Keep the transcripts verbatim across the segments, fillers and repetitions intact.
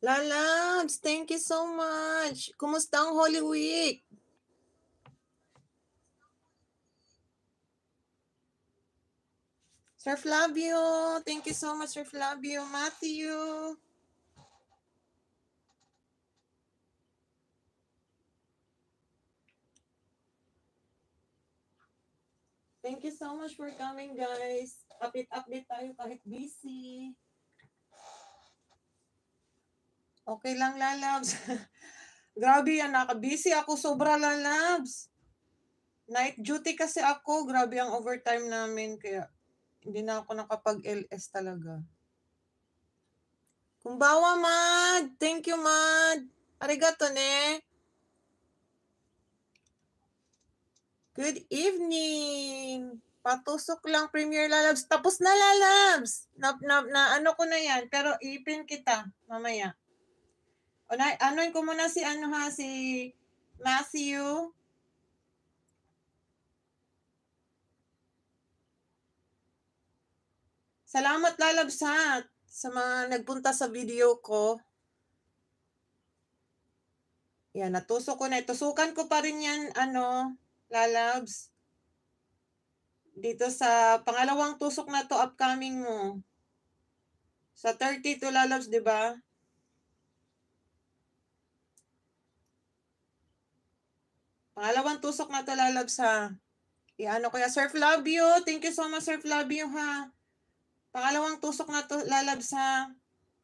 Lalabs, thank you so much. Kumusta ang Holy Week? Sir Flavio, thank you so much, Sir Flavio. Matthew. Thank you so much for coming, guys. Update-update tayo kahit busy. Okay lang, Lalabs. Grabe yan, naka-busy ako. Sobra, Lalabs. Night duty kasi ako. Grabe ang overtime namin. Kaya hindi na ako nakapag-L S talaga. Kumbawa, Mad. Thank you, Mad. Arigato ne. Good evening. Patusok lang, Premier Lalabs. Tapos na, Lalabs. Na, na, na ano ko na yan. Pero ipin kita mamaya. O na, anoin ko muna si ano ha, si Matthew. Salamat, Lalabs ha, sa mga nagpunta sa video ko. Yan, natusok ko na. Tusukan ko pa rin yan, ano, Lalabs. Dito sa pangalawang tusok na to, upcoming mo. Sa thirty-two, Lalabs, di ba? Pangalawang tusok na to, Lalabs ha. Iano ko ya, Sir Flavio. Thank you so much, Sir Flavio ha. Pangalawang tusok na to, Lalabs ha.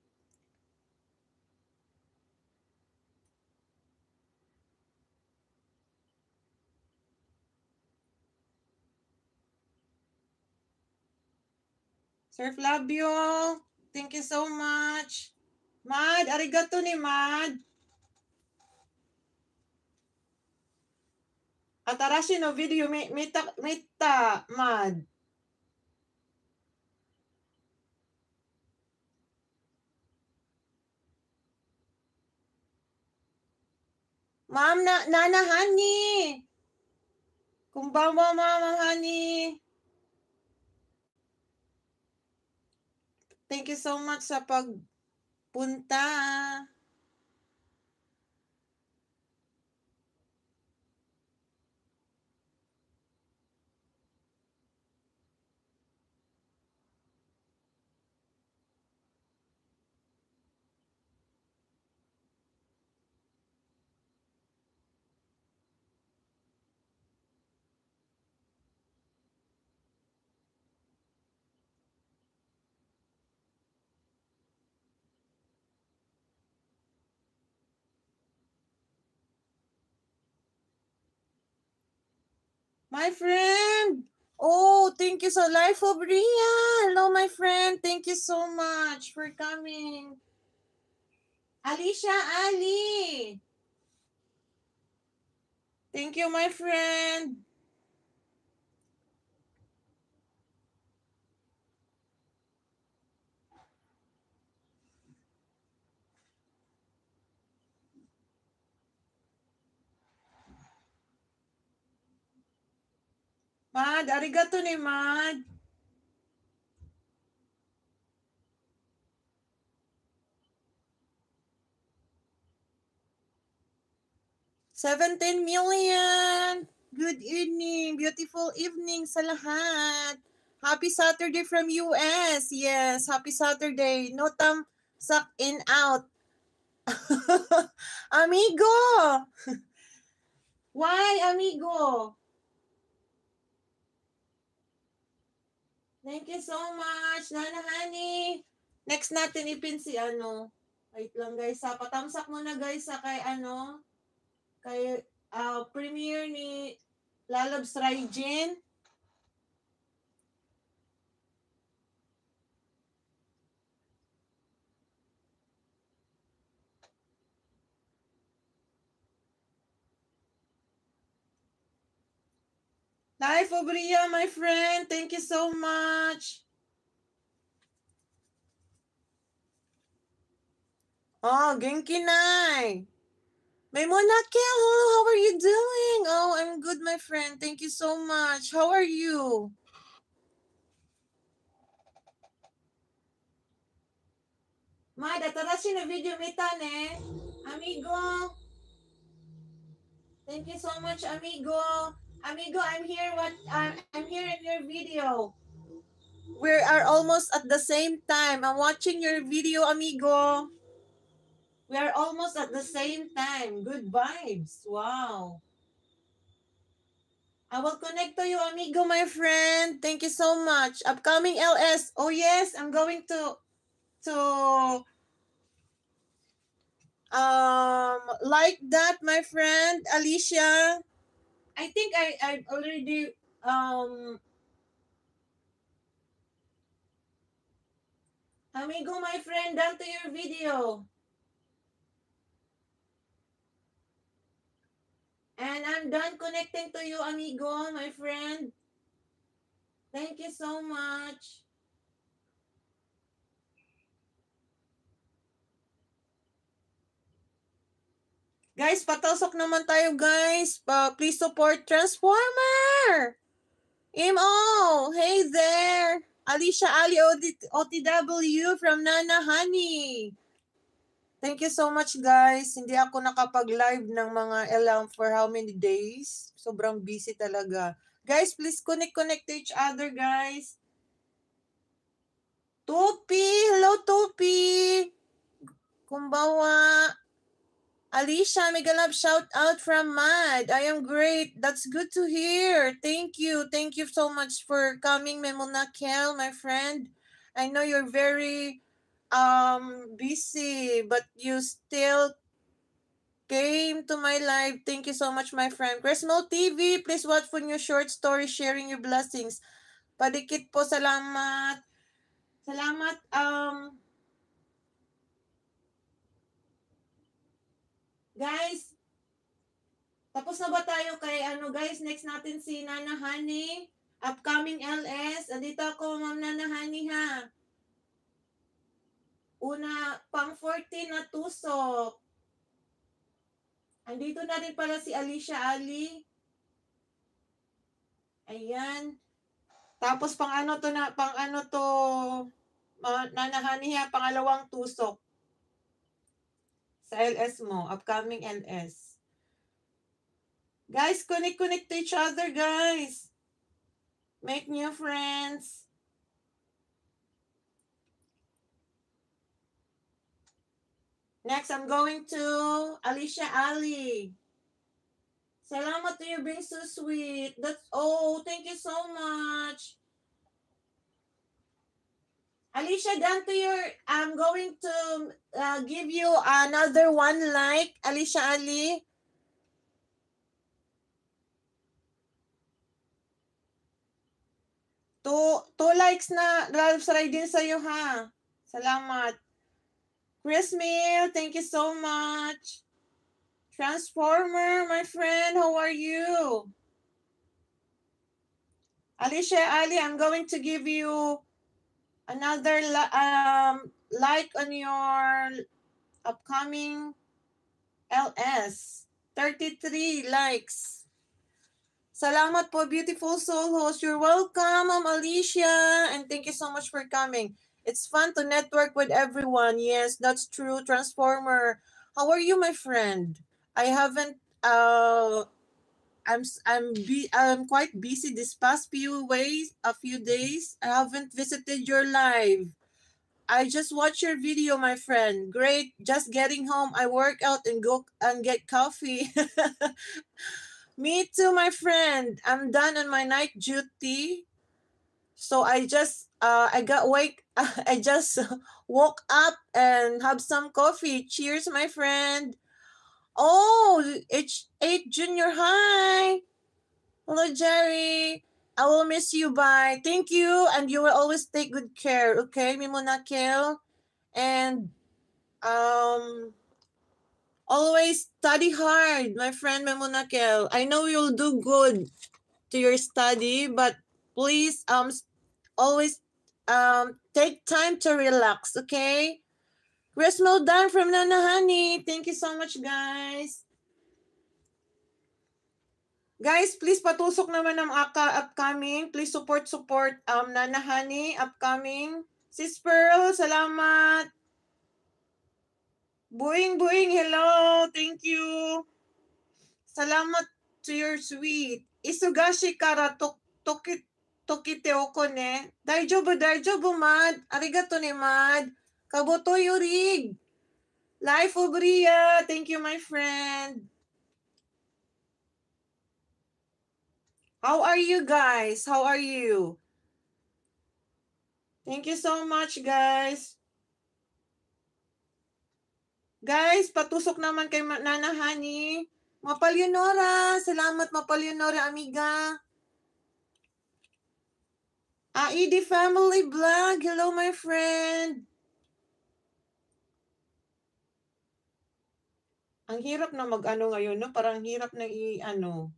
Sir Flavio, thank you so much. Mad, arigato ni Mad. Atarashi no video mita, mita, Mad. Ma'am, na, Nana Honey. Kumbawa, Mama Honey. Thank you so much sa pagpunta. My friend. Oh, thank you so Life of Ria. Hello, my friend. Thank you so much for coming. Alicia Ali. Thank you, my friend. Mad, arigato ni Mad. seventeen million. Good evening. Beautiful evening sa lahat. Happy Saturday from U S. Yes, happy Saturday. No tam suck in out. Amigo. Why, amigo? Thank you so much, Nana Honey. Next natin ipin si ano. Wait lang guys, ha. Patamsak muna guys sa kay ano. Kay uh, premiere ni Lalabs Raijin. Life of Ria, my friend. Thank you so much. Oh, Genki Nai. Maymonake, hello, how are you doing? Oh, I'm good, my friend. Thank you so much. How are you? Mad, atarashi na video mitane. Amigo. Thank you so much, amigo. Amigo, I'm here. What? I'm, I'm here in your video. We are almost at the same time. I'm watching your video, amigo. We are almost at the same time. Good vibes. Wow. I will connect to you, amigo, my friend. Thank you so much. Upcoming L S. Oh yes, I'm going to to um like that, my friend Alicia. I think I I already um amigo, my friend, done to your video. And I'm done connecting to you, amigo, my friend. Thank you so much. Guys, patusok naman tayo, guys. Uh, please support Transformer. M O, hey there. Alicia Ali O T W from Nana Honey. Thank you so much, guys. Hindi ako nakapag-live ng mga alarm for how many days. Sobrang busy talaga. Guys, please connect-connect to each other, guys. Tupi! Hello, Tupi! Kumbawa. Alicia, mega love shout out from Mad. I am great. That's good to hear. Thank you. Thank you so much for coming, Memonakel, my friend. I know you're very um busy, but you still came to my live. Thank you so much, my friend. Cresmo T V, please watch for your short story sharing your blessings. Padikit po, salamat. Salamat, um... Guys, tapos na ba tayo kay ano guys? Next natin si Nana Honey. Upcoming L S. Andito ako, Ma'am Nana Honey, ha. Una, pang fourteen na tusok. Andito na rin pala si Alicia Ali. Ayan. Tapos pang ano to na, pang ano to, uh, Nana Honey, ha, pangalawang tusok. Sa L S mo, upcoming L S. Guys, connect-connect to each other, guys. Make new friends. Next, I'm going to Alicia Ali. Salamat to you being so sweet. That's, oh, thank you so much. Alicia, done to your, I'm going to uh, give you another one like, Alicia Ali. Two, two likes na, love saray din sa'yo, ha. Salamat. Chris Mill, thank you so much. Transformer, my friend, how are you? Alicia Ali, I'm going to give you another um, like on your upcoming L S. thirty-three likes. Salamat po, beautiful soul host. You're welcome, Ma'am Alicia. And thank you so much for coming. It's fun to network with everyone. Yes, that's true. Transformer. How are you, my friend? I haven't... Uh, I'm I'm be I'm quite busy this past few ways, a few days. I haven't visited your live. I just watched your video, my friend. Great. Just getting home. I work out and go and get coffee. Me too, my friend. I'm done on my night duty. So I just uh I got wake I just woke up and have some coffee. Cheers, my friend. Oh, it's eight Junior High. Hello, Jerry. I will miss you. Bye. Thank you. And you will always take good care. Okay, Mimonakil. And um, always study hard, my friend Mimonakil. I know you'll do good to your study, but please um always um take time to relax. Okay. Chris Modan from Nana Honey. Thank you so much, guys. Guys, please patusok naman ng aka upcoming. Please support, support um, Nana Honey upcoming. Sis Pearl, salamat. Buing Buing, hello. Thank you. Salamat to your sweet. Isugashi kara tok toki tokite oko ne. Daijobu daijobu mad. Arigato ne mad. Kaboto yurig. Life of Ria. Thank you, my friend. How are you guys? How are you? Thank you so much, guys. Guys, patusok naman kay Nana Honey. Mapalyonora. Salamat, Mapalyonora, amiga. Aidi Family Vlog. Hello, my friend. Ang hirap na mag-ano ngayon, no? Parang hirap na i-ano.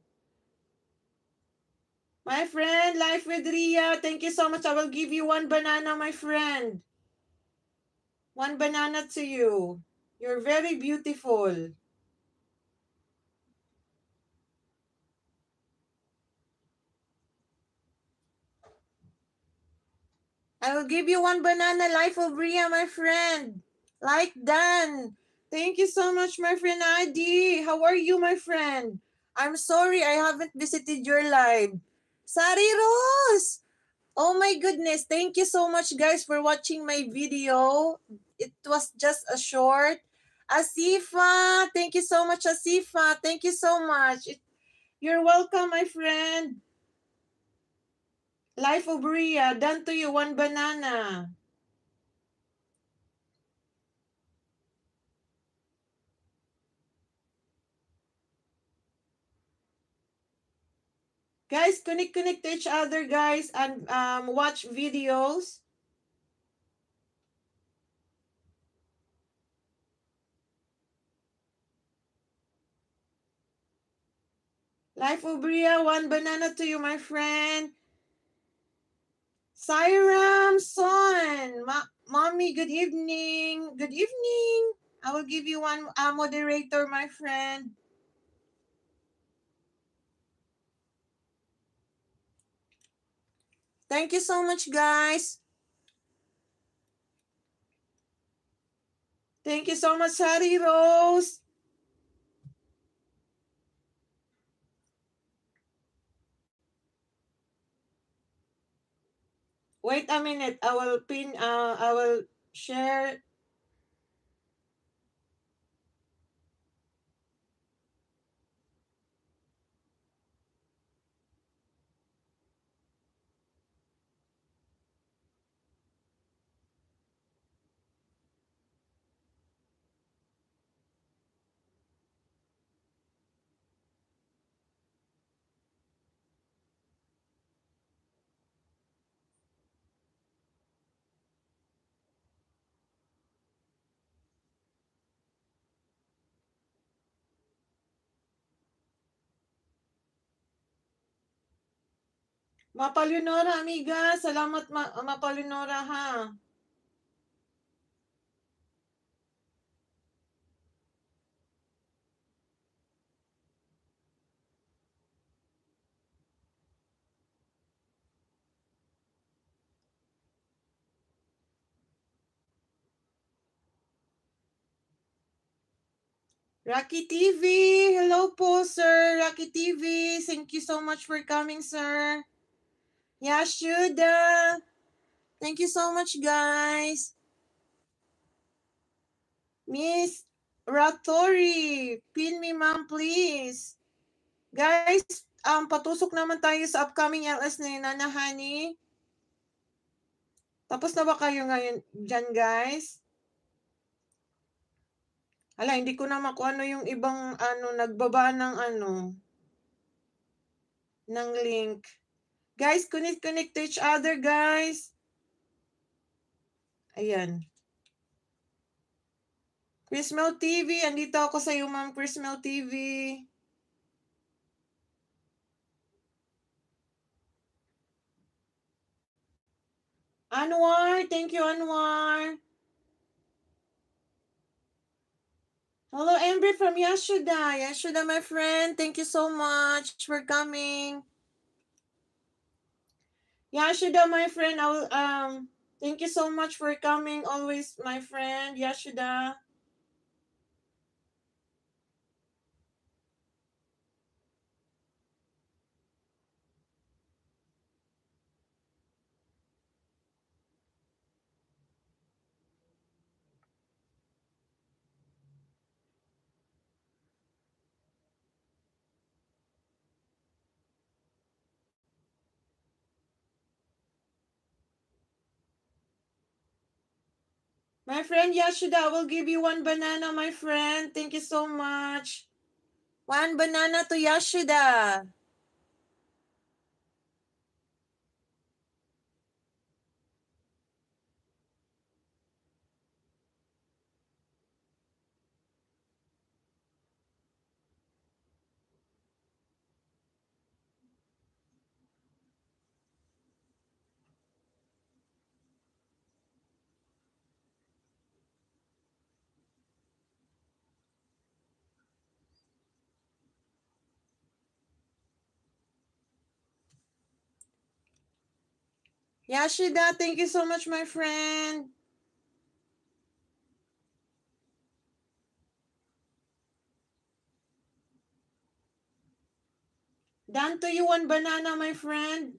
My friend, Life with Ria. Thank you so much. I will give you one banana, my friend. One banana to you. You're very beautiful. I will give you one banana, Life of Ria, my friend. Like Dan. Thank you so much, my friend Adi. How are you, my friend? I'm sorry I haven't visited your live. Sari Rose! Oh my goodness. Thank you so much, guys, for watching my video. It was just a short. Asifa, thank you so much, Asifa. Thank you so much. It, you're welcome, my friend. Life of Ria, done to you, one banana. Guys, connect, connect to each other, guys, and um, watch videos. Life of Bria, one banana to you, my friend. Siram Son, Ma Mommy, good evening. Good evening. I will give you one uh, moderator, my friend. Thank you so much, guys. Thank you so much, Sari Rose. Wait a minute. I will pin, uh, I will share. Mapalyonora, amiga. Salamat, ma Mapalyonora, ha. Rocky T V. Hello po, sir. Rocky T V. Thank you so much for coming, sir. Yashuda. Thank you so much, guys. Miss Ratori. Pin me, ma'am, please. Guys, um, patusok naman tayo sa upcoming L S ni Nana Honey. Tapos na ba kayo ngayon dyan, guys? Hala, hindi ko naman kung ano yung ibang ano, nagbaba ng ano, ng link. Guys, connect, connect to each other, guys. Ayan. Chrismel T V, andito ako sa iyo, ma'am, Chrismel T V. Anwar, thank you, Anwar. Hello, Embry from Yashuda. Yashuda, my friend, thank you so much for coming. Yashuda, my friend, I will, um, thank you so much for coming always, my friend, Yashuda. My friend Yashuda, I will give you one banana, my friend. Thank you so much. One banana to Yashuda. Yashida, thank you so much, my friend. Done to you one banana, my friend.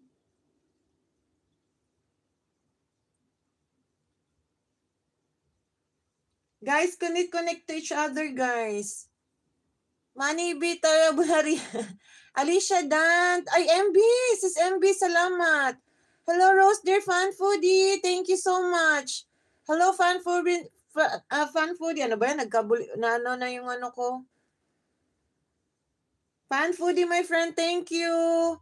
Guys, connect, connect to each other, guys. Money Bita Bulari. Alicia Dant. Ay, M B. Sis M B, salamat. Hello, Rose, dear fan foodie. Thank you so much. Hello, fan foodie. Uh, fan foodie. Ano ba yan? Nagkabuli. Na ano na yung ano ko? Fan foodie, my friend. Thank you.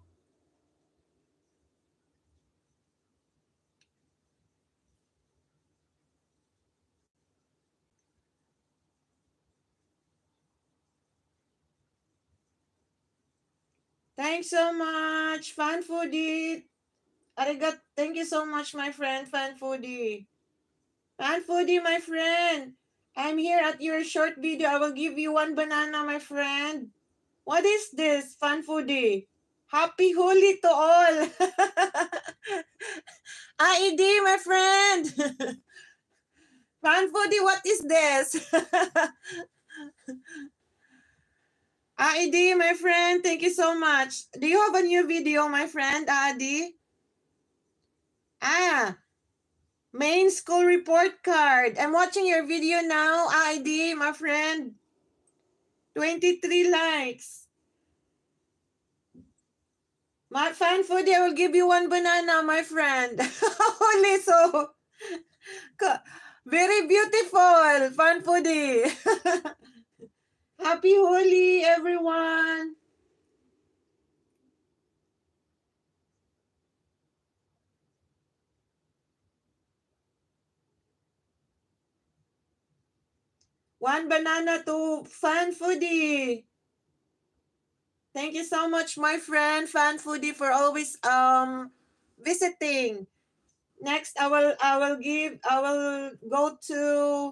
Thanks so much. Fan foodie. Arigat. Thank you so much, my friend. Fan foodie. Fan foodie, my friend. I'm here at your short video. I will give you one banana, my friend. What is this, Fan foodie? Happy Holi to all. A E D, my friend. Fan foodie, what is this? A E D, my friend, thank you so much. Do you have a new video, my friend, A E D? Ah, main school report card. I'm watching your video now, A E D, my friend. twenty-three likes. My fan foodie, I will give you one banana, my friend. Holy, so very beautiful, fan foodie. Happy Holi, everyone. One banana to Fan Foodie. Thank you so much, my friend Fan Foodie, for always um visiting. Next, I will I will give I will go to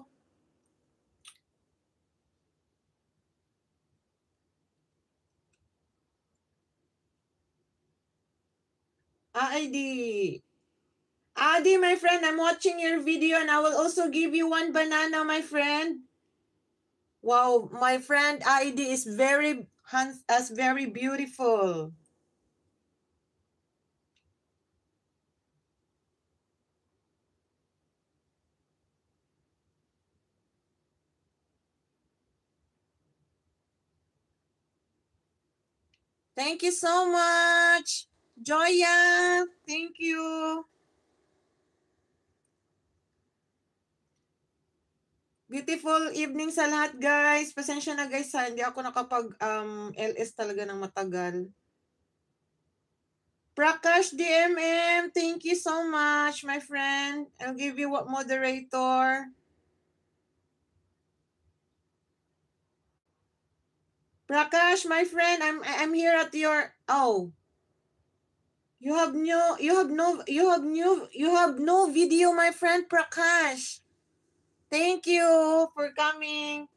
Adi. Adi, my friend, I'm watching your video and I will also give you one banana, my friend. Wow, my friend Adi is very hands as very beautiful. Thank you so much. Joya, thank you. Beautiful evening sa lahat, guys. Pasensya na, guys, ha. Hindi ako nakapag um, L S talaga ng matagal. Prakash D M M, thank you so much, my friend. I'll give you what moderator. Prakash, my friend, I'm I'm here at your oh. You have no you have no you have new you have no video, my friend Prakash. Thank you for coming.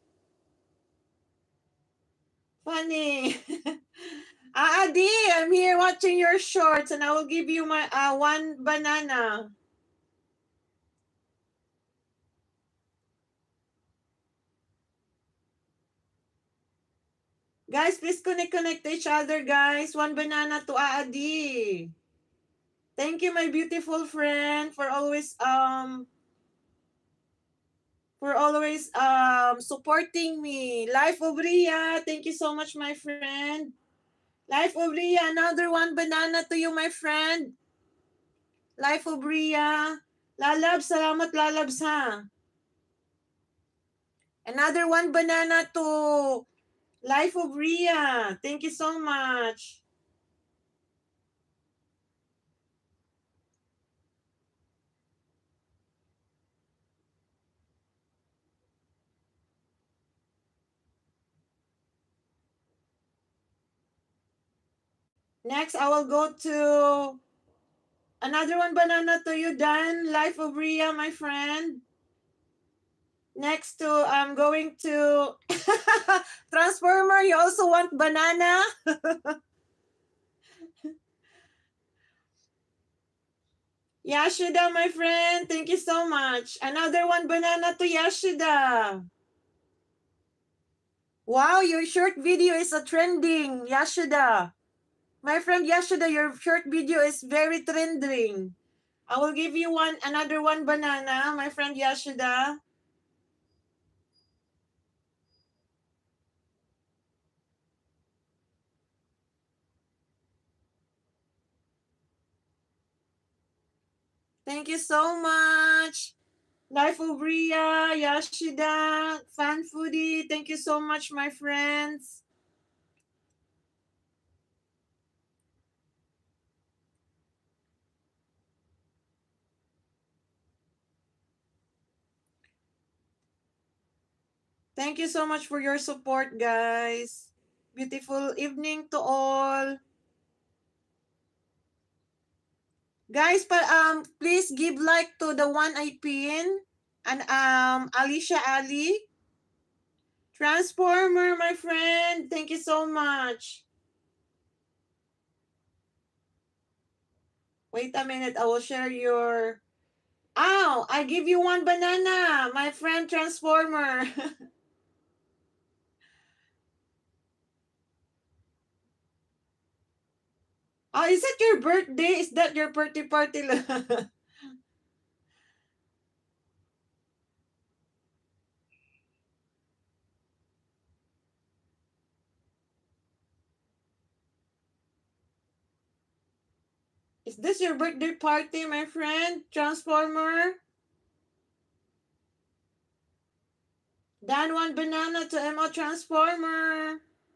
Funny. Ah, Adi, I'm here watching your shorts and I will give you my uh, one banana. Guys, please connect, connect to each other, guys. One banana to Adi. Thank you, my beautiful friend, for always um for always um supporting me. Life of Ria, thank you so much, my friend. Life of Ria, another one banana to you, my friend. Life of Ria. Lalabs, salamat lalabs ha. Another one banana to Life of Ria. Thank you so much. Next, I will go to another one banana to you, Dan. Life of Ria, my friend. Next to, I'm going to Transformer. You also want banana? Yashida, my friend. Thank you so much. Another one banana to Yashida. Wow, your short video is a trending, Yashida. My friend Yashida, your short video is very trending. I will give you one, another one banana, my friend Yashida. Thank you so much. Life of Ria, Yashida, Fan Foodie. Thank you so much, my friends. Thank you so much for your support, guys. Beautiful evening to all. Guys, but um, please give like to the one I pin. And um, Alicia Ali. Transformer, my friend. Thank you so much. Wait a minute. I will share your... Ow! I give you one banana, my friend Transformer. Oh, is it your birthday? Is that your birthday party? Is this your birthday party, my friend Transformer? Dan one banana to M O Transformer.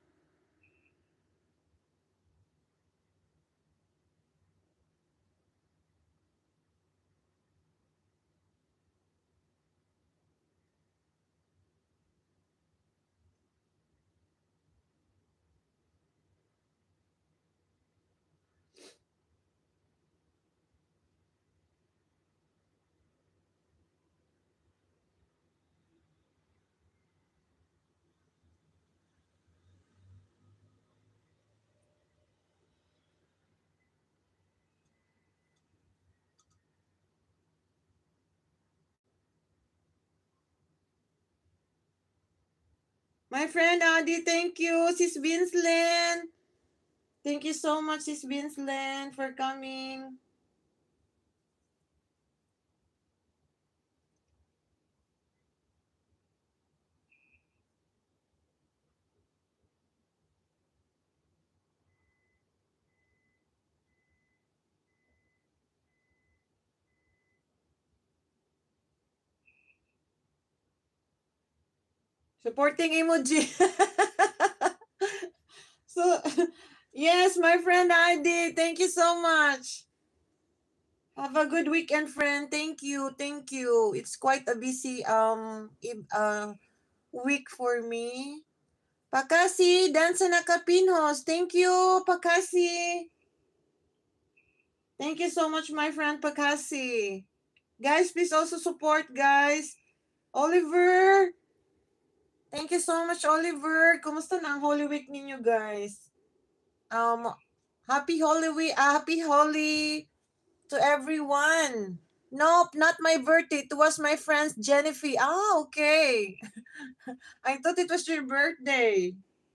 My friend Adi, thank you. Sis Vinceland. Thank you so much, Sis Vinceland, for coming. Supporting emoji. So, yes, my friend Adi, thank you so much. Have a good weekend, friend. Thank you, thank you. It's quite a busy um uh, week for me. Pakasi, Dansa Nakapinhos. Thank you, Pakasi. Thank you so much, my friend Pakasi. Guys, please also support, guys. Oliver. Thank you so much, Oliver. Kumusta na ang Holy Week ninyo, guys? Um, happy Holy Week, uh, happy Holy to everyone. Nope, not my birthday. It was my friend's Jennifer. Ah, okay. I thought it was your birthday.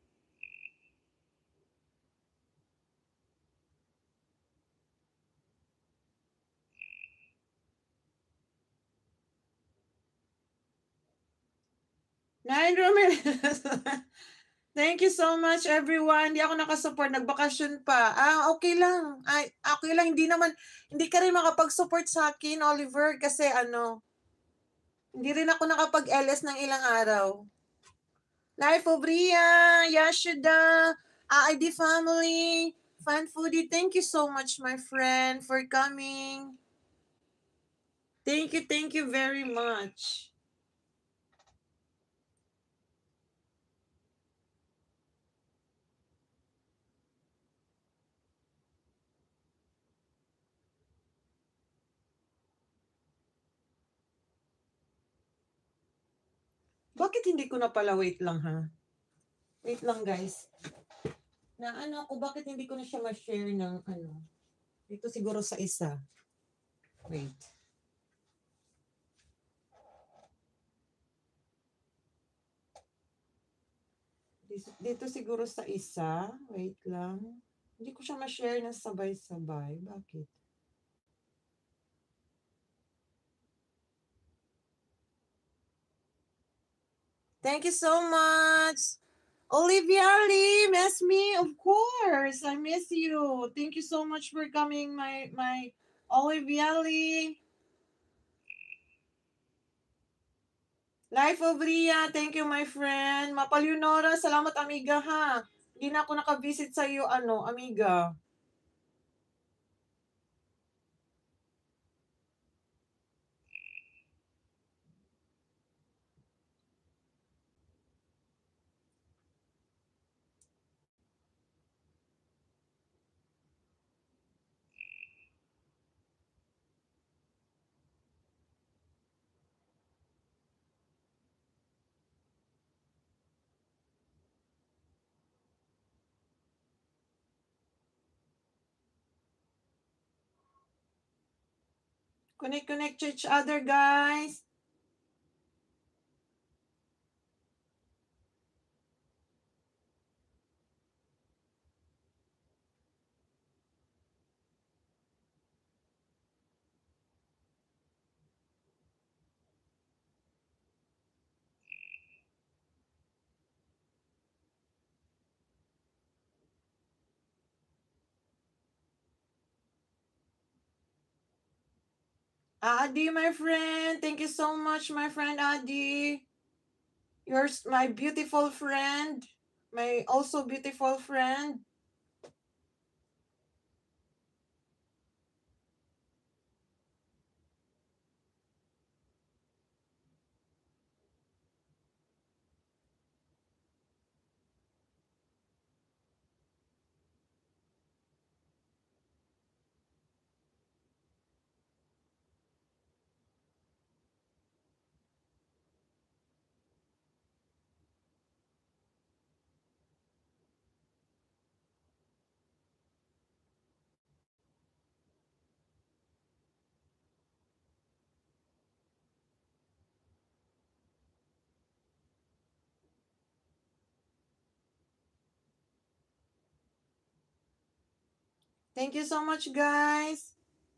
Nine Romel. Thank you so much, everyone. Hindi ako nakasupport. Nagbakasyon pa. Ah, okay lang. Ay, okay lang. Hindi naman, hindi ka rin makapag-support sa akin, Oliver, kasi ano, Hindi rin ako nakapag-L S ng ilang araw. Life of Ria, Yashuda, A I D family, Fan Foodie, thank you so much, my friend, for coming. Thank you, thank you very much. Bakit hindi ko na pala, wait lang ha. Wait lang guys. Na ano ako, bakit hindi ko na siya ma-share ng ano. Dito siguro sa isa. Wait. Dito, dito siguro sa isa. Wait lang. Hindi ko siya ma-share ng sabay-sabay. Bakit? Thank you so much. Olivia Lee, miss me? Of course, I miss you. Thank you so much for coming, my my Olivia Lee. Life of Ria, thank you, my friend. Mapalyunora, salamat, amiga, ha. Hindi na ako nakavisit sa iyo, ano, amiga. Connect, connect to each other, guys. Adi, my friend. Thank you so much, my friend Adi. You're my beautiful friend. My also beautiful friend. Thank you so much, guys.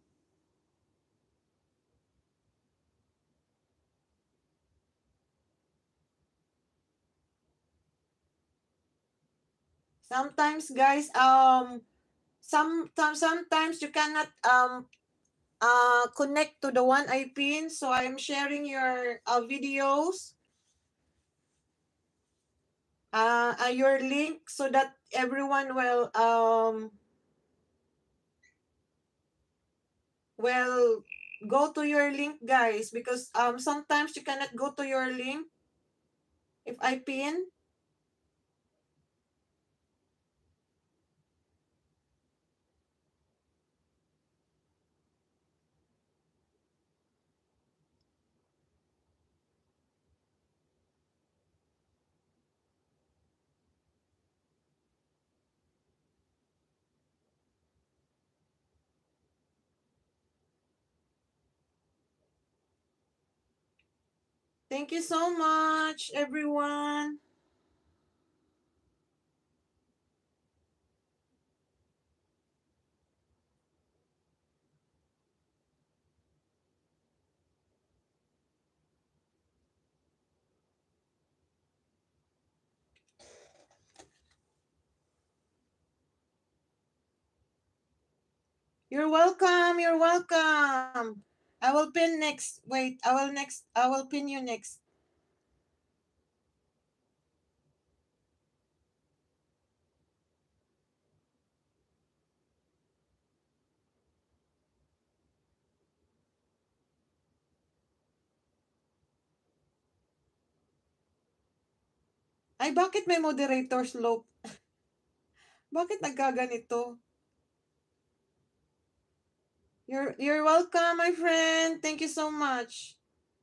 Sometimes, guys, um, sometimes sometimes you cannot um uh connect to the one I pin, so I'm sharing your uh, videos, uh, uh your link, so that everyone will um will go to your link, guys, because um sometimes you cannot go to your link if I pin. Thank you so much, everyone. You're welcome. You're welcome. I will pin next. Wait, I will next. I will pin you next. Ay, bakit may moderator slope? Bakit nagkaganito? You're, you're welcome, my friend. Thank you so much.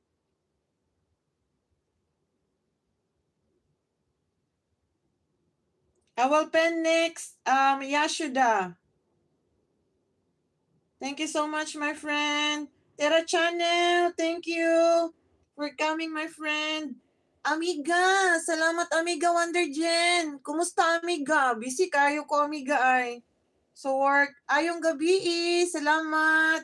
I will pen next, um, Yashuda. Thank you so much, my friend. Tera Channel, thank you for coming, my friend. Amiga, salamat Amiga Wondergen. Kumusta Amiga? Busy kayo ko Amiga ay. So work, ayong gabi eh. Salamat.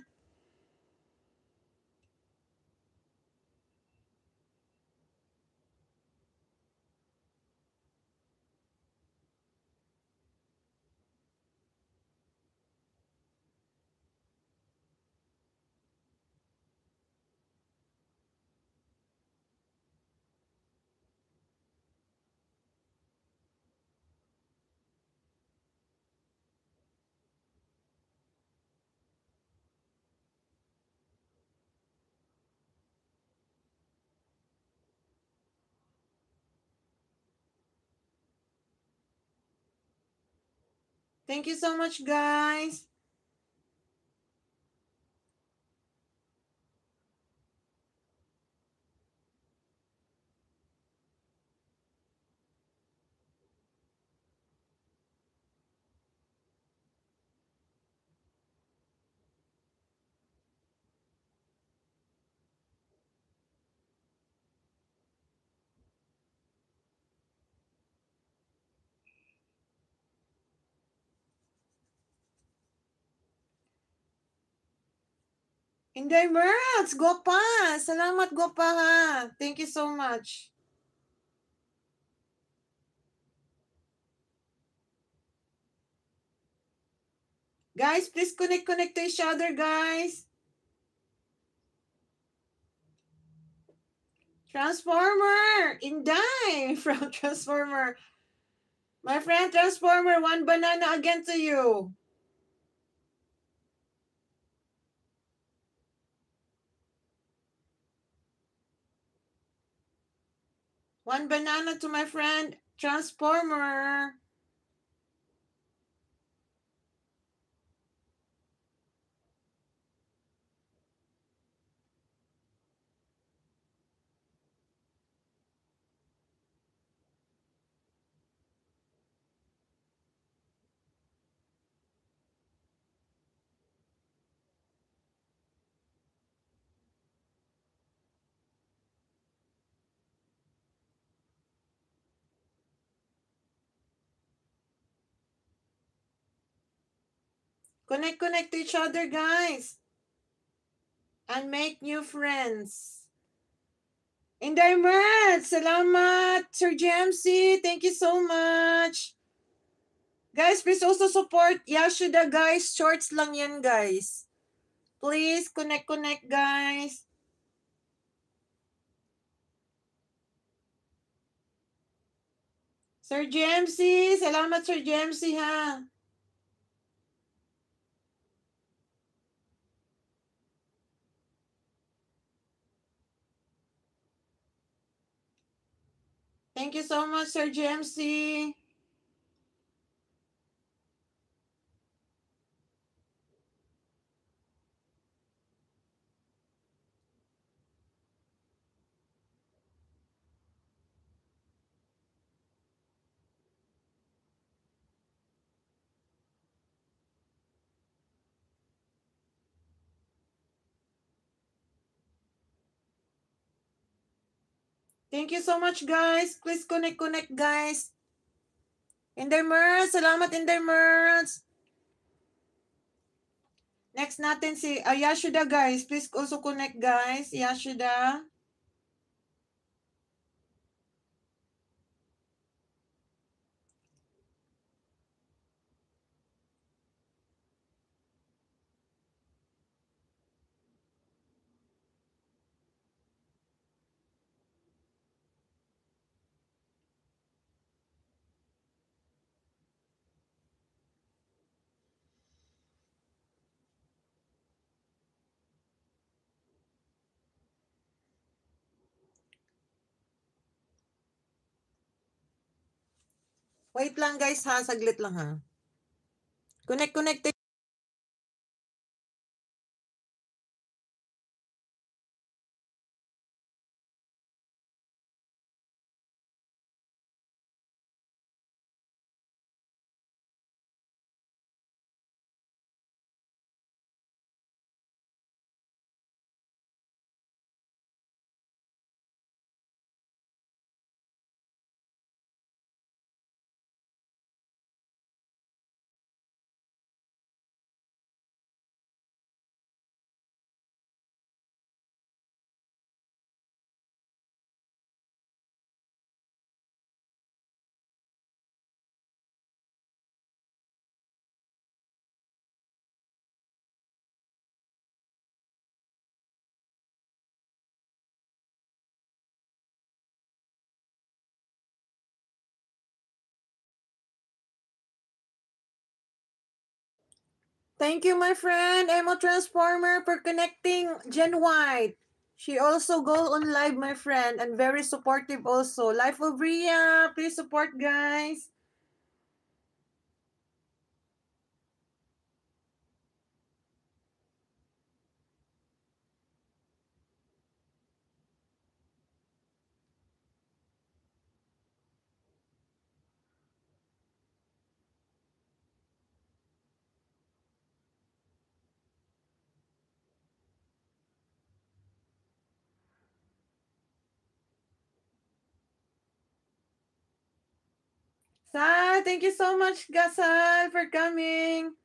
Thank you so much, guys. Inday Merz, go pa. Salamat, go pa ha. Thank you so much. Guys, please connect, connect to each other, guys. Transformer, Inday from Transformer. My friend Transformer, one banana again to you. One banana to my friend Transformer. Connect, connect to each other, guys. And make new friends. Inday Merz, salamat. Sir J M C, thank you so much. Guys, please also support Yashuda, guys. Shorts lang yan, guys. Please, connect, connect, guys. Sir J M C, salamat Sir J M C ha. Thank you so much, Sir J M C. Thank you so much, guys. Please connect, connect, guys. Inday Merz, salamat Inday Merz. Next natin si uh, Yashuda, guys. Please also connect, guys. Yashuda. Wait lang guys ha, saglit lang ha. Connect, connected. Thank you, my friend, Emo Transformer, for connecting Jen White. She also go on live, my friend, and very supportive also. Life of Ria, please support, guys. Sal, thank you so much, Gasal, for coming.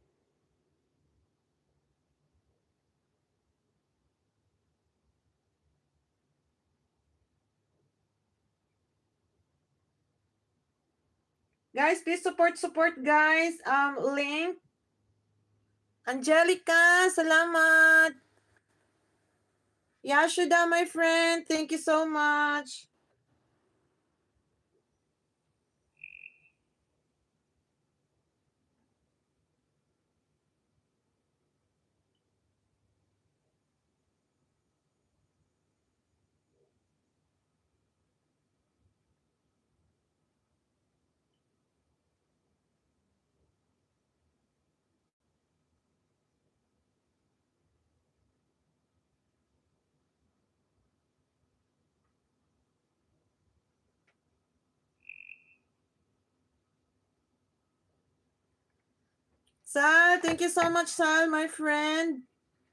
Guys, please support, support, guys. Um, link. Angelica, salamat. Yashuda, my friend, thank you so much. Sal, thank you so much, Sal, my friend.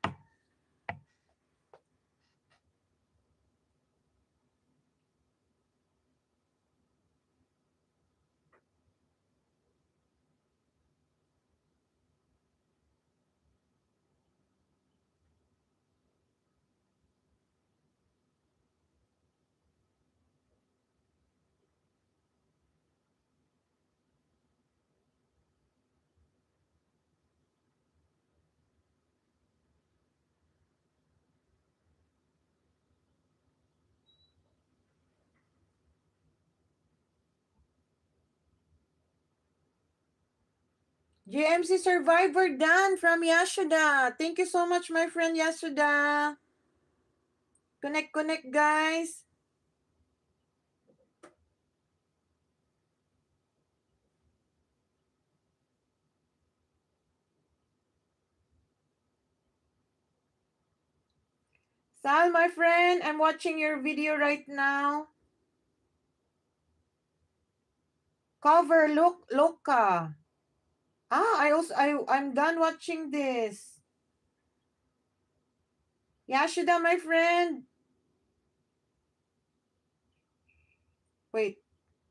G M C Survivor Dan from Yasuda. Thank you so much, my friend Yasuda. Connect, connect, guys. Sal, my friend, I'm watching your video right now. Cover, look, Loka. Ah, I also, I, I'm done watching this. Yasuda, my friend. Wait.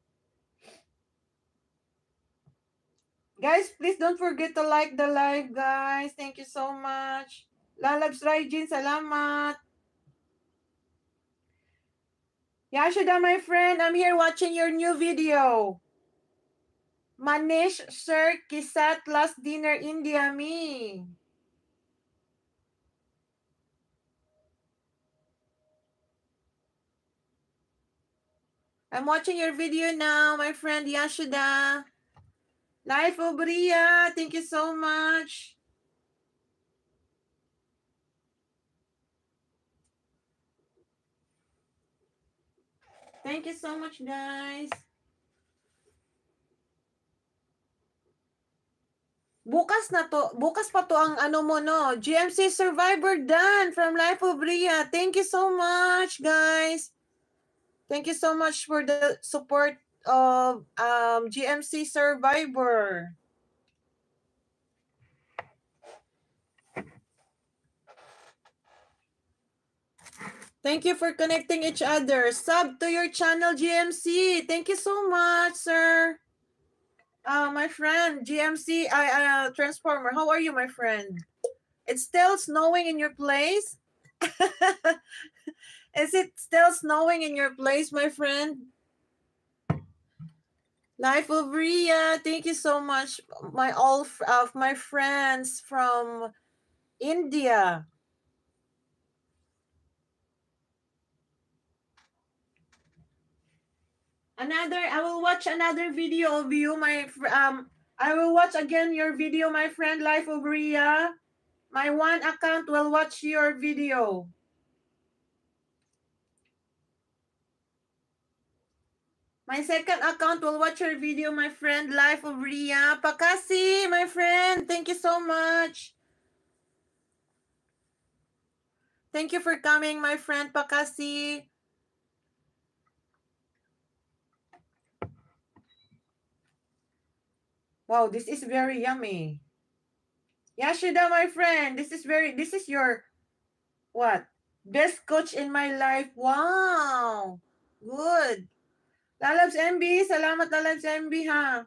Guys, please don't forget to like the live, guys. Thank you so much. Lalabs Raijin, salamat. Yashuda, my friend, I'm here watching your new video. Manish Sir Kisat Last Dinner India Me. I'm watching your video now, my friend Yashuda. Life of Ria, thank you so much. Thank you so much, guys. Bukas na to, bukas pa to ang ano mo, no? G M C Survivor Dan from Life of Ria. Thank you so much, guys. Thank you so much for the support of um, G M C Survivor. Thank you for connecting each other. Sub to your channel, G M C. Thank you so much, sir. Uh, my friend, G M C, I, uh, Transformer. How are you, my friend? It's still snowing in your place? Is it still snowing in your place, my friend? Life of Ria, thank you so much, my all of uh, my friends from India. Another, I will watch another video of you, my um. I will watch again your video, my friend. Life of Ria. My one account will watch your video. My second account will watch your video, my friend. Life of Ria. Pakasi, my friend. Thank you so much. Thank you for coming, my friend Pakasi. Wow, this is very yummy. Yashida, my friend, this is very, this is your, what? Best coach in my life. Wow. Good. Lalabs M B, salamat Lalabs M B ha.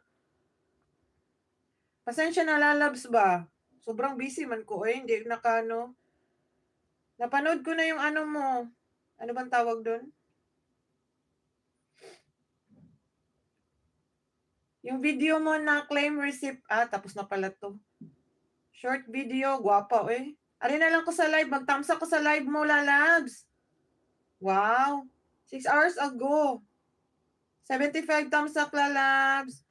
Pasensya na Lalabs ba? Sobrang busy man ko eh, hindi nakano. Napanood ko na yung ano mo. Ano bang tawag doon? Yung video mo na claim receipt. Ah, tapos na pala to. Short video, guwapa eh. Ari na lang ko sa live, mag-thumbs up ko sa live mo, Lalabs. Wow. Six hours ago. seventy-five thumbs up, Lalabs.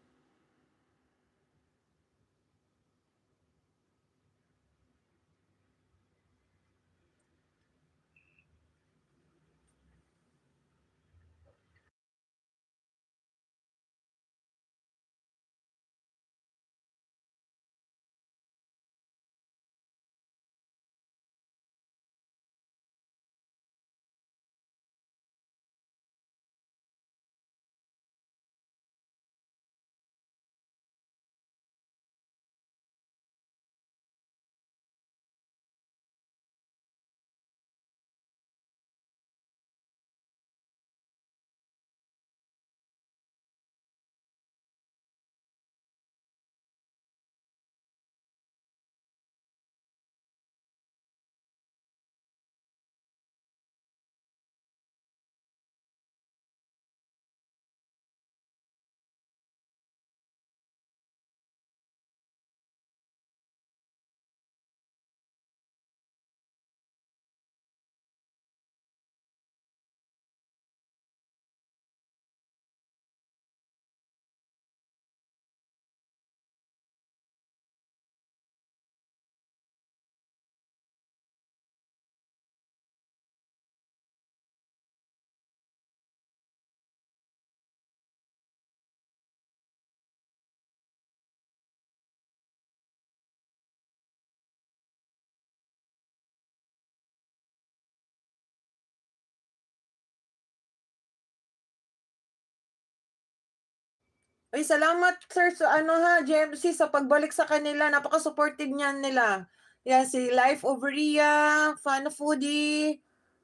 Ay, salamat sir sa ano ha, G M C sa pagbalik sa kanila. Napaka-supportive niyan nila. Yan si Life of Ria, Fan Foodie,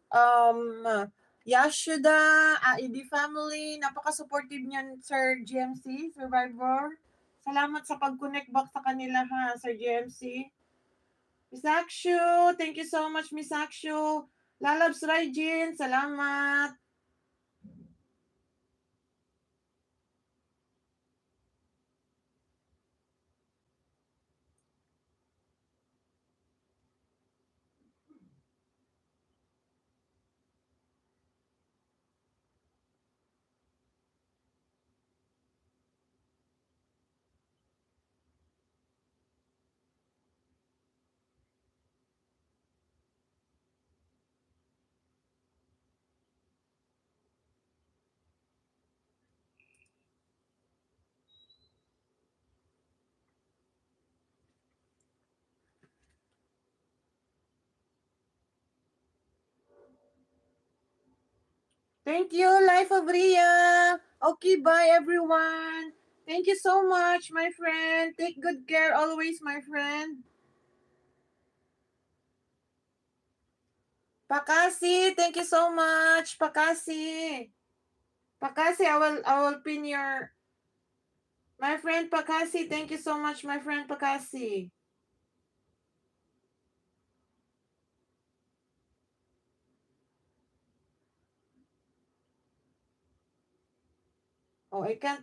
um, Yashuda, A I D Family. Napaka-supportive niyan Sir G M C, Survivor. Salamat sa pag-connect back sa kanila ha, Sir G M C. Miss Akshu, thank you so much, Miss Akshu. Lalabs Raijin, salamat. Thank you, Life of Ria. Okay, bye everyone. Thank you so much, my friend. Take good care always, my friend. Pakasi, thank you so much. Pakasi. Pakasi, I will I will pin your my friend Pakasi. Thank you so much, my friend Pakasi. Oh, I can't.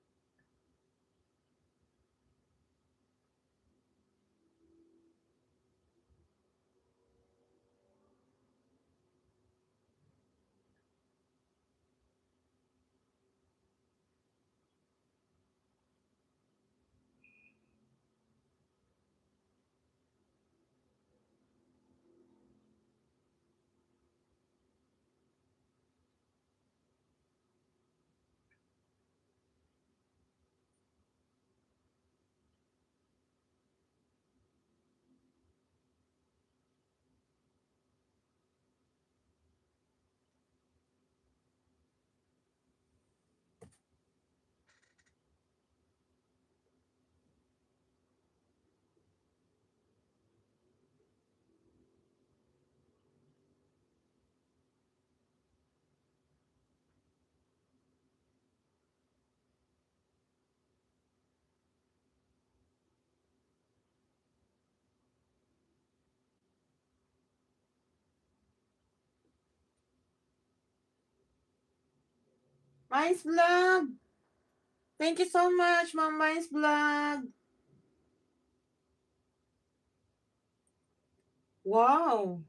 Mine's Vlog. Thank you so much, Mom Mine's Vlog. Wow.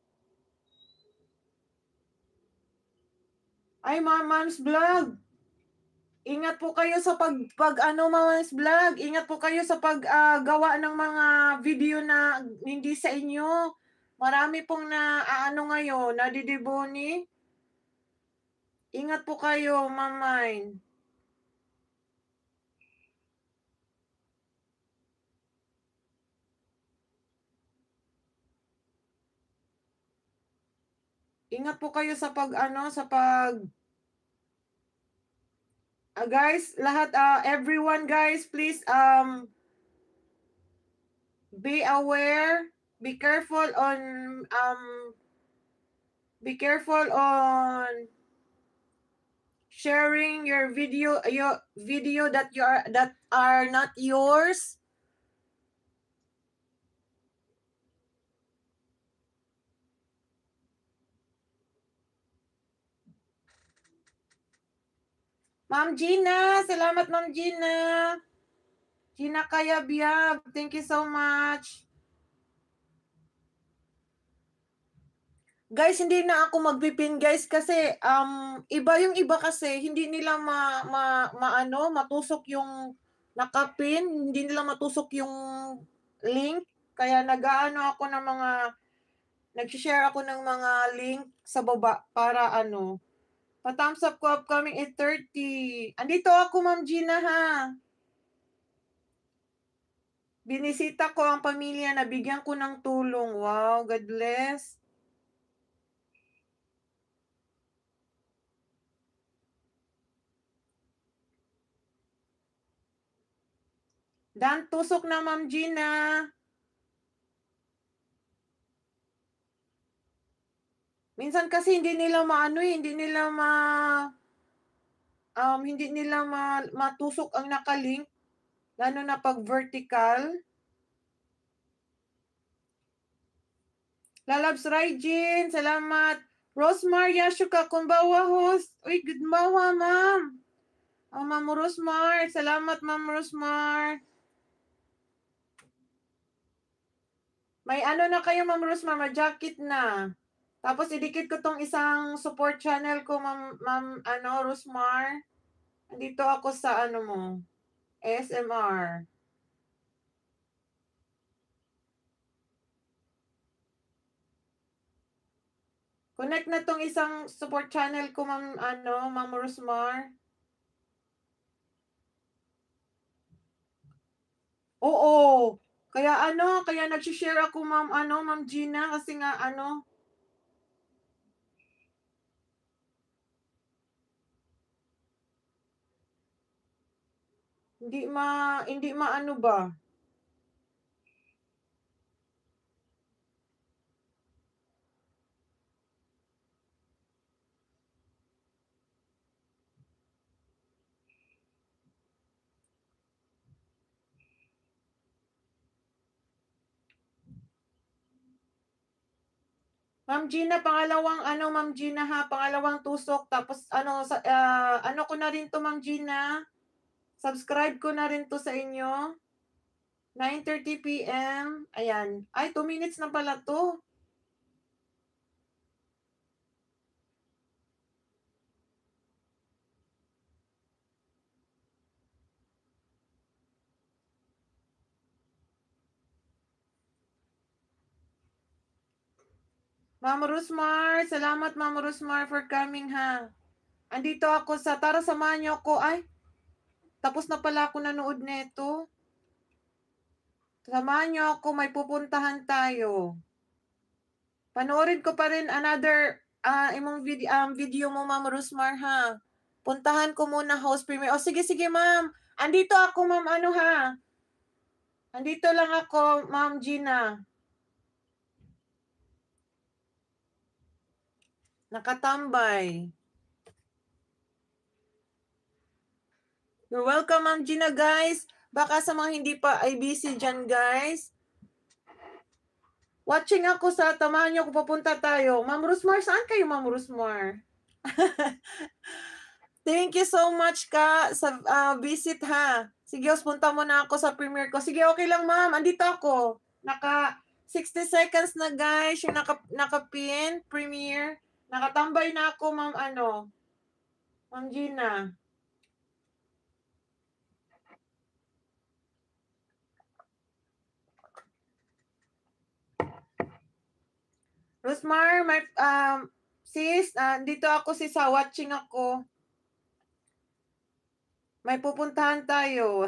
Ay, Mom Mom's Vlog. Ingat po kayo sa pag, pag ano, Mom's Vlog. Ingat po kayo sa paggawa uh, ng mga video na hindi sa inyo. Marami pong na ano ngayon, nadidiboni. Ingat po kayo, Mamay. Ingat po kayo sa pag ano, sa pag uh, guys, lahat uh, everyone guys, please um be aware, be careful on um be careful on sharing your video your video that you are that are not yours. Ma'am Gina, salamat Ma'am Gina. Gina Kayab-Yab, thank you so much. Guys, hindi na ako magpipin guys kasi um iba yung iba kasi hindi nila ma, ma, maano matusok yung nakapin, hindi nila matusok yung link kaya nag-aano ako ng mga nag-share ako ng mga link sa baba para ano pa-thumbs up ko upcoming eight thirty. Andito ako Ma'am Gina ha. Binisita ko ang pamilya na bigyan ko ng tulong. Wow, God bless. Dan, tusok na Ma'am Gina. Minsan kasi hindi nila maano eh, hindi nila ma um hindi nila ma, matusok ang nakalink lalo na pag vertical. Lalabs Raijin, salamat. Rosmar Yashuka, kumbawa host. Uy, good mawa, ma'am. Oh, Ma'am Rosmar. Salamat, Ma'am Rosmar. May ano na kayo, Ma'am Rosmar, may jacket na. Tapos idikit ko tong isang support channel ko, Ma'am, Ma'am ano, Rosmar. Andito ako sa ano mo, A S M R. Connect na tong isang support channel ko, Ma'am, ano, Ma'am Rosmar. Oo. Kaya ano, kaya nag-share ako, Ma'am, ano, Ma'am Gina, kasi nga, ano, Hindi ma hindi maano ba? Ma'am Gina, pangalawang ano, Ma'am Gina ha, pangalawang tusok. Tapos ano, sa, ah, ano ko na rin to, Ma'am Gina. Subscribe ko na rin to sa inyo. nine thirty p m Ayan. Ay, two minutes na pala to. Ma'am Rusmar, salamat Ma'am Rusmar for coming ha. Andito ako sa, tara samahan niyo ako. Ay, tapos na pala ako nanood nito. Samahan niyo ako, may pupuntahan tayo. Panoorin ko pa rin another uh, imong video, um, video mo, Ma'am Rusmar, ha. Puntahan ko muna host premiere. O, sige, sige, ma'am. Andito ako, ma'am, ano, ha. Andito lang ako, Ma'am Gina. Nakatambay. You're welcome, Ma'am Gina, guys. Baka sa mga hindi pa ay busy dyan, guys. Watching ako sa tamahan niyo kung papunta tayo. Ma'am Rusmar, saan kayo, Ma'am Rusmar? Thank you so much ka sa uh, visit ha. Sige, punta mo na ako sa premiere ko. Sige, okay lang ma'am. Andito ako. Naka sixty seconds na guys. Yung naka, naka-pin, premiere. Nakatambay na ako ma'am ano. Ma'am Gina. Rosmar, my, um, sis, uh, dito ako sis sa watching ako. May pupuntahan tayo.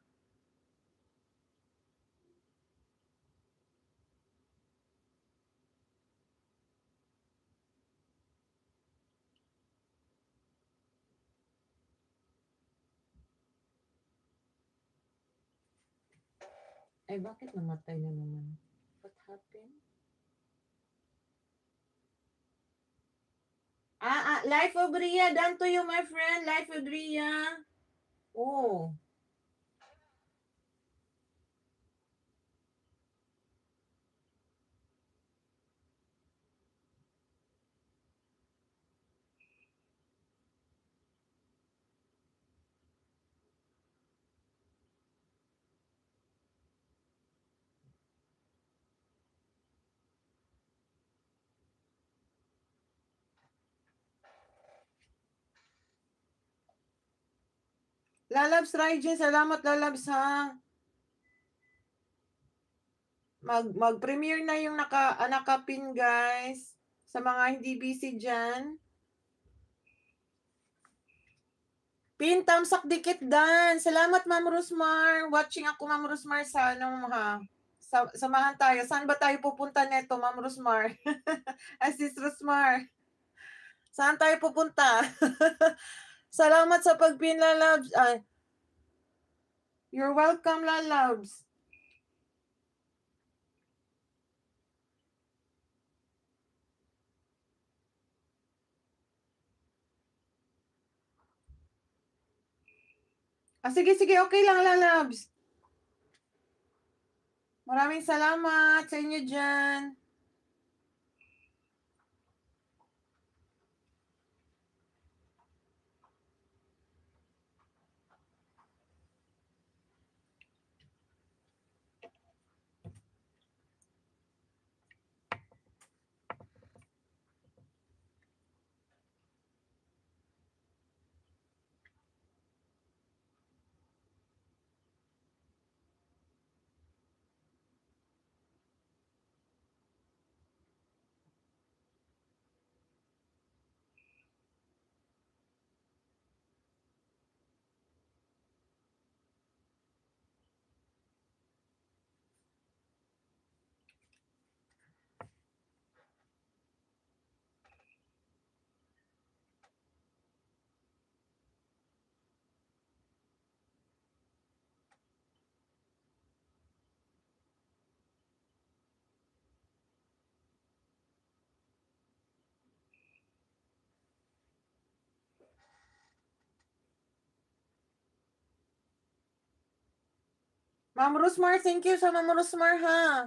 Ay, bakit namatay na naman? What happened? Ah, ah, Life of Ria, done to you, my friend. Life of Ria. Oh. Lalabs Raijin, salamat Lalabs ha. Mag mag-premiere na yung naka uh, nakapin guys. Sa mga hindi busy diyan. Pin tamsak dikit dan. Salamat Ma'am Rusmar. Watching ako Ma'am Rusmar sa ano ha. Sa, samahan tayo. Saan ba tayo pupunta neto Ma'am Rusmar? Asis Rusmar. Saan tayo pupunta? Salamat sa pagpin Lalabs. Ay, you're welcome Lalabs. Ah, sige, sige. Okay lang, Lalabs. Maraming salamat sa inyo dyan. Ma'am Rosmar, thank you sa Ma'am Rosmar ha.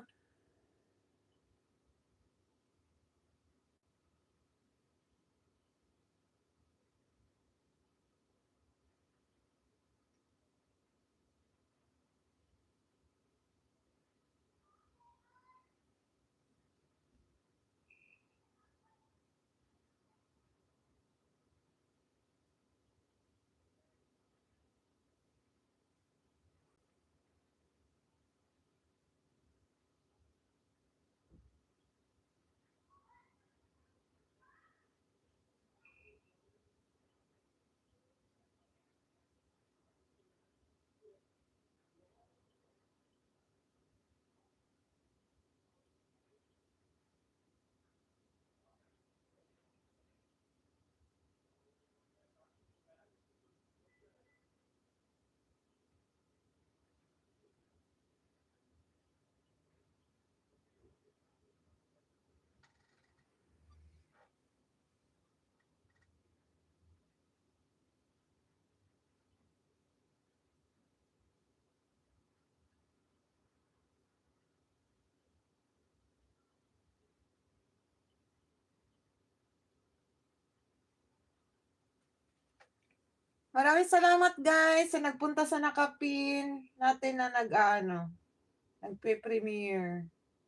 Maraming salamat guys sa nagpunta sa nakapin natin na nag-ano, nagpe-premiere.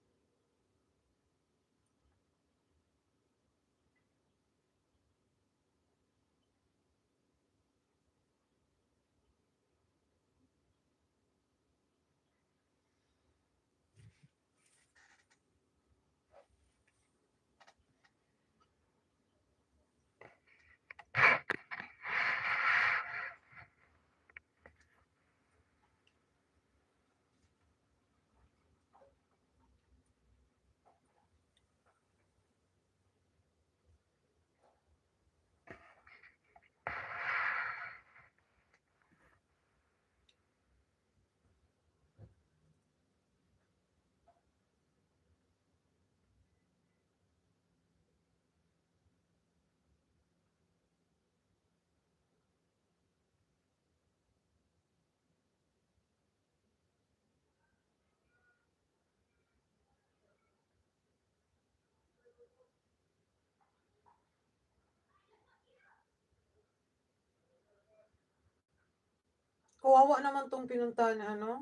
Kawawa naman tong pinuntahan na ano.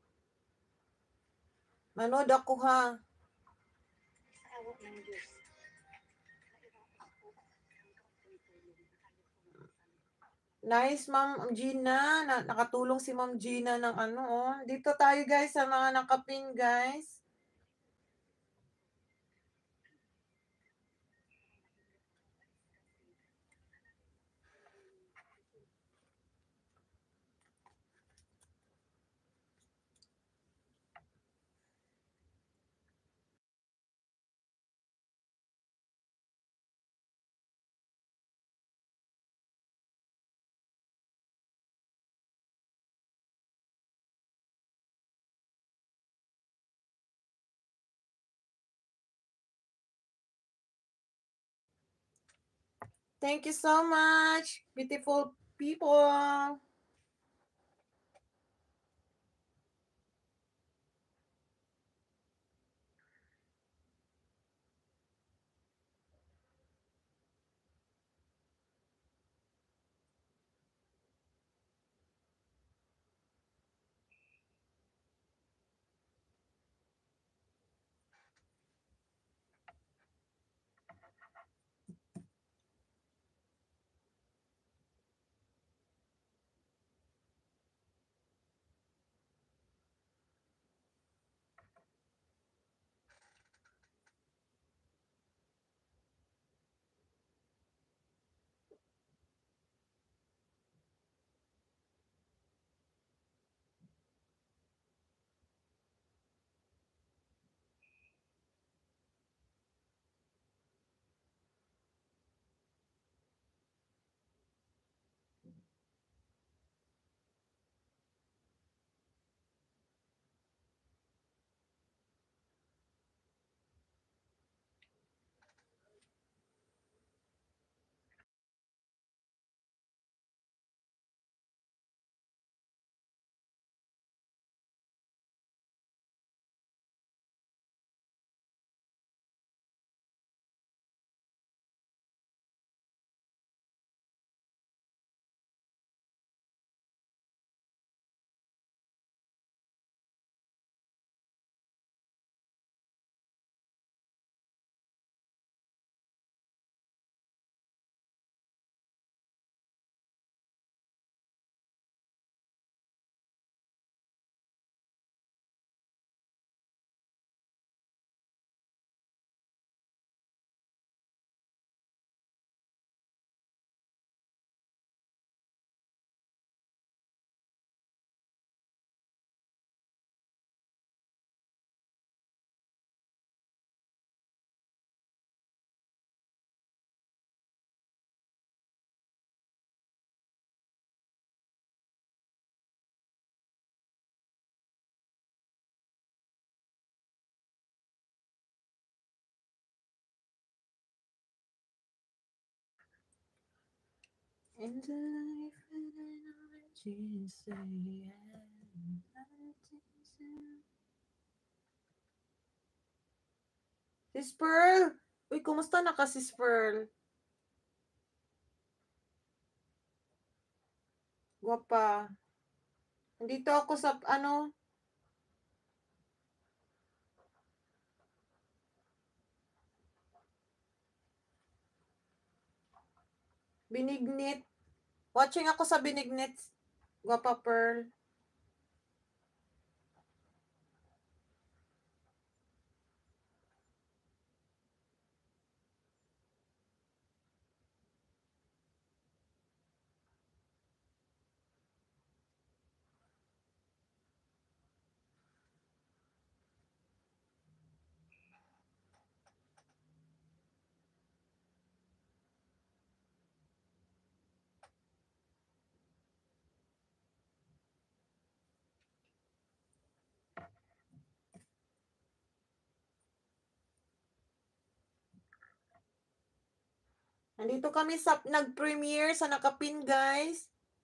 Manood ako ha. Nice, Ma'am Gina. Na, nakatulong si Ma'am Gina ng ano, oh. Dito tayo guys sa mga nakapin guys. Thank you so much, beautiful people. In the life that I know in Jesus, yeah. Sis Pearl! Uy, kumusta na ka, Sis Pearl? Gwapa. Nandito ako sa, ano, Binignit. Watching ako sa Binignit. Gwapa Pearl. Nandito kami sa, nag-premiere sa Nakapin, guys.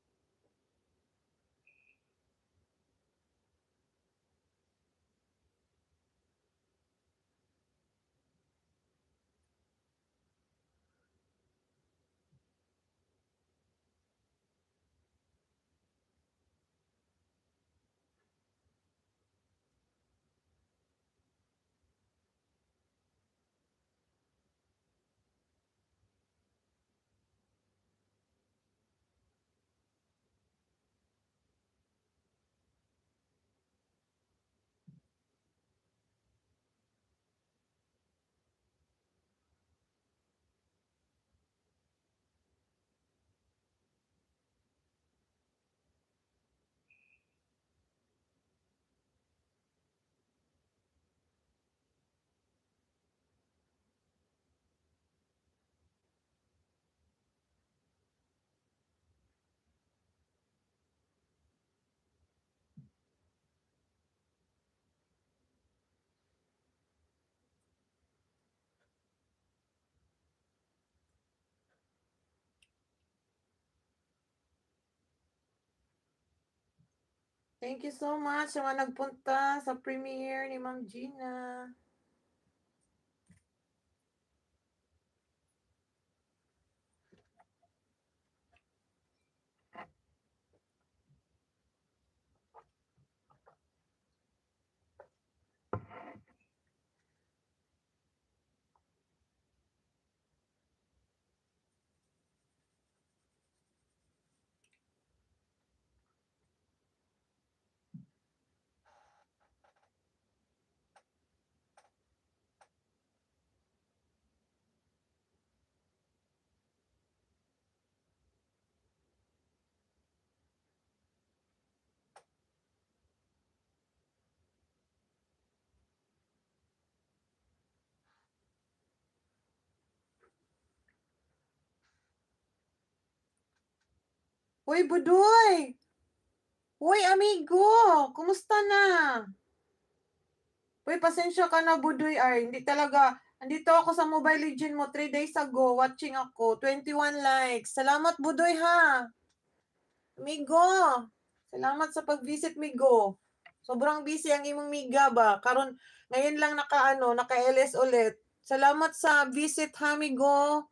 Thank you so much sa mga nagpunta sa premiere ni Ma'am Gina. Uy, Budoy! Uy, amigo! Kumusta na? Uy, pasensya ka na, Budoy. Ay, hindi talaga. Andito ako sa Mobile Legend mo three days ago. Watching ako. twenty-one likes. Salamat, Budoy, ha? Amigo! Salamat sa pag-visit, Migo. Sobrang busy ang imong miga ba? Karon ngayon lang naka-ano, naka-L S ulit. Salamat sa visit, ha, Migo.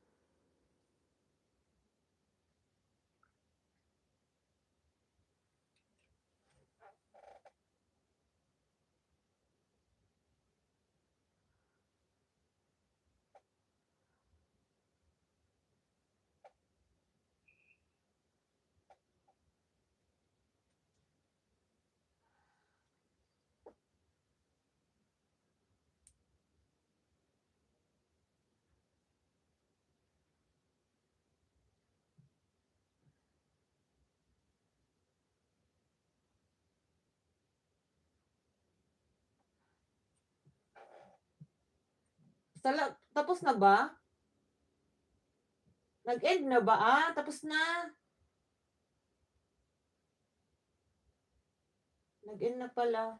Sala, tapos na ba? Nag-end na ba? Ah, tapos na. Nag-end na pala.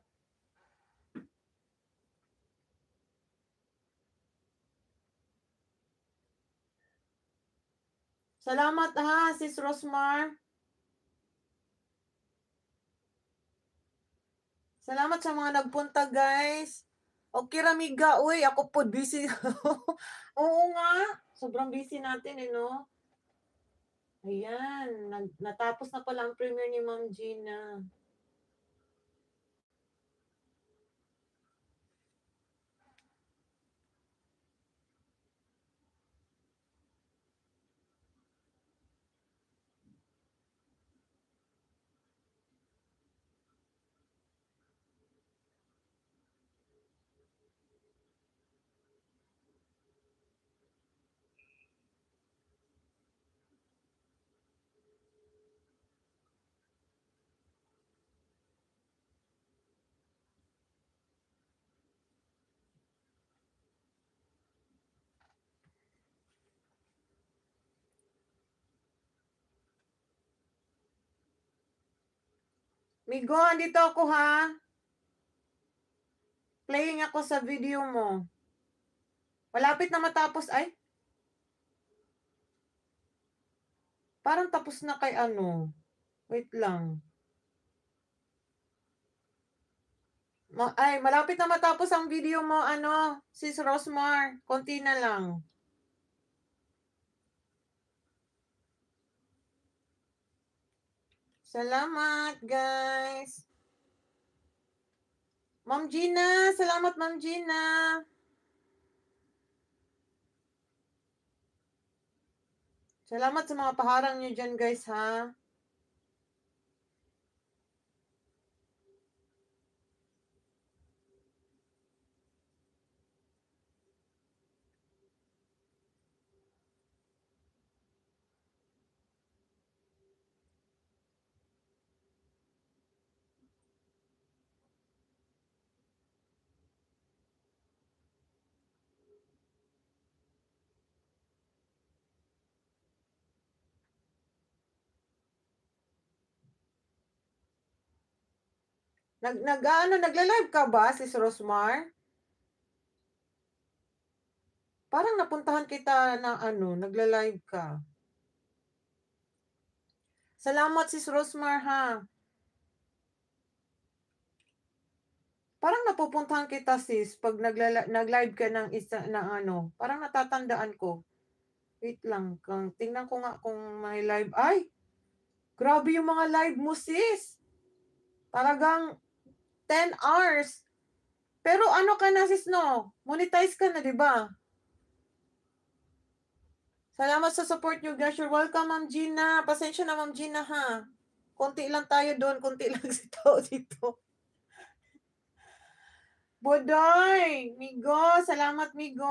Salamat ha, Sis Rosmar. Salamat sa mga nagpunta, guys. Okay, Ramiga. Uy, ako po busy. Oo nga. Sobrang busy natin, eh, no? Ayan. Natapos na pala ang premiere ni Ma'am Gina. Migo, andito ako ha. Playing ako sa video mo. Malapit na matapos. Ay. Parang tapos na kay ano. Wait lang. Ma ay, malapit na matapos ang video mo, ano, Sis Rosmar. Konti na lang. Salamat, guys. Ma'am Gina, salamat Ma'am Gina. Salamat sa mga paharang niyo dyan, guys, ha. Nag, nag, ano, nagla-live ka ba, Sis Rosmar? Parang napuntahan kita na, ano, nagla-live ka. Salamat, Sis Rosmar, ha. Parang napupuntahan kita, sis, pag nag-live ka ng isa, na ano, parang natatandaan ko. Wait lang, kung, tingnan ko nga kung may live. Ay, grabe yung mga live mo, sis. Talagang ten hours. Pero ano ka na, sis, no? Monetize ka na, di ba? Salamat sa support nyo, guys. You're welcome, Ma'am Gina. Pasensya na, Ma'am Gina, ha. Konti lang tayo doon. Konti lang si tao dito. Bodoy! Migo! Salamat, Migo!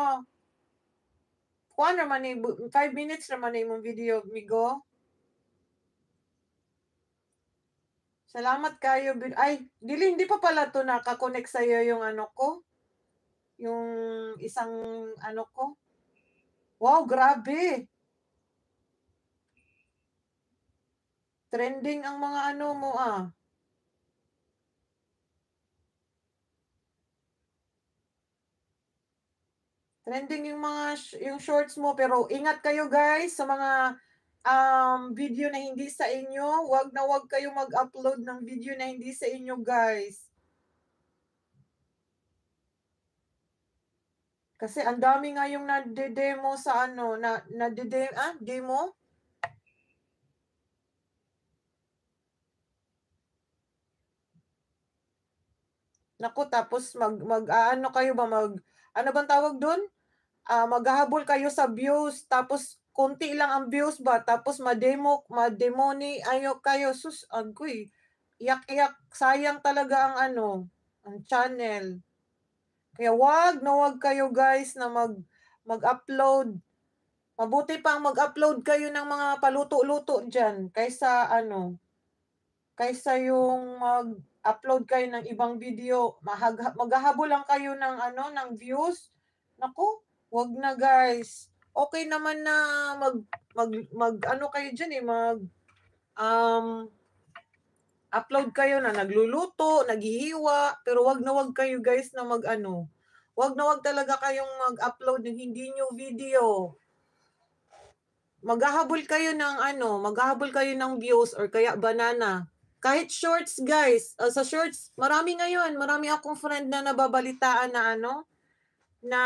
Kuha naman eh. Five minutes naman eh mong video, Migo. Salamat kayo. Ay, dili, hindi pa pala to nakakonect sa'yo yung ano ko. Yung isang ano ko. Wow, grabe. Trending ang mga ano mo ah. Trending yung mga yung shorts mo, pero ingat kayo guys sa mga um, video na hindi sa inyo. Wag na wag kayo mag-upload ng video na hindi sa inyo, guys. Kasi ang dami nga yung nade-demo sa ano, na nade-demo, ah, demo? Naku, tapos mag, mag uh, ano kayo ba, mag, ano bang tawag doon? Uh, maghahabol kayo sa views, tapos konti lang ang views ba, tapos mademo, mademoni, ayo kayo, sus, agoy, iyak-iyak, sayang talaga ang ano, ang channel. Kaya wag na wag kayo guys na mag, mag-upload. Mabuti pang mag-upload kayo ng mga paluto-luto dyan, kaysa ano, kaysa yung mag-upload kayo ng ibang video, mahag, maghahabol lang kayo ng ano, ng views. Naku, wag na guys. Okay naman na mag mag, mag ano kayo diyan eh, mag um upload kayo na nagluluto, naghihiwa, pero wag na wag kayo guys na mag ano. Wag na wag talaga kayong mag-upload ng hindi nyo video. maghahabol kayo ng ano, maghahabol kayo ng views or kaya banana. Kahit shorts, guys. Uh, sa shorts, marami ngayon. Marami akong friend na nababalitaan na ano, na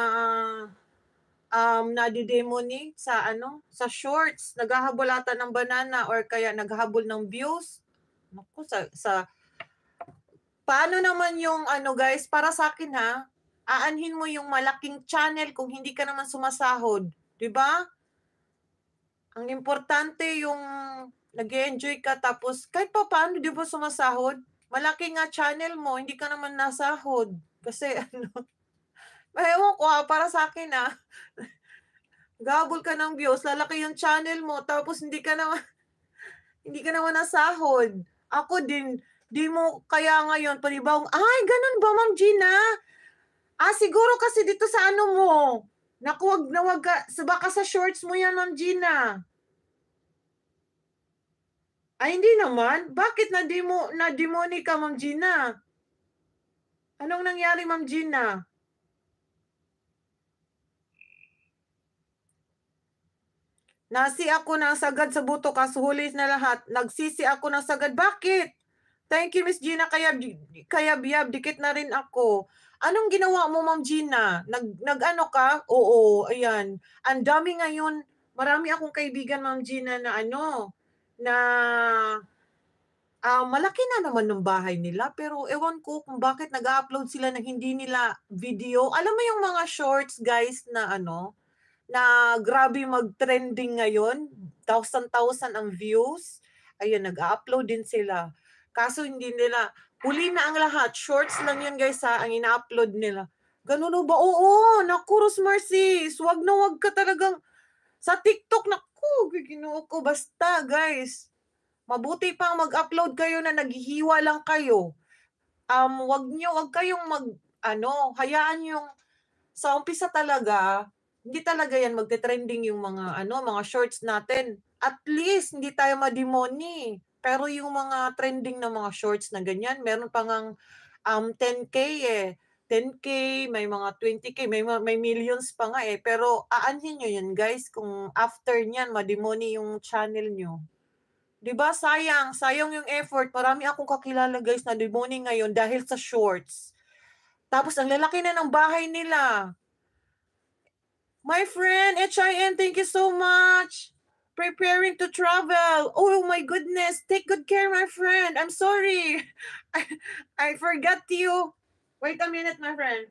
um, nadidemoni sa ano, sa shorts. Naghahabol ata ng banana or kaya naghahabol ng views. Naku, sa, sa paano naman yung ano, guys, para sa akin ha, aanhin mo yung malaking channel kung hindi ka naman sumasahod. 'Di ba? Ang importante yung nag-enjoy ka tapos kahit pa paano, di ba sumasahod? Malaki nga channel mo, hindi ka naman nasahod. Kasi ano, ewan ko ha, para sa akin ha, gabol ka ng views, lalaki yung channel mo, tapos hindi ka naman, hindi ka naman nasahod. Ako din, di mo kaya ngayon, panibawang, ay, ganun ba, Ma'am Gina? Ah, siguro kasi dito sa ano mo, naku, wag na wag ka, baka sa shorts mo yan, Ma'am Gina. Ay, hindi naman. Bakit na-demo, na-demoni ka, Ma'am Gina? Anong nangyari, Ma'am Gina? Nasi ako ng sagad sa buto, kaso huli na lahat. Nagsisi ako ng sagad. Bakit? Thank you, Miss Gina. Kaya, kaya biyab, dikit na rin ako. Anong ginawa mo, Ma'am Gina? Nag, nag-ano ka? Oo, ayan. Ang dami ngayon. Marami akong kaibigan, Ma'am Gina, na ano, na uh, malaki na naman ng bahay nila. Pero ewan ko kung bakit nag-upload sila ng hindi nila video. Alam mo yung mga shorts, guys, na ano, na grabe mag-trending ngayon, thousand-thousand ang views. Ayun, nag-upload din sila. Kaso hindi nila, huli na ang lahat. Shorts lang yun, guys, ha, ang ina-upload nila. Ganun ba? Oo, naku, Rosmarcis, wag na wag ka talagang, sa TikTok, naku, ginuo ko, basta, guys. Mabuti pang mag-upload kayo na naghihiwa lang kayo. Um, wag nyo, wag kayong mag, ano, hayaan yung, sa umpisa talaga, hindi talaga yan magte-trending yung mga ano, mga shorts natin. At least hindi tayo mademoni. Pero yung mga trending na mga shorts na ganyan, meron pa ngang um ten K eh. ten K, may mga twenty K, may may millions pa nga eh. Pero aanhin nyo yun, guys, kung after niyan mademoni yung channel nyo. 'Di ba? Sayang, sayang yung effort. Marami akong kakilala, guys, na demoni ngayon dahil sa shorts. Tapos ang lalaki na ng bahay nila. My friend, H I N, thank you so much. Preparing to travel. Oh my goodness. Take good care, my friend. I'm sorry. I, I forgot you. Wait a minute, my friend.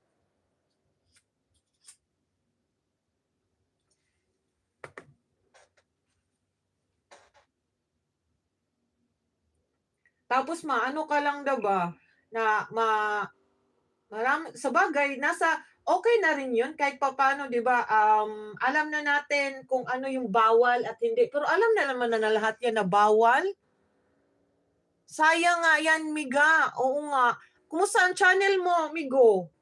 Tapos maano ka lang daw ba? Na ma marami, sa bagay, nasa okay na rin yun kahit papaano, di ba? Um, alam na natin kung ano yung bawal at hindi. Pero alam na naman na, na lahat yan na bawal. Sayang nga yan, Miga. Oo nga. Kumusta ang channel mo, Migo?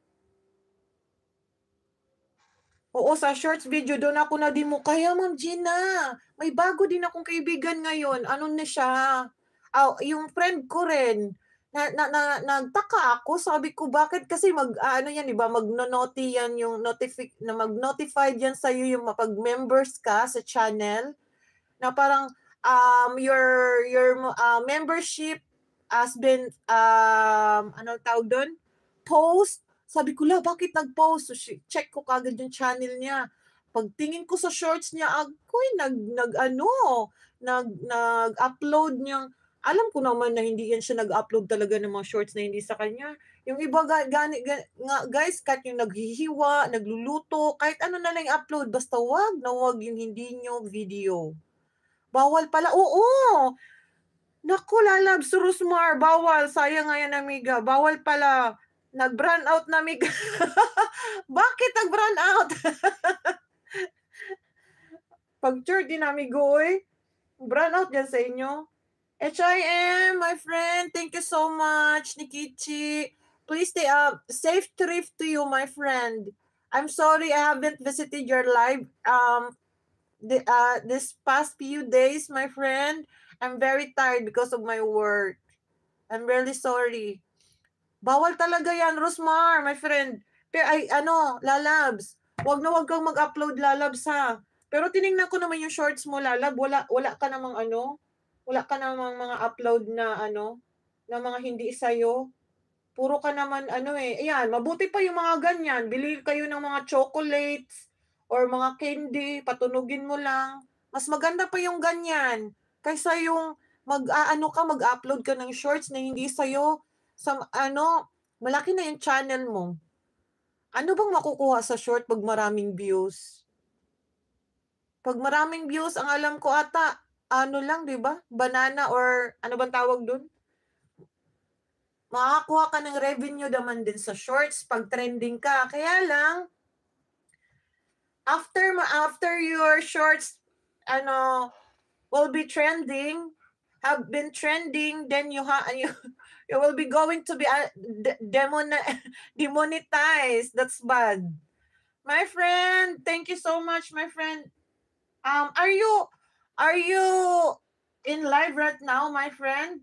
Oo, sa shorts video doon ako na di mo. Kaya, Ma'am Gina, may bago din akong kaibigan ngayon. Ano na siya? Oh, yung friend ko rin. Na, na, na, nagtaka ako, sabi ko, bakit kasi mag, uh, ano yan, di ba, mag-noti yan yung notific, na mag-notified yan sa'yo yung mapag-members ka sa channel, na parang, um, your, your uh, membership has been, um, ano tawag doon? Post. Sabi ko, la, bakit nag-post? So, check ko kagad yung channel niya. Pagtingin ko sa shorts niya, ako'y nag, nag, ano, nag, nag-upload niyang, alam ko naman na hindi yan siya nag-upload talaga ng mga shorts na hindi sa kanya. Yung iba, gani, gani, guys, kahit yung naghihiwa, nagluluto, kahit ano na lang upload, basta wag na wag yung hindi nyo video. Bawal pala. Oo! Naku, lalab, Surusmar, bawal. Sayang nga yan, amiga. Bawal pala. Nag-brand out na, amiga. Bakit nag-brand out? Pag-church din, amigo, eh. Brand out yan sa inyo. H I M, my friend, thank you so much, Nikichi. Please stay up. Safe trip to you, my friend. I'm sorry I haven't visited your live um the, uh, this past few days, my friend. I'm very tired because of my work. I'm really sorry. Bawal talaga yan, Rosmar, my friend. Pero ay, ano, lalabs. Wag na wag kang mag-upload, lalabs, ha. Pero tiningnan ko naman yung shorts mo, Lalab, wala wala ka namang ano, wala ka namang mga upload na ano, na mga hindi sa'yo. Puro ka naman ano, eh, ayan, mabuti pa yung mga ganyan, bili kayo ng mga chocolates or mga candy, patunugin mo lang. Mas maganda pa yung ganyan, kaysa yung mag-aano ka, mag-upload ka ng shorts na hindi sa'yo, sa ano, malaki na yung channel mo. Ano bang makukuha sa short 'pag maraming views? 'Pag maraming views, ang alam ko ata, ano lang, 'di ba? Banana or ano bang tawag dun? Makakakuha ka ng revenue naman din sa shorts 'pag trending ka. Kaya lang, after ma after your shorts, ano, will be trending, have been trending, then you ha you, you will be going to be uh, de- demon demonetized. That's bad. My friend, thank you so much, my friend. Um, are you are you in live right now, my friend?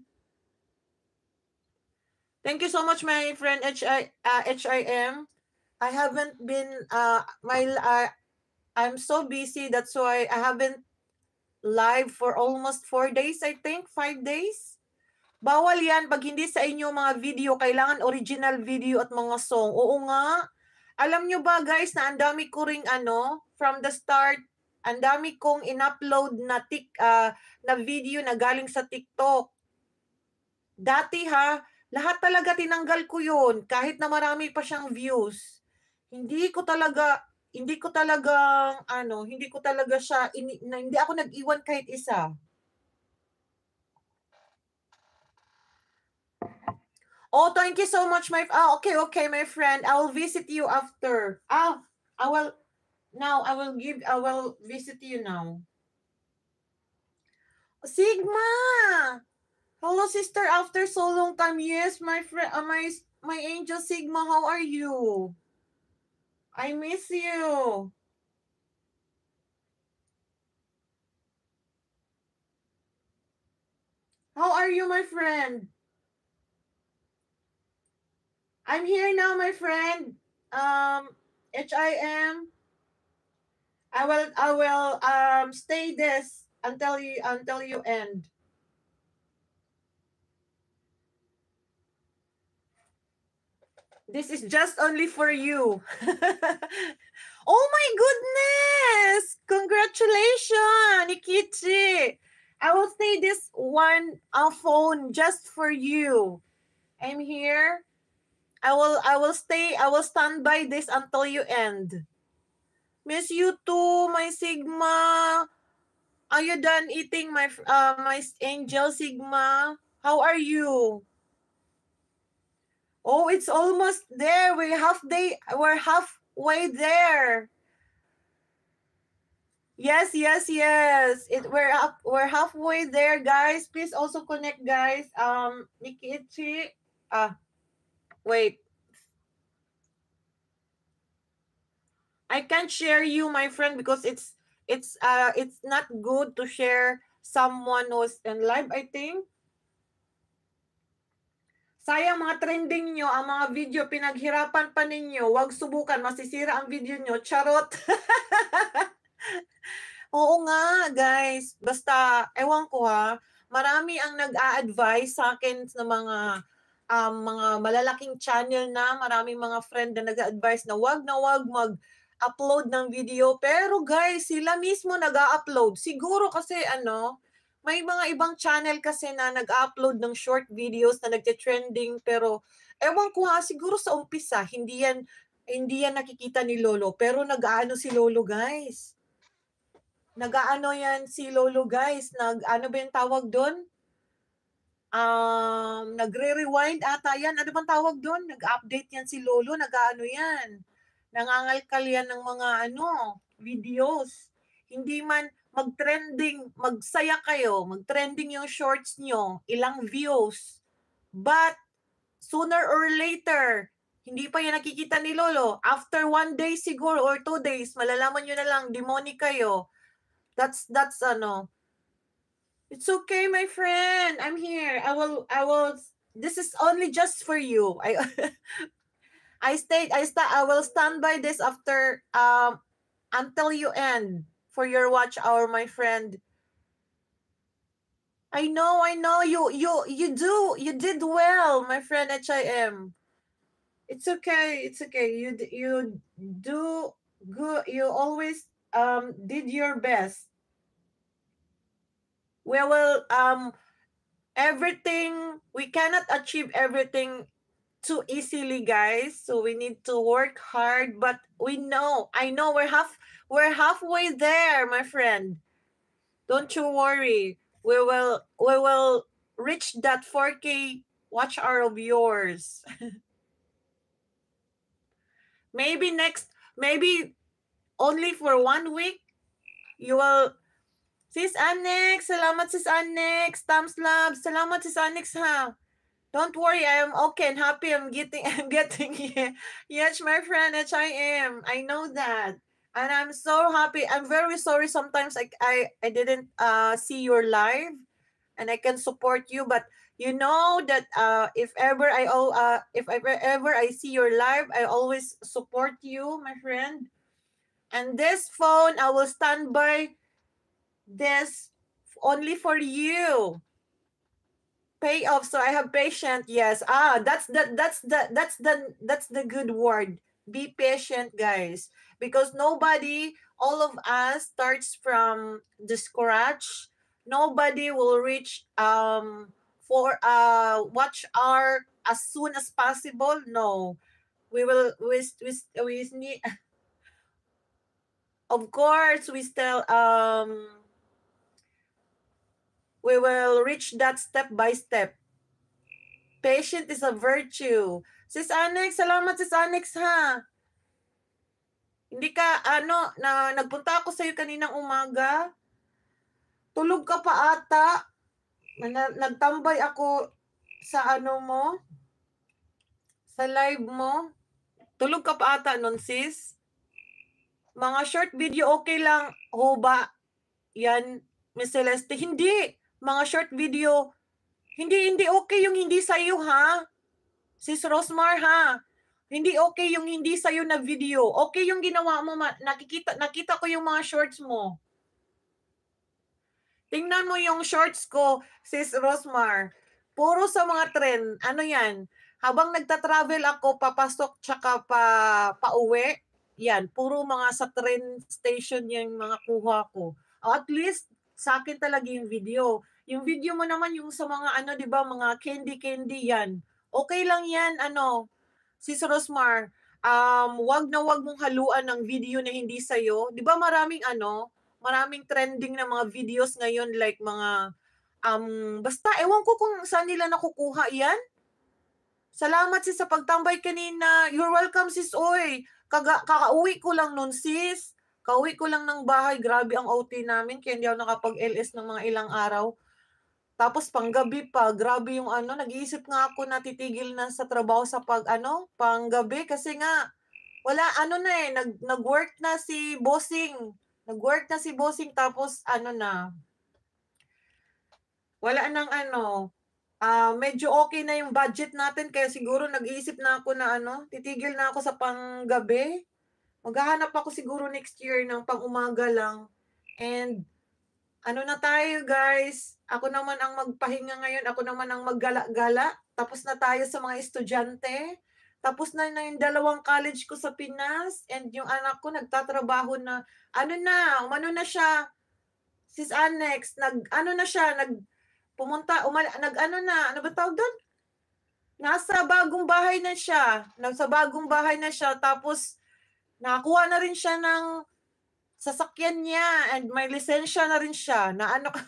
Thank you so much, my friend H I uh, H I M. I haven't been uh my uh, I'm so busy, that's why I haven't live for almost four days, I think, five days. Bawal yan pag hindi sa inyo mga video, kailangan original video at mga song. Oo nga. Alam nyo ba guys na ang dami ko ring ano, from the start, ang dami kong in-upload na tik uh, na video na galing sa TikTok. Dati ha, lahat talaga tinanggal ko yun kahit na marami pa siyang views. Hindi ko talaga hindi ko talaga ano, hindi ko talaga siya ini, na, hindi ako nag-iwan kahit isa. Oh, thank you so much, my oh, okay, okay, my friend. I will visit you after. Ah, I will now. I will give. I will visit you now. Sigma. Hello, sister. After so long time, yes, my friend, uh, my my angel Sigma. How are you? I miss you. How are you, my friend? I'm here now, my friend. Um, H I M. I will. I will. Um, stay this until you until you end. This is just only for you. Oh my goodness! Congratulations, Nikichi! I will stay this one uh, phone just for you. I'm here. I will I will stay, I will stand by this until you end. Miss you too, my Sigma. Are you done eating, my uh, my angel Sigma? How are you? Oh, it's almost there. We're half day. We're halfway there. Yes, yes, yes. It we're up. We're halfway there, guys. Please also connect, guys. Um, Nikichi. Ah, wait. I can't share you, my friend, because it's it's uh it's not good to share someone who's in live, I think. Sayang mga trending nyo, ang mga video, pinaghirapan pa ninyo. Huwag subukan, masisira ang video nyo. Charot! Oo nga, guys. Basta, ewan ko ha, marami ang nag-a-advise sa akin sa mga um, mga malalaking channel na, maraming mga friend na nag-a-advise na wag na wag mag-upload ng video. Pero guys, sila mismo nag-a-upload. Siguro kasi ano, may mga ibang channel kasi na nag-upload ng short videos na nagte-trending, pero ewan ko ha, siguro sa umpisa, hindi yan, hindi yan nakikita ni Lolo, pero nag-aano si Lolo, guys. Nag-aano yan si Lolo, guys. Nag-ano ba yung tawag doon? Um, nagre-rewind ata yan. Ano bang tawag doon? Nag-update yan si Lolo. Nag-aano yan. Nangangalkal yan ng mga ano, videos. Hindi man mag-trending, magsaya kayo, mag-trending yung shorts nyo, ilang views. But, sooner or later, hindi pa yan nakikita ni Lolo. After one day siguro or two days, malalaman nyo na lang, demonic kayo. That's, that's ano. It's okay, my friend. I'm here. I will, I will, this is only just for you. I, I stayed, I sta I will stand by this after, um, until you end. for your watch hour, my friend. I know, I know, you, you, you do, you did well, my friend H I M. It's okay, it's okay. You, you do good. You always um did your best. We will um everything. We cannot achieve everything too easily, guys. So we need to work hard. But we know, I know, we're half, we're halfway there, my friend. Don't you worry. We will, we will reach that four K watch hour of yours. Maybe next, maybe only for one week, you will. Sis Annex, salamat sis Annex. Thumbs love, salamat sis Annex ha. Don't worry, I am okay and happy. I'm getting, I'm getting here. Yes, my friend, H I M. I know that. And I'm so happy. I'm very sorry sometimes I, I, I didn't uh, see your live and I can support you. But you know that uh, if ever I uh, if ever, ever I see your live, I always support you, my friend. And this phone, I will stand by this only for you. Pay off, so I have patient. Yes. Ah, that's the that's the that's the that's the good word. Be patient, guys, because nobody, all of us starts from the scratch. Nobody will reach um for uh watch hour as soon as possible. No. We will we we, we need of course we still um we will reach that step by step. Patient is a virtue. Sis Annex, salamat sis Annex ha. Hindi ka, ano, na nagpunta ako sa'yo kaninang umaga. Tulog ka pa ata. Na, nagtambay ako sa ano mo. Sa live mo. Tulog ka pa ata nun, sis. Mga short video, okay lang. Ho ba? Yan, Miss Celeste. Hindi. Mga short video, hindi, hindi okay yung hindi sa'yo, ha? Sis Rosmar, ha? Hindi okay yung hindi sa'yo na video. Okay yung ginawa mo. Nakikita, nakita ko yung mga shorts mo. Tingnan mo yung shorts ko, Sis Rosmar. Puro sa mga trend. Ano yan? Habang nagta-travel ako, papasok tsaka pa, pa-uwi, yan, puro mga sa train station yung mga kuha ko. O at least, sa akin talaga yung video. Yung video mo naman, yung sa mga ano, di ba, mga candy-candy yan. Okay lang yan, ano, Sis Rosmar, um, wag na wag mong haluan ng video na hindi sa'yo. Di ba maraming ano, maraming trending na mga videos ngayon like mga, um, basta, ewan ko kung saan nila nakukuha yan. Salamat sis sa pagtambay kanina. You're welcome sis, oy. Kaga, kakauwi ko lang nun sis. Kauwi ko lang ng bahay. Grabe ang O T namin kaya hindi ako nakapag-L S ng mga ilang araw. Tapos panggabi pa, grabe yung ano, nag-iisip nga ako na titigil na sa trabaho sa pag ano, panggabi kasi nga wala ano na eh, nag nag-work na si Bossing. Nag-work na si Bossing tapos ano na. Wala nang ano, ah uh, medyo okay na yung budget natin kaya siguro nag-iisip na ako na ano, titigil na ako sa panggabi. Maghahanap ako siguro next year ng pang-umaga lang. And ano na tayo guys, ako naman ang magpahinga ngayon, ako naman ang maggala-gala. Tapos na tayo sa mga estudyante. Tapos na na yung dalawang college ko sa Pinas. And yung anak ko nagtatrabaho na, ano na, umano na siya, Sis Annex, nag, ano na siya, nag, pumunta, umal, nag, ano na, ano ba tawag doon? Nasa bagong bahay na siya. Nasa bagong bahay na siya. Tapos, nakakuha na rin siya ng sasakyan niya and may lisensya na rin siya na ano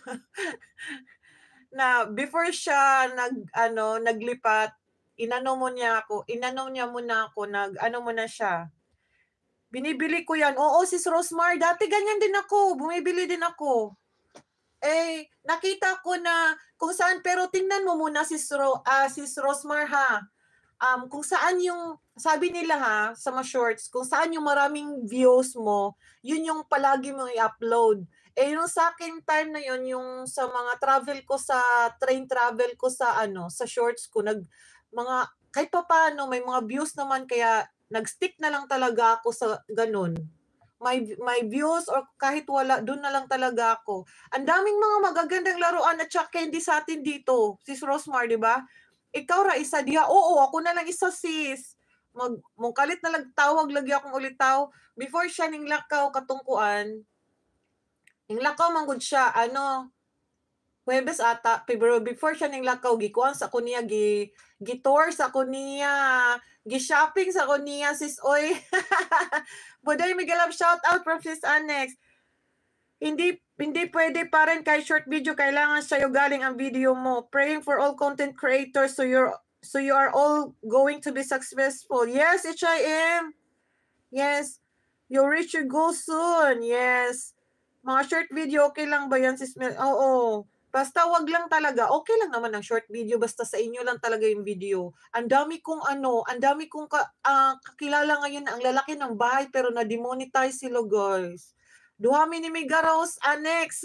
na before siya nag ano naglipat inano mo niya ako inano niya muna ako nag ano mo na siya binibili ko yan. Oo sis Rosmar, dati ganyan din ako, bumibili din ako. Eh nakita ko na kung saan, pero tingnan mo muna sis Ro, uh, sis Rosmar ha. Um, kung saan yung, sabi nila ha, sa mga shorts, kung saan yung maraming views mo, yun yung palagi mo i-upload. Eh, yung sa akin time na yun, yung sa mga travel ko, sa train travel ko sa, ano, sa shorts ko, nag, mga, kahit pa paano, may mga views naman, kaya nag-stick na lang talaga ako sa ganun. may, may views or kahit wala, doon na lang talaga ako. Ang daming mga magagandang laruan at saka candy sa atin dito. Sis Rosmar, di ba? Ikaw ra isa diha. Oo, ako na lang isa sis. Mag, mong kalit na lagtawag, lagi akong ulitaw. Before siya ning lakaw katungkuan, ning lakaw manggod siya, ano, Huwebes ata, pero before siya ning lakaw, gikuan sa ko niya, gi, gi-tour sa ko niya, gi-shopping sa ko niya, sis oy. Buday Miguel, shout out from sis Annex. Hindi hindi pwede pa rin kay short video, kailangan sa'yo galing ang video mo. Praying for all content creators so you're so you are all going to be successful. Yes, H I M. Yes. You'll reach your goal soon. Yes. Mga short video, okay lang ba yan, sis Mel? Oo. Basta wag lang talaga. Okay lang naman ang short video, basta sa inyo lang talaga yung video. Ang dami kong ano, ang dami kong ka, uh, kakilala ngayon na ang lalaki ng bahay pero na-demonetize sila, guys. Duha minimi garos, Annex.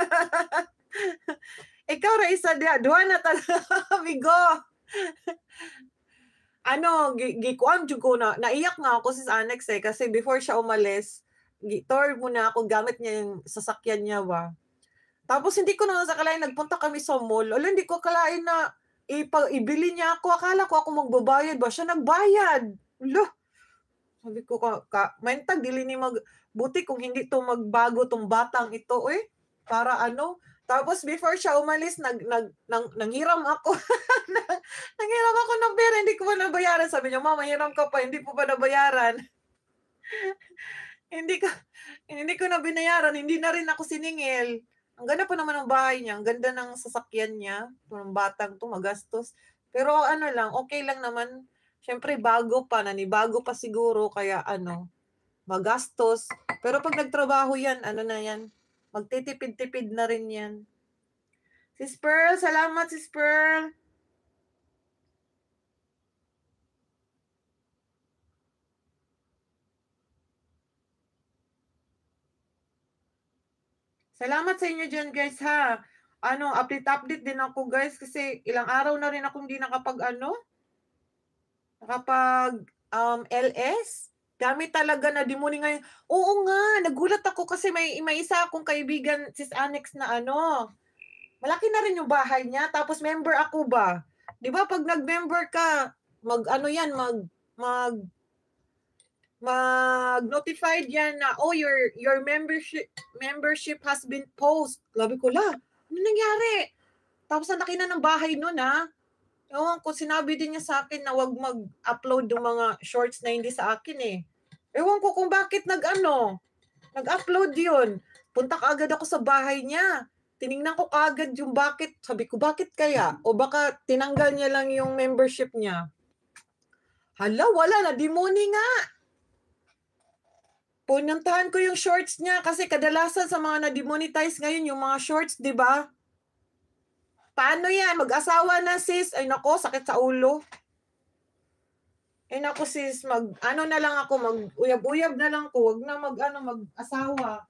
Ikaw ra isa dia, duha na talaga, amigo. Ano, gikuan jud ko na, naiyak nga ako sis Annex eh, kasi before siya umalis, gitor muna ako gamit niya yung sasakyan niya ba. Tapos hindi ko na nakalain, nagpunta kami sa mall. Ala, hindi ko akalain na ipa, ibili niya ako. Akala ko ako magbabayad ba? Siya nagbayad. Ala, sabi ko, ka, ka mentag, dili ni mag, buti kung hindi to magbago tong batang ito eh. Para ano, tapos before siya umalis, nag, nag, nang, nanghiram ako. nanghiram ako ng pera, hindi ko pa nabayaran. Sabi niya, mama, hiram ka pa, hindi po pa nabayaran. hindi ko, hindi ko na binayaran, hindi na rin ako siningil. Ang ganda pa naman ng bahay niya, ang ganda ng sasakyan niya, ng batang to, magastos. Pero ano lang, okay lang naman. Siyempre, bago pa, nanibago pa siguro, kaya ano, magastos. Pero pag nagtrabaho yan, ano na yan, magtitipid-tipid na rin yan. Sis Pearl, salamat Sis Pearl. Salamat sa inyo dyan guys ha. Ano, update-update din ako guys kasi ilang araw na rin akong hindi nakapag ano, nakapag um, L S. Gamit talaga na demoni ngayon. Oo nga, nagulat ako kasi may, may isa akong kaibigan, sis Annex na ano, malaki na rin yung bahay niya, tapos member ako ba? Di ba pag nag-member ka, mag ano yan, mag, mag, mag-notified yan na, oh, your your membership membership has been post. Labi ko, la, ano nangyari? Tapos ang laki na ng bahay nun, ha? Ewan ko, sinabi din niya sa akin na wag mag-upload ng mga shorts na hindi sa akin, eh. Ewan ko kung bakit nag-ano, nag-upload yun. Punta ka agad ako sa bahay niya. Tiningnan ko kaagad yung bakit. Sabi ko, bakit kaya? O baka tinanggal niya lang yung membership niya. Hala, wala na, demoni nga. Pununtahan ko yung shorts niya kasi kadalasan sa mga na-demonetize ngayon yung mga shorts, di ba? Paano yan? Mag-asawa na sis. Ay nako, sakit sa ulo. Ay nako sis, mag ano na lang ako, mag-uyab-uyab na lang ko. Wag na mag ano, mag-asawa.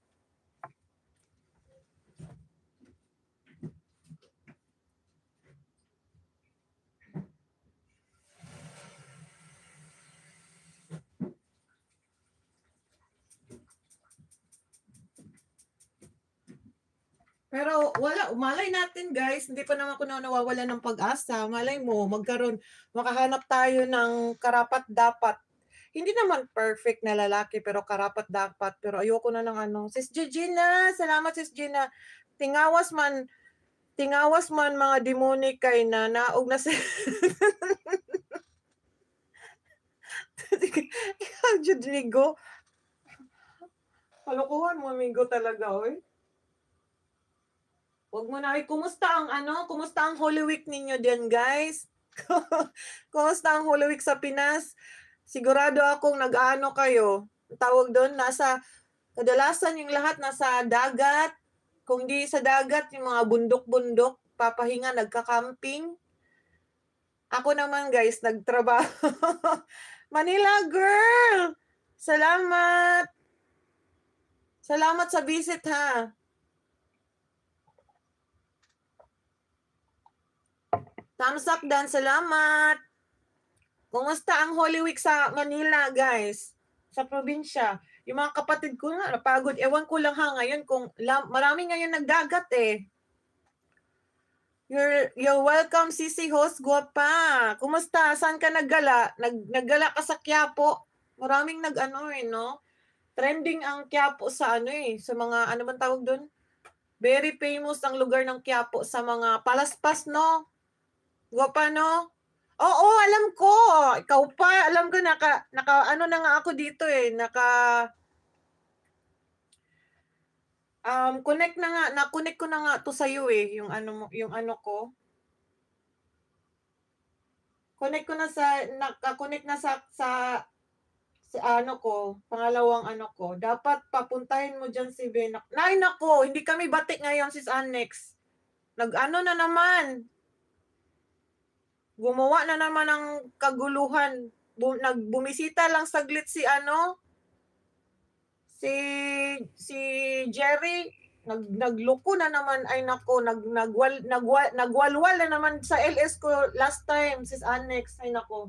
Pero wala, malay natin guys, hindi pa naman ako na nawawala ng pag-asa. Malay mo, magkaroon, makahanap tayo ng karapat dapat. Hindi naman perfect na lalaki, pero karapat dapat. Pero ayoko na ng ano. Sis Gina, salamat Sis Gina. Tingawas man, tingawas man mga demoni kay na naog na si... Ikaw, Judrigo. Kalokohan mo, amigo talaga, oy. Huwag mo na, ay, kumusta ang ano? Kumusta ang Holy Week ninyo diyan, guys? Kumusta ang Holy Week sa Pinas? Sigurado akong nag-ano kayo. Tawag doon, nasa, kadalasan yung lahat nasa dagat. Kung di sa dagat, yung mga bundok-bundok, papahinga, nagka-camping. Ako naman, guys, nagtrabaho. Manila girl! Salamat! Salamat sa visit, ha? Thumbs up dan, salamat. Kumusta ang Holy Week sa Manila, guys? Sa probinsya. Yung mga kapatid ko nga, napagod. Ewan ko lang ha ngayon kung marami ngayon nagdagat eh. You're, you're welcome, Sisi Host Guapa. Kumusta? Saan ka naggala? Nag, naggala ka sa Quiapo? Maraming nag-ano eh, no? Trending ang Quiapo sa ano eh, sa mga, ano bang tawag doon? Very famous ang lugar ng Quiapo sa mga palaspas, no? Guapa, no? Oo, alam ko. Ikaw pa, alam ko, naka, naka ano na nga ako dito eh, naka, um, connect na nga, na-connect ko na nga to sa'yo eh, yung ano, yung ano ko. Connect ko na sa, naka-connect na sa, sa, sa ano ko, pangalawang ano ko. Dapat papuntahin mo dyan si Benak. Nay, nako, hindi kami batik ngayon, sis Annex. Nag-ano na naman. Gumawa na naman ng kaguluhan. Bu- nagbumisita lang saglit si ano, si, si Jerry. Nag, nagluko na naman, ay nako, nag, nagwal, nagwal, nagwalwal na naman sa L S ko last time, sis Annex, ay nako.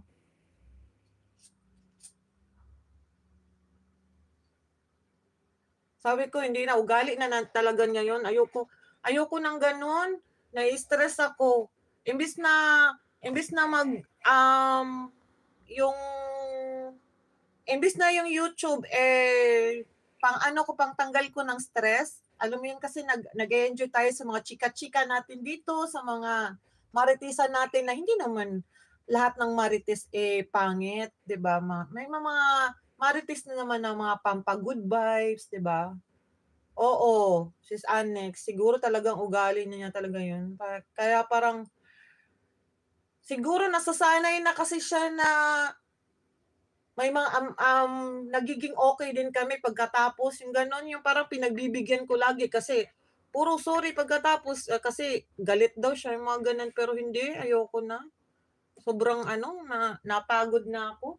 Sabi ko, hindi na, ugali na, na talaga ngayon. Ayoko, ayoko nang ganun. Na-stress ako. Imbis na, imbis na mag, um, yung, imbis na yung YouTube, eh, pang ano ko, pang tanggal ko ng stress. Alam mo yun kasi nag, nag-enjoy tayo sa mga chika-chika natin dito, sa mga maritisan natin na hindi naman lahat ng marites eh pangit, 'di ba? May mga marites na naman ng mga pampa-good vibes, 'di ba? Oo, sis Annex, siguro talagang ugali niya talaga 'yun. Kaya parang siguro nasasanay na kasi siya na may mga um, um nagiging okay din kami pagkatapos yung gano'n, yung parang pinagbibigyan ko lagi kasi puro sorry pagkatapos uh, kasi galit daw siya yung mga ganun, pero hindi, ayoko na. Sobrang ano, na, napagod na ako.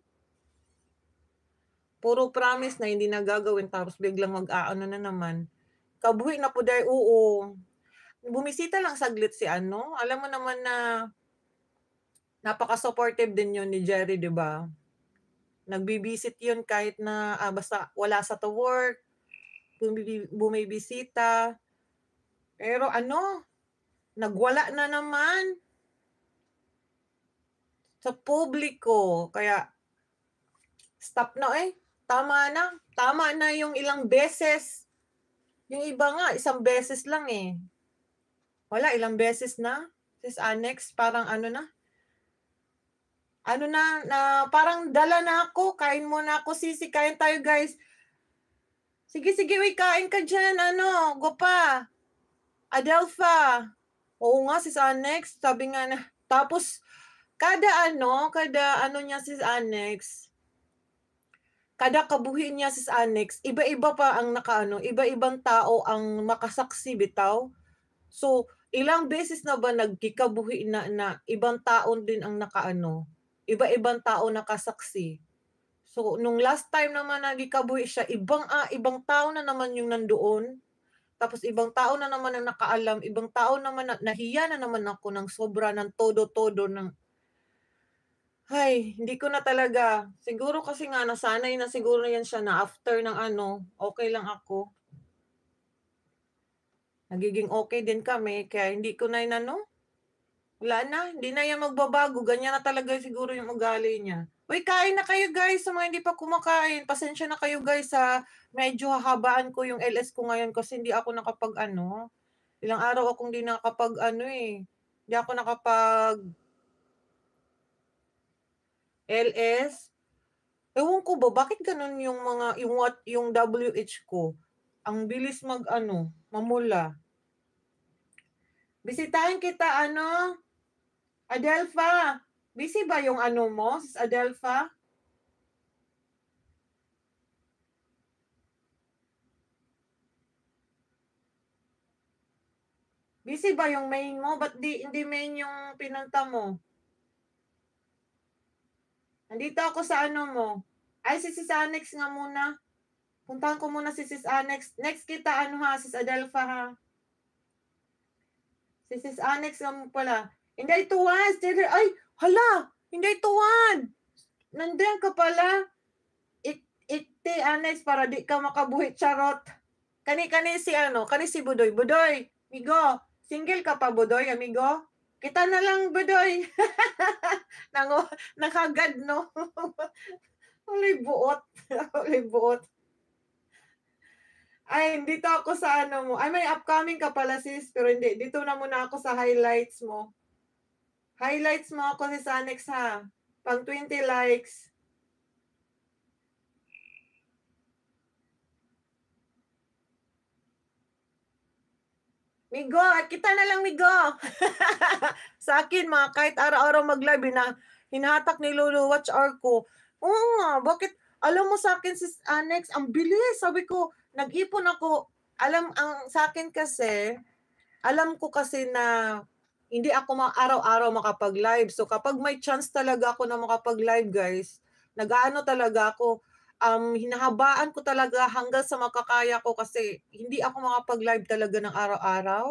Puro promise na hindi na gagawin tapos biglang mag-aano na naman. Kabuhi na po dahil, oo. Bumisita lang saglit si ano. Alam mo naman na napaka-supportive din yun ni Jerry, di ba? Nagbibisit yun kahit na ah, basta wala sa to work, bumibisita. Pero ano, nagwala na naman sa publiko. Kaya, stop na eh. Tama na. Tama na yung ilang beses. Yung iba nga, isang beses lang eh. Wala, ilang beses na. Sis Annex, parang ano na. Ano na, na parang dala na ako. Kain mo na ako, Sisi. Kain tayo, guys. Sige, sige, uy, kain ka dyan. Ano, go pa. Adelpha. Oo nga, Sis Annex. Sabi nga na. Tapos, kada ano, kada ano niya, Sis Annex, kada kabuhi niya, Sis Annex, iba-iba pa ang nakaano, iba-ibang tao ang makasaksi bitaw. So, ilang beses na ba nagkikabuhi na na ibang tao din ang nakaano, iba-ibang tao nakasaksi. So, nung last time naman nagkikabuhi siya, ibang ah, ibang tao na naman yung nandoon. Tapos ibang tao na naman ang nakaalam, ibang tao naman na, nahiya na naman ako ng sobra ng todo-todo ng ay, hindi ko na talaga. Siguro kasi nga nasanay na siguro yan siya na after ng ano, okay lang ako. Nagiging okay din kami, kaya hindi ko na inano. Wala na, hindi na yan magbabago. Ganyan na talaga siguro yung ugali niya. Uy, kain na kayo guys sa mga hindi pa kumakain. Pasensya na kayo guys sa medyo hahabaan ko yung L S ko ngayon kasi hindi ako nakapag ano. Ilang araw akong hindi nakapag ano eh. Hindi ako nakapag L S. Ewan ko ba, bakit ganun yung mga, yung what, yung W H ko? Ang bilis mag ano, mamula. Bisitahin kita ano, Adelpha. Busy ba yung ano mo, sis Adelpha? Busy ba yung main mo? Ba't di, hindi main yung pinunta mo? Nandito ako sa ano mo. Ay, si Sis Annex nga muna. Puntahan ko muna si Sis Annex. Next kita, ano ha, Sis Adelpha ha. Si Sis Annex nga mo pala. Hindi tuwan. Ay, hala, hindi tuwan. Nandiyan ka pala. Iti Anex para di ka makabuhi charot. Kani kani si ano, kani si Budoy. Budoy, migo, single ka pa Budoy, amigo? Kita na lang Budoy. Nango nakagad no. Uloy buot. Uloy buot. Ay, dito ako sa ano mo. Ay, may upcoming ka pala sis, pero hindi. Dito na muna ako sa highlights mo. Highlights mo ako si Sanex ha. Pang twenty likes. Migo, at kita na lang Migo. Sa akin, mga kahit araw-araw mag-live, na hinahatak ni Lulu, watch hour ko. Oo nga, bakit? Alam mo sa akin, sis Anex, ang bilis. Sabi ko, nag-ipon ako. Alam, ang sa akin kasi, alam ko kasi na hindi ako ma araw-araw makapag-live. So, kapag may chance talaga ako na makapag-live, guys, nag-aano talaga ako, um, hinahabaan ko talaga hanggang sa makakaya ko kasi hindi ako makapag-live talaga ng araw-araw.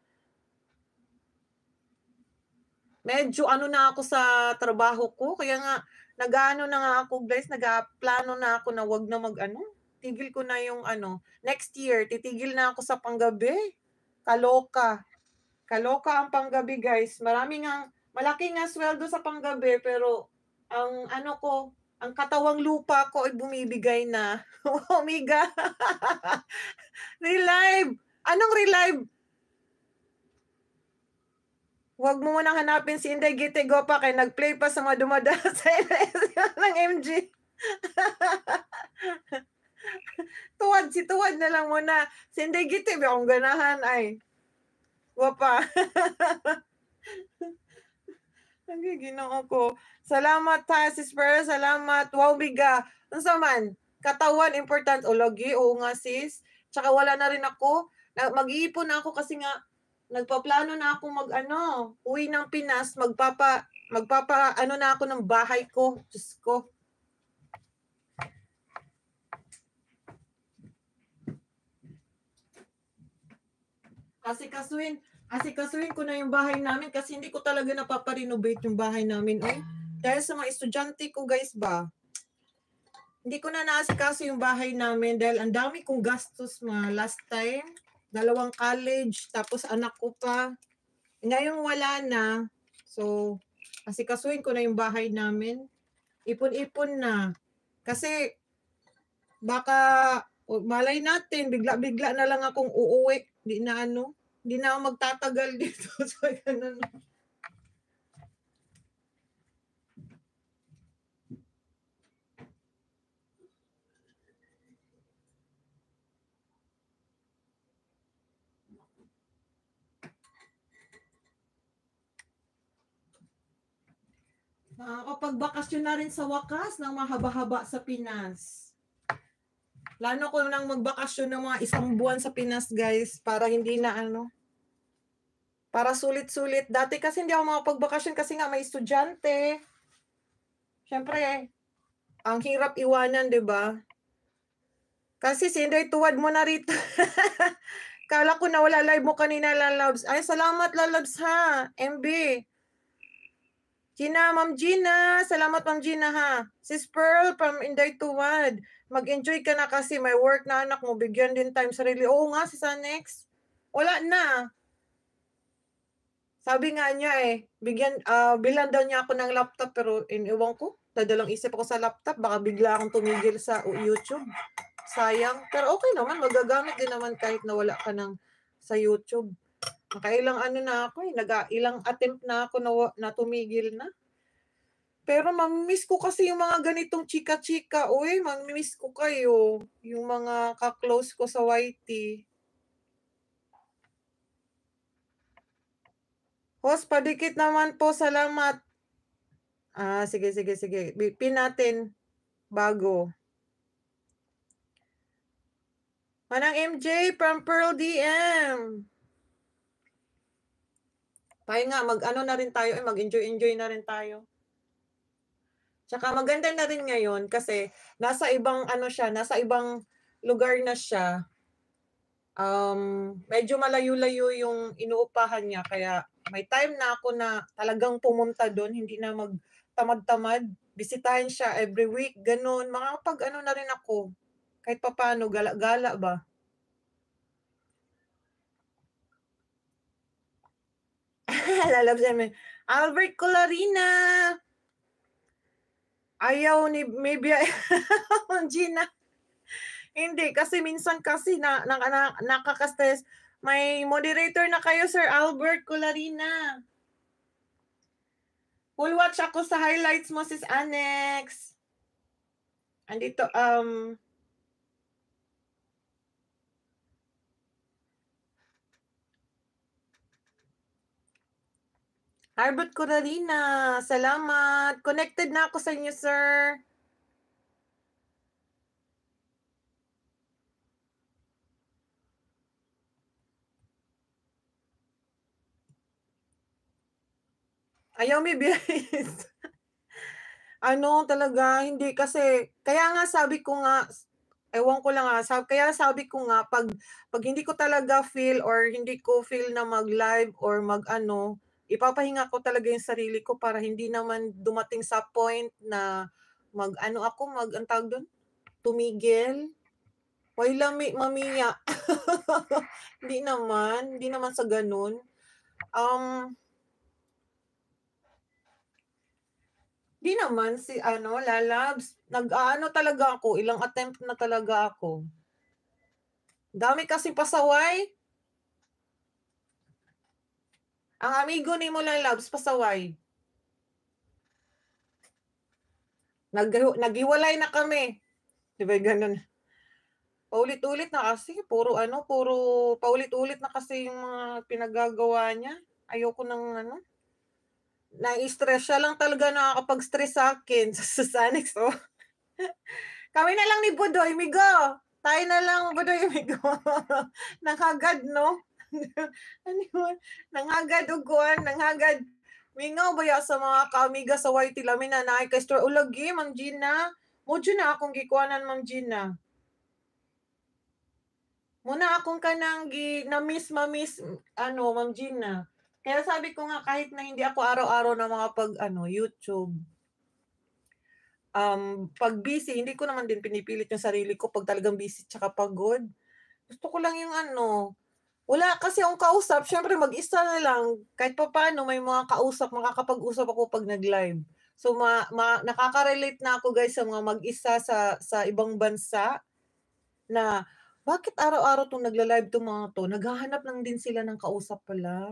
Medyo ano na ako sa trabaho ko, kaya nga nag-aano na nga ako guys, nag-plano na ako na wag na mag-ano, tigil ko na yung ano, next year titigil na ako sa panggabi. Kaloka. Kaloka ang panggabi guys. Maraming ang malaki nga sweldo sa panggabi pero ang ano ko, ang katawang lupa ko ay bumibigay na. Omega. Relive. Anong relive? Huwag mo munang hanapin si Inday Gitigo pa kay nag-play pa sa mga dumadaan sa ng M G. Tuwad, si Tuwad na lang muna. Si Inday Gitigo, akong ganahan ay. Wapa. Ang ginoo ko. Salamat ha, sis Per. Salamat. Wow, biga. Ano sa man? Katawan, important. O, lagi. Oo nga, sis. Tsaka wala na rin ako. Mag-iipon na ako kasi nga, nagpaplano na ako mag-ano, uwi ng Pinas, magpapa, magpapa, ano na ako ng bahay ko. Diyos ko. Kasi kasuin, asikasuhin ko na yung bahay namin kasi hindi ko talaga napaparenovate yung bahay namin. Eh. Dahil sa mga estudyante ko guys ba, hindi ko na naasikaso yung bahay namin dahil ang dami kong gastos mga last time. Dalawang college, tapos anak ko pa. Ngayon wala na. So, asikasuhin ko na yung bahay namin. Ipon-ipon na. Kasi, baka, malay natin, bigla-bigla na lang akong uuwi. Di na ano, di na ako magtatagal dito. So, ganun. Nakakapagbakasyon na rin sa wakas ng mahaba-haba sa Pinas. Plano ko nang magbakasyon ng mga isang buwan sa Pinas, guys, para hindi na ano, para sulit-sulit. Dati kasi hindi ako makapagbakasyon kasi nga may estudyante. Siyempre, ang hirap iwanan, di ba? Kasi si Inday, tuwad mo na rito. Kala ko na wala live mo kanina, Lalabs. Ay, salamat, Lalabs, ha. M B. Gina, Ma'am Gina. Salamat, Ma'am Gina, ha. Sis Pearl from Inday Tuwad. Mag-enjoy ka na kasi may work na anak mo. Bigyan din time sarili. Oo nga, si Sanex. Wala na. Sabi nga niya eh, bigyan, uh, bilan daw niya ako ng laptop pero iniwan ko. Dadalang isip ako sa laptop. Baka bigla akong tumigil sa YouTube. Sayang. Pero okay naman. Magagamit din naman kahit na wala ka ng sa YouTube. Nakailang ano na ako eh, nag-ilang attempt na ako na, na tumigil na. Pero mamimiss ko kasi yung mga ganitong chika-chika. Uy, mamimiss ko kayo. Yung mga ka-close ko sa Y T. Host, padikit naman po. Salamat. Ah, sige, sige, sige. Pin natin bago. Manang M J from Pearl D M. Tayo nga, mag-ano na rin tayo, eh, mag-enjoy-enjoy na rin tayo. Tsaka maganda na rin ngayon kasi nasa ibang ano siya, nasa ibang lugar na siya. Um, medyo malayo-layo yung inuupahan niya kaya may time na ako na talagang pumunta doon, hindi na magtamad-tamad bisitahin siya every week, gano'n. Makakapag-ano na rin ako, kahit papaano gala-gala ba. Lalabs M M. Albert Colarina. Ayaw ni maybe Gina. Hindi, kasi minsan kasi na na na nakaka-stress. May moderator na kayo, Sir Albert Colarina. Full watch ako sa highlights mo, Sis Annex. Andito, um, Albert Colarina, salamat. Connected na ako sa inyo, sir. Ayaw may biyayis. Ano talaga, hindi kasi, kaya nga sabi ko nga, ewan ko lang nga, sab kaya sabi ko nga, pag, pag hindi ko talaga feel or hindi ko feel na mag-live or mag-ano, ipapahinga ko talaga yung sarili ko para hindi naman dumating sa point na mag-ano ako, mag, ang tawag doon, tumigil. Why lang mi mamiya. Hindi naman, hindi naman sa gano'n. Um, Di naman si ano, lalabs, nag-aano talaga ako, ilang attempt na talaga ako. Dami kasing pasaway. Ang amigo nimo lalabs, pasaway. Nag naghiwalay na kami. 'Di ba gano'n? Paulit-ulit na kasi, puro ano, puro paulit-ulit na kasi yung mga pinagagawa niya. Ayoko ng ano, nai-stress. Siya lang talaga nakakapag-stress sa'kin, sa Sanex, oh. Kami na lang ni Budoy, migo. Tayo na lang, Budoy, migo. Nanghagad, no? Ano yun? Nanghagad uguan, nanghagad. Mingaw baya sa mga kaamiga sa Y T lamin na naay kay store ulagi, Ma'am Gina. Modyo na akong gikuanan, Ma'am Gina. Muna akong kanang gi na-miss ma-miss ano, Ma'am Gina. Kaya sabi ko nga kahit na hindi ako araw-araw na mga pag ano, YouTube. Um, 'pag busy hindi ko naman din pinipilit yung sarili ko 'pag talagang busy tsaka pagod. Gusto ko lang yung ano, wala kasi akong kausap, siyempre mag-isa na lang, kahit papaano may mga kausap, makakapag-usap ako 'pag nag-live. So ma ma nakaka-relate na ako guys sa mga mag-isa sa sa ibang bansa, na bakit araw-araw 'tong nagla-live 'tong mga 'to, naghahanap lang din sila ng kausap pala.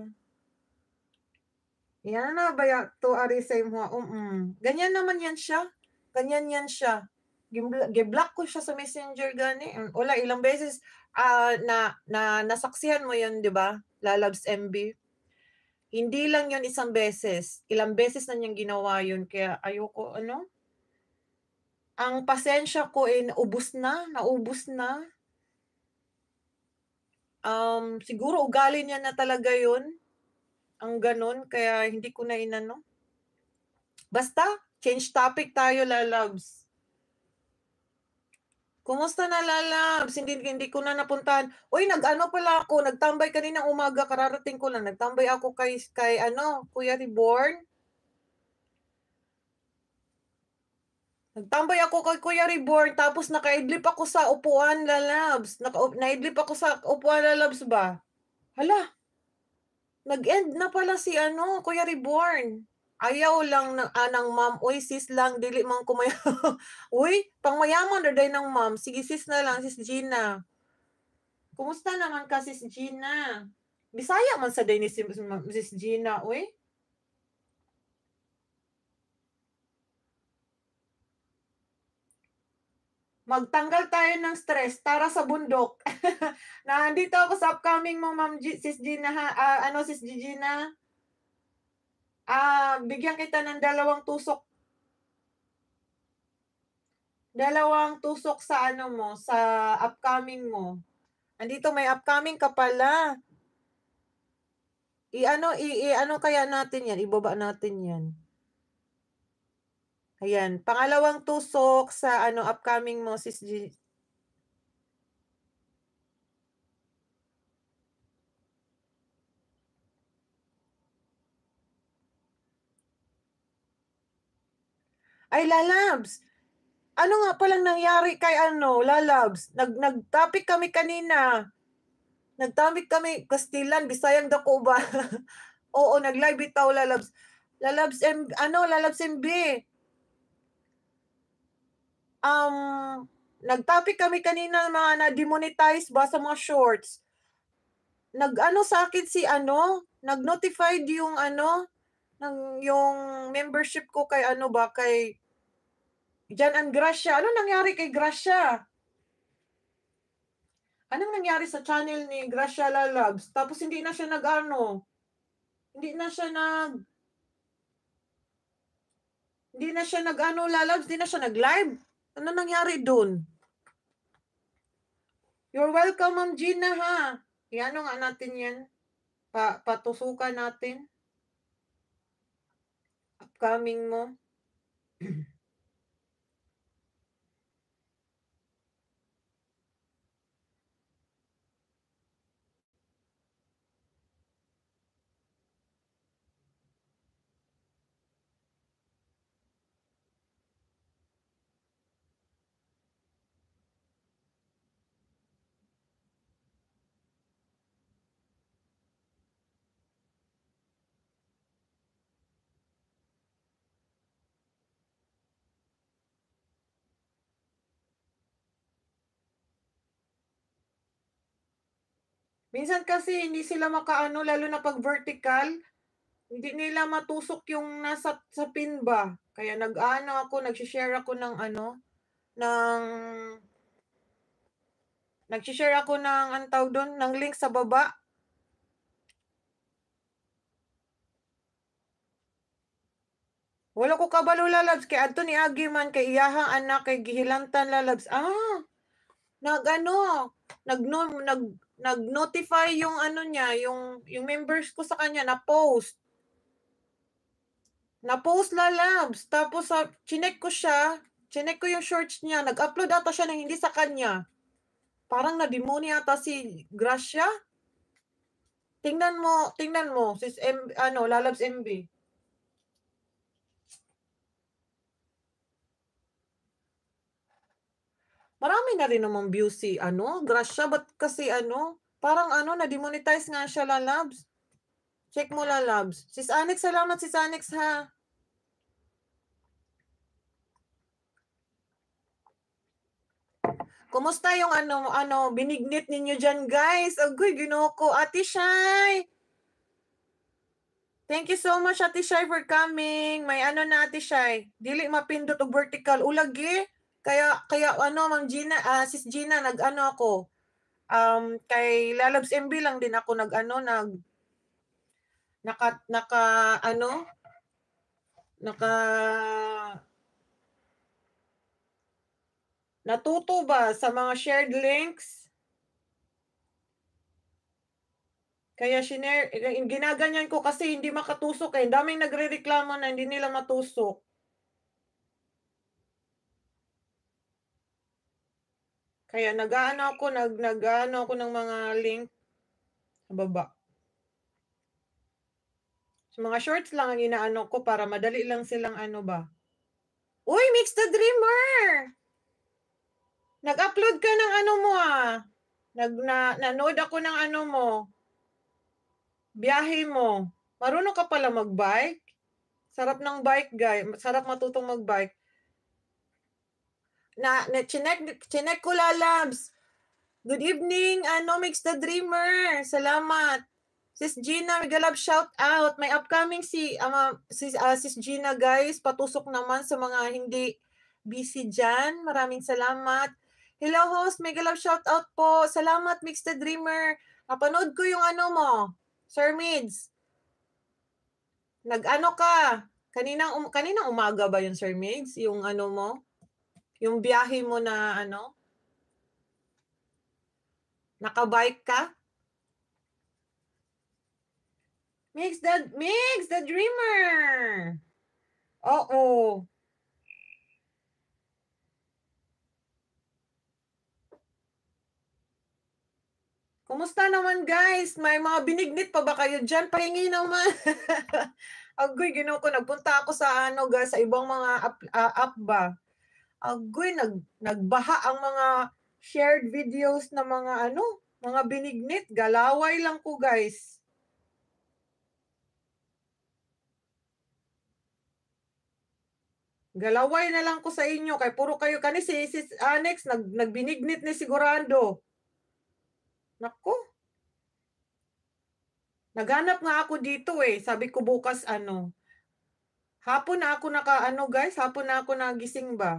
Yan na baya to ari sa imong mm, ganyan naman yan siya, ganyan yan siya. Gimbla gi-block ko siya sa Messenger gani, hmm, wala ilang beses, ah, na na nasaksihan mo yun 'di ba, Lalabs M B? Hindi lang yun isang beses, ilang beses na niyang ginawa yun kaya ayoko ano, ang pasensya ko, eh, naubos na, naubos na. Um, siguro ugali niya na talaga yun, ang gano'n kaya hindi ko na inano. Basta, change topic tayo lalabs. Kumusta na lalabs? Hindi hindi ko na napuntahan. Uy, nag-ano pala ako, nagtambay kaninang umaga, kararating ko lang. Nagtambay ako kay kay ano, Kuya Reborn. Nagtambay ako kay Kuya Reborn tapos nakaidlip ako sa upuan lalabs. Naka naidlip ako sa upuan lalabs ba. Hala, nag-end na pala si ano, Kuya Reborn. Ayaw lang ng anang ma'am, "Uy sis lang dili man ko maya." Uy, pangmayaman ra day ng ma'am, sige sis na lang, Sis Gina. Kumusta naman ka Sis Gina? Bisaya man sa day ni sis Sis Gina, uy. Magtanggal tayo ng stress, tara sa bundok. Nandito ako sa upcoming mo Ma'am G Sis Gina ha, ah, ano Sis Gina. Ah, bigyan kita ng dalawang tusok. Dalawang tusok sa ano mo, sa upcoming mo. Andito may upcoming ka pala. I-ano, i i-ano kaya natin 'yan, ibaba natin 'yan. Ayan, pangalawang tusok sa ano, upcoming mo Sis G. Ay, lalabs. Ano nga palang nangyari kay ano, lalabs? Nag nag-topic kami kanina. Nag-topic kami Kastilan, Bisayang dako ba? Oo, nag-live bitaw lalabs. Lalabs M ano, lalabs M B. Um, nag-topic kami kanina mga na-demonetize ba sa mga shorts. Nag-ano sa akin si ano, nag-notified yung ano, ng yung membership ko kay ano ba, kay Jan and Gracia. Ano nangyari kay Gracia? Anong nangyari sa channel ni Gracia Lalabs? Tapos hindi na siya nag-ano, hindi na siya nag, hindi na siya nag-ano Lalabs, hindi na siya nag-live. Ano nangyari dun? You're welcome, Ma'am Gina, ha? Iano nga natin yan. Pa patusukan natin. Upcoming mo. Minsan kasi hindi sila makaano, lalo na pag vertical, hindi nila matusok yung nasa sa pin ba. Kaya nag-ano ako, nag-share ako ng ano, ng nag-share ako ng ang tawag doon, ng link sa baba. Wala ko kabalo lalabs kay adto ni Agi man kay iyahang anak kay gihilantan lalabs. Ah, nag-ano, nag nag nag-notify yung ano niya, yung yung members ko sa kanya na post. Na-post lalabs. Tapos sa chinek ko siya, chinek ko yung shorts niya, nag-upload ata siya ng hindi sa kanya. Parang na-demonya ata si Gracia. Tingnan mo, tingnan mo, sis M, ano, lalabs M B. Marami na rin namang views si ano, Gracia, ba't kasi ano, parang ano, na-demonetize nga siya lalabs. Check mo lalabs. Sis Annex, salamat sis Annex ha. Kumusta yung ano, ano, binignit ninyo dyan guys? Agoy, ginoo ko. Ate Shai. Thank you so much Ate Shai for coming. May ano na Ate Shai. Dili mapindot og vertical. Ulagi. Kaya, kaya ano, Ma'am Gina, uh, Sis Gina, nag-ano ako. Um, kay Lalabs M B lang din ako nag-ano, nag, naka, naka, ano, naka, natuto ba sa mga shared links? Kaya share, ginaganyan ko kasi hindi makatusok eh. Daming nagrereklamo na hindi nila matusok. Kaya nag-aano ako, nag, nag-aano ako ng mga link sa baba. So, mga shorts lang ang inaano ko para madali lang silang ano ba. Uy, Mix the Dreamer! Nag-upload ka ng ano mo ah. Nag, na, nanood ako ng ano mo. Biyahe mo. Marunong ka pala mag-bike? Sarap ng bike, guy. Sarap matutong mag-bike. Na, na chinek, chinek ko lalabs. Good evening, ano, Mix the Dreamer. Salamat. Sis Gina, mega love shout out. May upcoming si, um, sis, uh, Sis Gina, guys. Patusok naman sa mga hindi busy dyan. Maraming salamat. Hello, host. Mega love shout out po. Salamat, Mix the Dreamer. Napanood ko yung ano mo, Sir Mids. Nag-ano ka? Kaninang, um, kaninang umaga ba yun, Sir Mids? Yung ano mo? Yung biyahe mo na ano? Nakabike ka? Mix the, Mix the Dreamer. Oo. Kumusta naman guys? May mga binignit pa ba kayo diyan? Pahingi naman. Agoy ginoo ko, nagpunta ako sa ano guys, sa ibang mga app, ah, app ba. Agoy nag nagbaha ang mga shared videos na mga ano, mga binignit. Galaway lang ko guys. Galaway na lang ko sa inyo kay puro kayo kani si Sis Annex nag nagbinignit ni sigurado. Naku. Naghanap nga ako dito eh. Sabi ko bukas ano. Hapon na ako naka ano guys, hapon na ako nagising ba.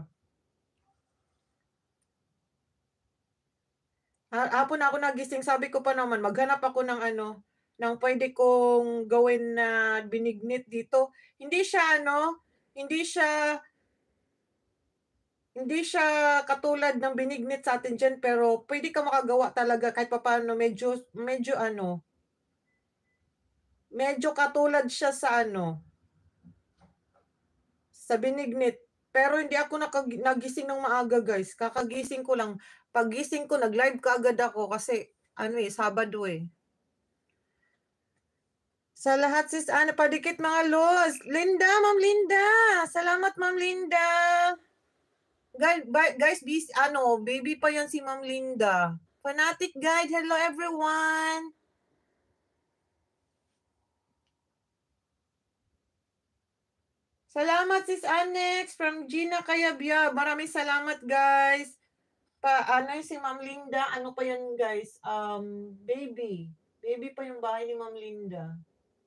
Ha hapon na ako nagising, sabi ko pa naman maghanap ako ng ano, ng pwede kong gawin na binignit dito. Hindi siya ano, hindi siya hindi siya katulad ng binignit sa atin diyan, pero pwede ka makagawa talaga kahit papaano medyo medyo ano, medyo katulad siya sa ano, sa binignit. Pero hindi ako nakag nagising ng maaga guys, kakagising ko lang. Paggising ko nag-live kaagad ako kasi ano eh, Sabado eh. Sa lahat sis Ana, padikit mga los. Linda, Ma'am Linda. Salamat Ma'am Linda. Guys, guys, bis, ano, baby pa yan si Ma'am Linda. Fanatic Guide, hello everyone. Salamat sis Annex from Gina Kayabya. Maraming salamat guys. Pa, ano si Ma'am Linda, ano pa yan guys? Um, baby. Baby pa yung bahay ni Ma'am Linda.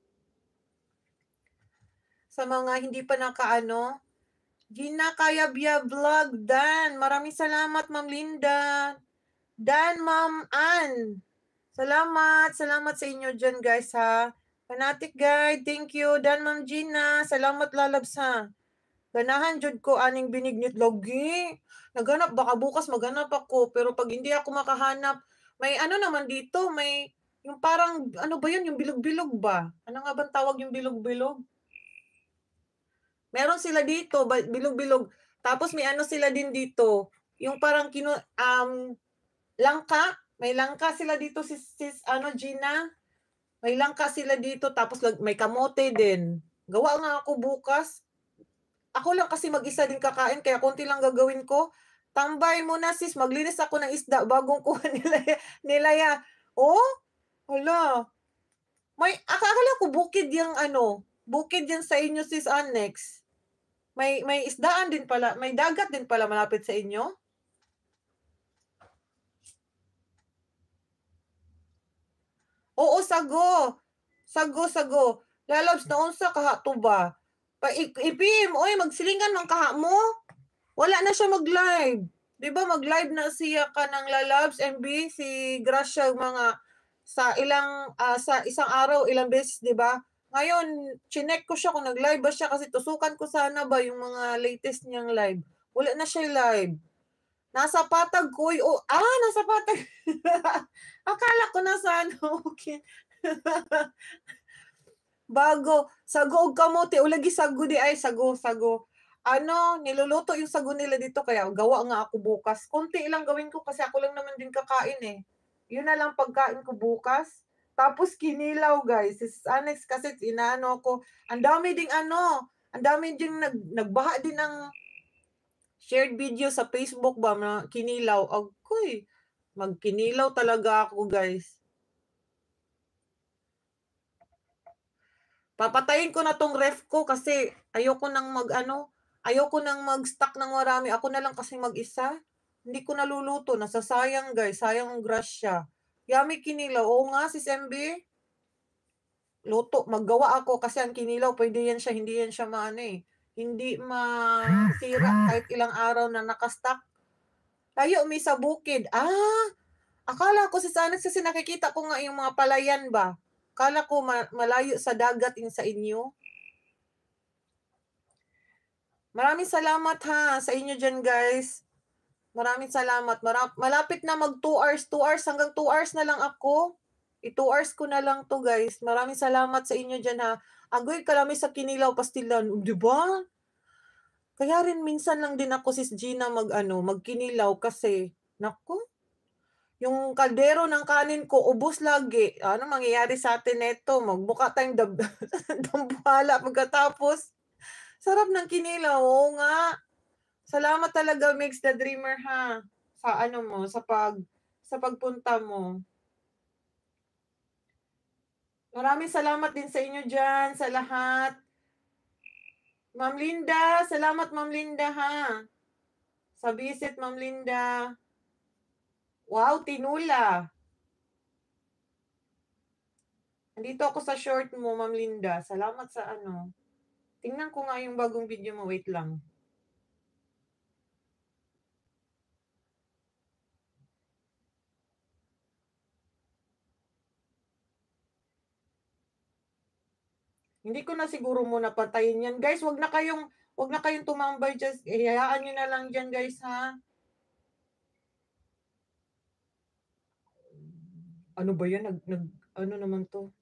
Sa mga hindi pa nakaano, Gina Kayabya Vlog, Dan. Maraming salamat, Ma'am Linda. Dan, Ma'am Ann. Salamat. Salamat sa inyo dyan, guys, ha. Fanatic Guide, thank you. Dan, Ma'am Gina. Salamat, lalabs, ha. Ganahan, jud ko, aning binignit. Logi. Naghanap, baka bukas maghanap ako. Pero pag hindi ako makahanap, may ano naman dito, may, yung parang, ano ba yun, yung bilog-bilog ba? Ano nga bang tawag yung bilog-bilog? Meron sila dito, bilog-bilog. Tapos may ano sila din dito, yung parang kinu um langka, may langka sila dito sis, sis ano Gina. May langka sila dito tapos may kamote din. Gawa nga ako bukas. Ako lang kasi mag-isa din kakain kaya konti lang gagawin ko. Tambay muna sis, maglinis ako ng isda bagong kuha nila nila. Oh, hala. May akala ko bukid yung ano, bukid yan sa inyo sis Annex. May may isdaan din pala, may dagat din pala malapit sa inyo? Oo, sago. Sago, sago. Lalabs na unsa kaha to ba? Pa ipim, oy magsilingan man kaha mo. Wala na siya mag-live. 'Di ba mag-live na siya ka ng lalabs M B si Gracia mga sa ilang uh, sa isang araw ilang beses, 'di ba? Ngayon, chinek ko siya kung nag-live ba siya kasi tusukan ko sana ba yung mga latest niyang live. Wala na siya live. Nasa patag ko. Oh, ah, nasa patag. Akala ko nasa ano. Okay. Bago. Sago og kamote. Ulagi sago di ay. Sago, sago. Ano, niluluto yung sago nila dito. Kaya gawa nga ako bukas. Konti lang gawin ko kasi ako lang naman din kakain eh. Yun na lang pagkain ko bukas. Tapos kinilaw guys. Sis Annex kasi inaano ko. Ang dami ding ano. Ang dami ding nag, nagbaha din ng shared video sa Facebook ba na kinilaw. Agoy, magkinilaw talaga ako guys. Papatayin ko na tong ref ko kasi ayoko nang mag ano, ayoko nang mag-stock ng marami. Ako na lang kasi mag-isa. Hindi ko naluluto. Nasasayang guys. Sayang ang grasya. Yummy kinilaw. Oo nga sis M B. Luto. Maggawa ako kasi ang kinilaw pwede yan siya. Hindi yan siya maano eh. Hindi masira kahit ilang araw na nakastock. Tayo may sa bukid. Ah, akala ko si Sanex kasi nakikita ko nga yung mga palayan ba. Akala ko ma- malayo sa dagat yung sa inyo. Maraming salamat ha sa inyo dyan guys. Maraming salamat. Marap- malapit na mag two hours. two hours hanggang two hours na lang ako. I-two hours ko na lang to guys. Maraming salamat sa inyo dyan ha. Agoy kalami sa kinilaw pastilan. Di ba? Kaya rin minsan lang din ako sis Gina mag ano, magkinilaw kasi nako. Yung kaldero ng kanin ko ubos lagi. Ano mangyayari sa atin neto, magbuka tayong dab dambuhala pagkatapos. Sarap ng kinilaw, oo nga. Salamat talaga Mix the Dreamer ha, sa ano mo, sa pag sa pagpunta mo. Maraming salamat din sa inyo diyan, sa lahat. Ma'am Linda, salamat Ma'am Linda ha. Sa visit Ma'am Linda. Wow, tinula. Nandito ako sa short mo Ma'am Linda. Salamat sa ano. Tingnan ko nga yung bagong video mo, wait lang. Hindi ko na siguro muna patayin yan. Guys, wag na kayong wag na kayong tumambay diyan. Eh, hayaan niyo na lang diyan, guys, ha. Ano ba 'yan? Nag nag ano naman 'to?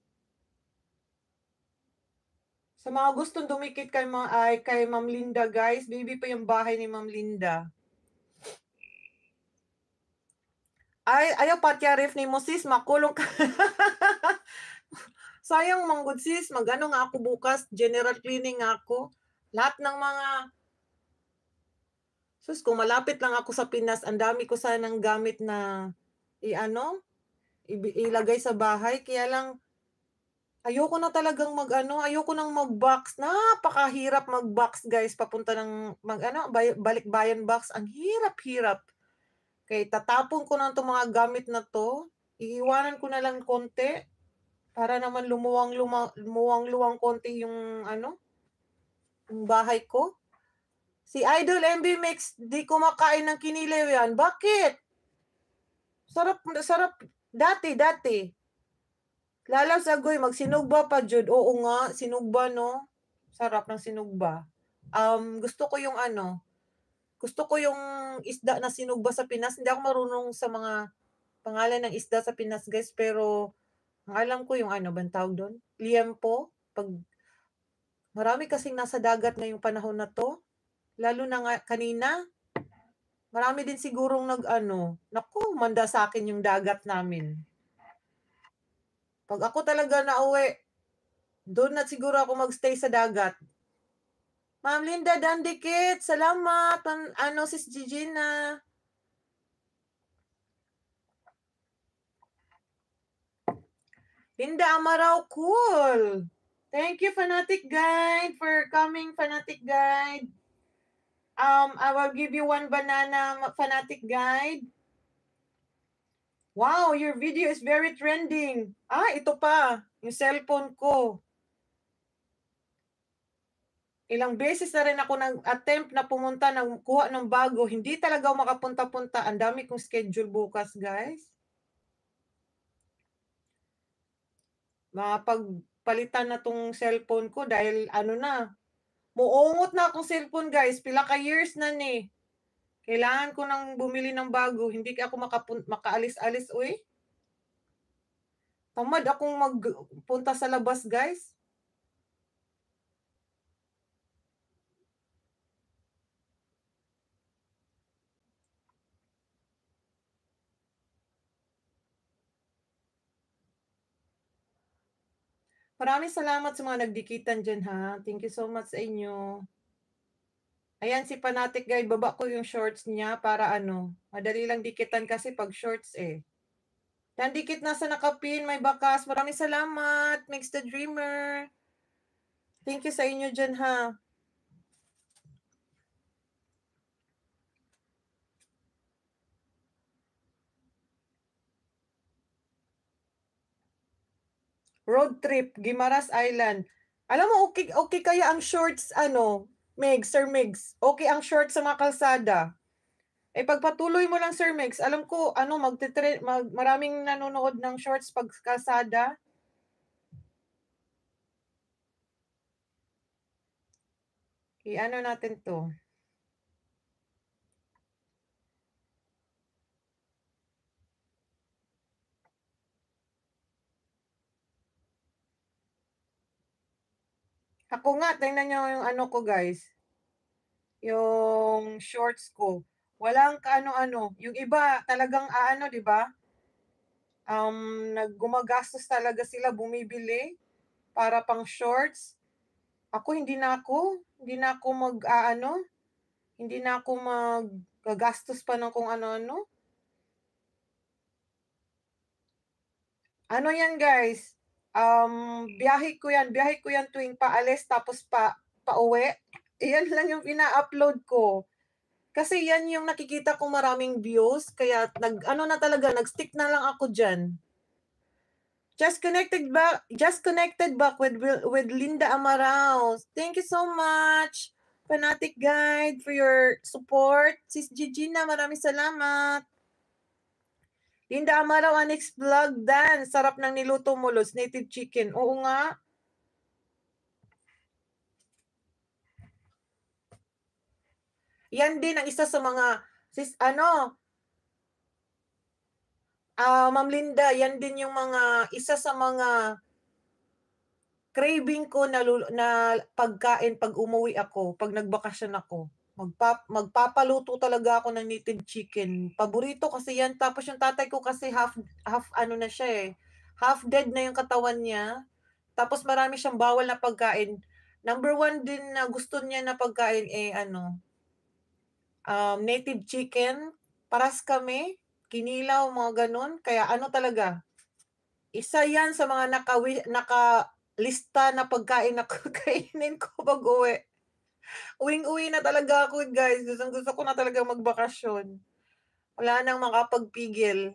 Sa mga gustong dumikit kay ma ay kay Ma'am Linda, guys, baby pa yung bahay ni Ma'am Linda. Ay, ayaw patya ref ni mo sis, makulong ka. Sayang manggod sis, magano nga ako bukas, general cleaning nga ako. Lahat ng mga sus, kung malapit lang ako sa Pinas, ang dami ko sanang gamit na i-ano, ibi ilagay sa bahay. Kaya lang ayoko na talagang mag-ano, ayoko nang mag-box. Napakahirap mag-box, guys, papunta ng mag-ano, bay balikbayan box. Ang hirap-hirap. Kaya tatapon ko na 'tong mga gamit na 'to. Iiwanan ko na lang konti para naman lumuwang luma lumuwang-luwang konti yung ano, yung bahay ko. Si Idol M B Mix, di kumakain ng kinilaw yan. Bakit? Sarap sarap dati, dati. Lalaws agoy magsinugba pa jud. Oo nga, sinugba 'no. Sarap ng sinugba. Um, gusto ko yung ano, gusto ko yung isda na sinugba sa Pinas. Hindi ako marunong sa mga pangalan ng isda sa Pinas, guys, pero ang alam ko yung ano bang tawag dun, liempo. 'Pag marami kasing nasa dagat ngayong panahon na 'to, lalo na nga kanina, marami din sigurong nag-ano, naku, umanda sa'kin yung dagat namin. 'Pag ako talaga nauwi, dun na siguro ako mag-stay sa dagat. Ma'am Linda Dandikit, salamat. Ma'am ano, Sis Gigina. Linda Amaraw, cool. Thank you, Fanatic Guide, for coming, Fanatic Guide. Um, I will give you one banana, Fanatic Guide. Wow, your video is very trending. Ah, ito pa, yung cellphone ko. Ilang beses na rin ako nag-attempt na pumunta ng kuha ng bago. Hindi talaga ako makapunta-punta. Ang dami kong schedule bukas, guys. Mapagpalitan na tong cellphone ko dahil ano na, muungot na akong cellphone, guys. Pila ka years na ni. Kailangan ko nang bumili ng bago. Hindi ako makapun- makaalis-alis, uy. Tamad akong magpunta sa labas, guys. Maraming salamat sa mga nagdikitan dyan, ha. Thank you so much sa inyo. Ayan si Fanatic Guy, baba ko yung shorts niya para ano, madali lang dikitan kasi pag shorts eh. Nandikit na sa nakapin, may bakas. Maraming salamat, Mix the Dreamer. Thank you sa inyo dyan, ha. Road trip, Guimaras Island. Alam mo, okay, okay kaya ang shorts, ano, Megs, Sir Megs. Okay ang shorts sa mga kalsada. Eh, pagpatuloy mo lang, Sir Megs, alam ko, ano, magtitre, mag, maraming nanonood ng shorts pag kalsada. I-ano natin to. Ako nga, tingnan nyo yung ano ko, guys. Yung shorts ko. Walang kaano-ano. Yung iba talagang aano, 'di ba? Um, naggumagastos talaga sila, bumibili para pang shorts. Ako hindi na ako, hindi na ako mag-aano, hindi na ako maggagastos pa ng kung ano-ano. Ano 'yan guys, um, biyahe ko 'yan, biyahe ko 'yan tuwing paalis tapos pa pauwi. Iyan lang yung ina-upload ko. Kasi 'yan yung nakikita kong maraming views kaya nag-ano na talaga, nag-stick na lang ako diyan. Just connected back, just connected back with with Linda Amarao. Thank you so much, Fanatic Guide, for your support. Sis Gigina, maraming salamat. Linda Amarao, Annex Vlog, Dan. Sarap ng niluto mo, Los. Native chicken. Oo nga. Yan din ang isa sa mga, sis, ano, ah, uh, Ma'am Linda, yan din yung mga, isa sa mga craving ko na, na pagkain pag umuwi ako, pag nagbakasyon ako. Magpap magpapaluto talaga ako ng native chicken. Paborito kasi yan. Tapos yung tatay ko kasi half, half ano na siya eh. Half dead na yung katawan niya. Tapos marami siyang bawal na pagkain. Number one din na gusto niya na pagkain eh ano, um, native chicken. Paras kami. Kinilaw, mga ganun. Kaya ano talaga, isa yan sa mga naka, naka lista na pagkain na kakainin ko pag uwi. Uwing-uwi na talaga ako guys. Gusto, gusto ko na talaga magbakasyon. Wala nang makapagpigil.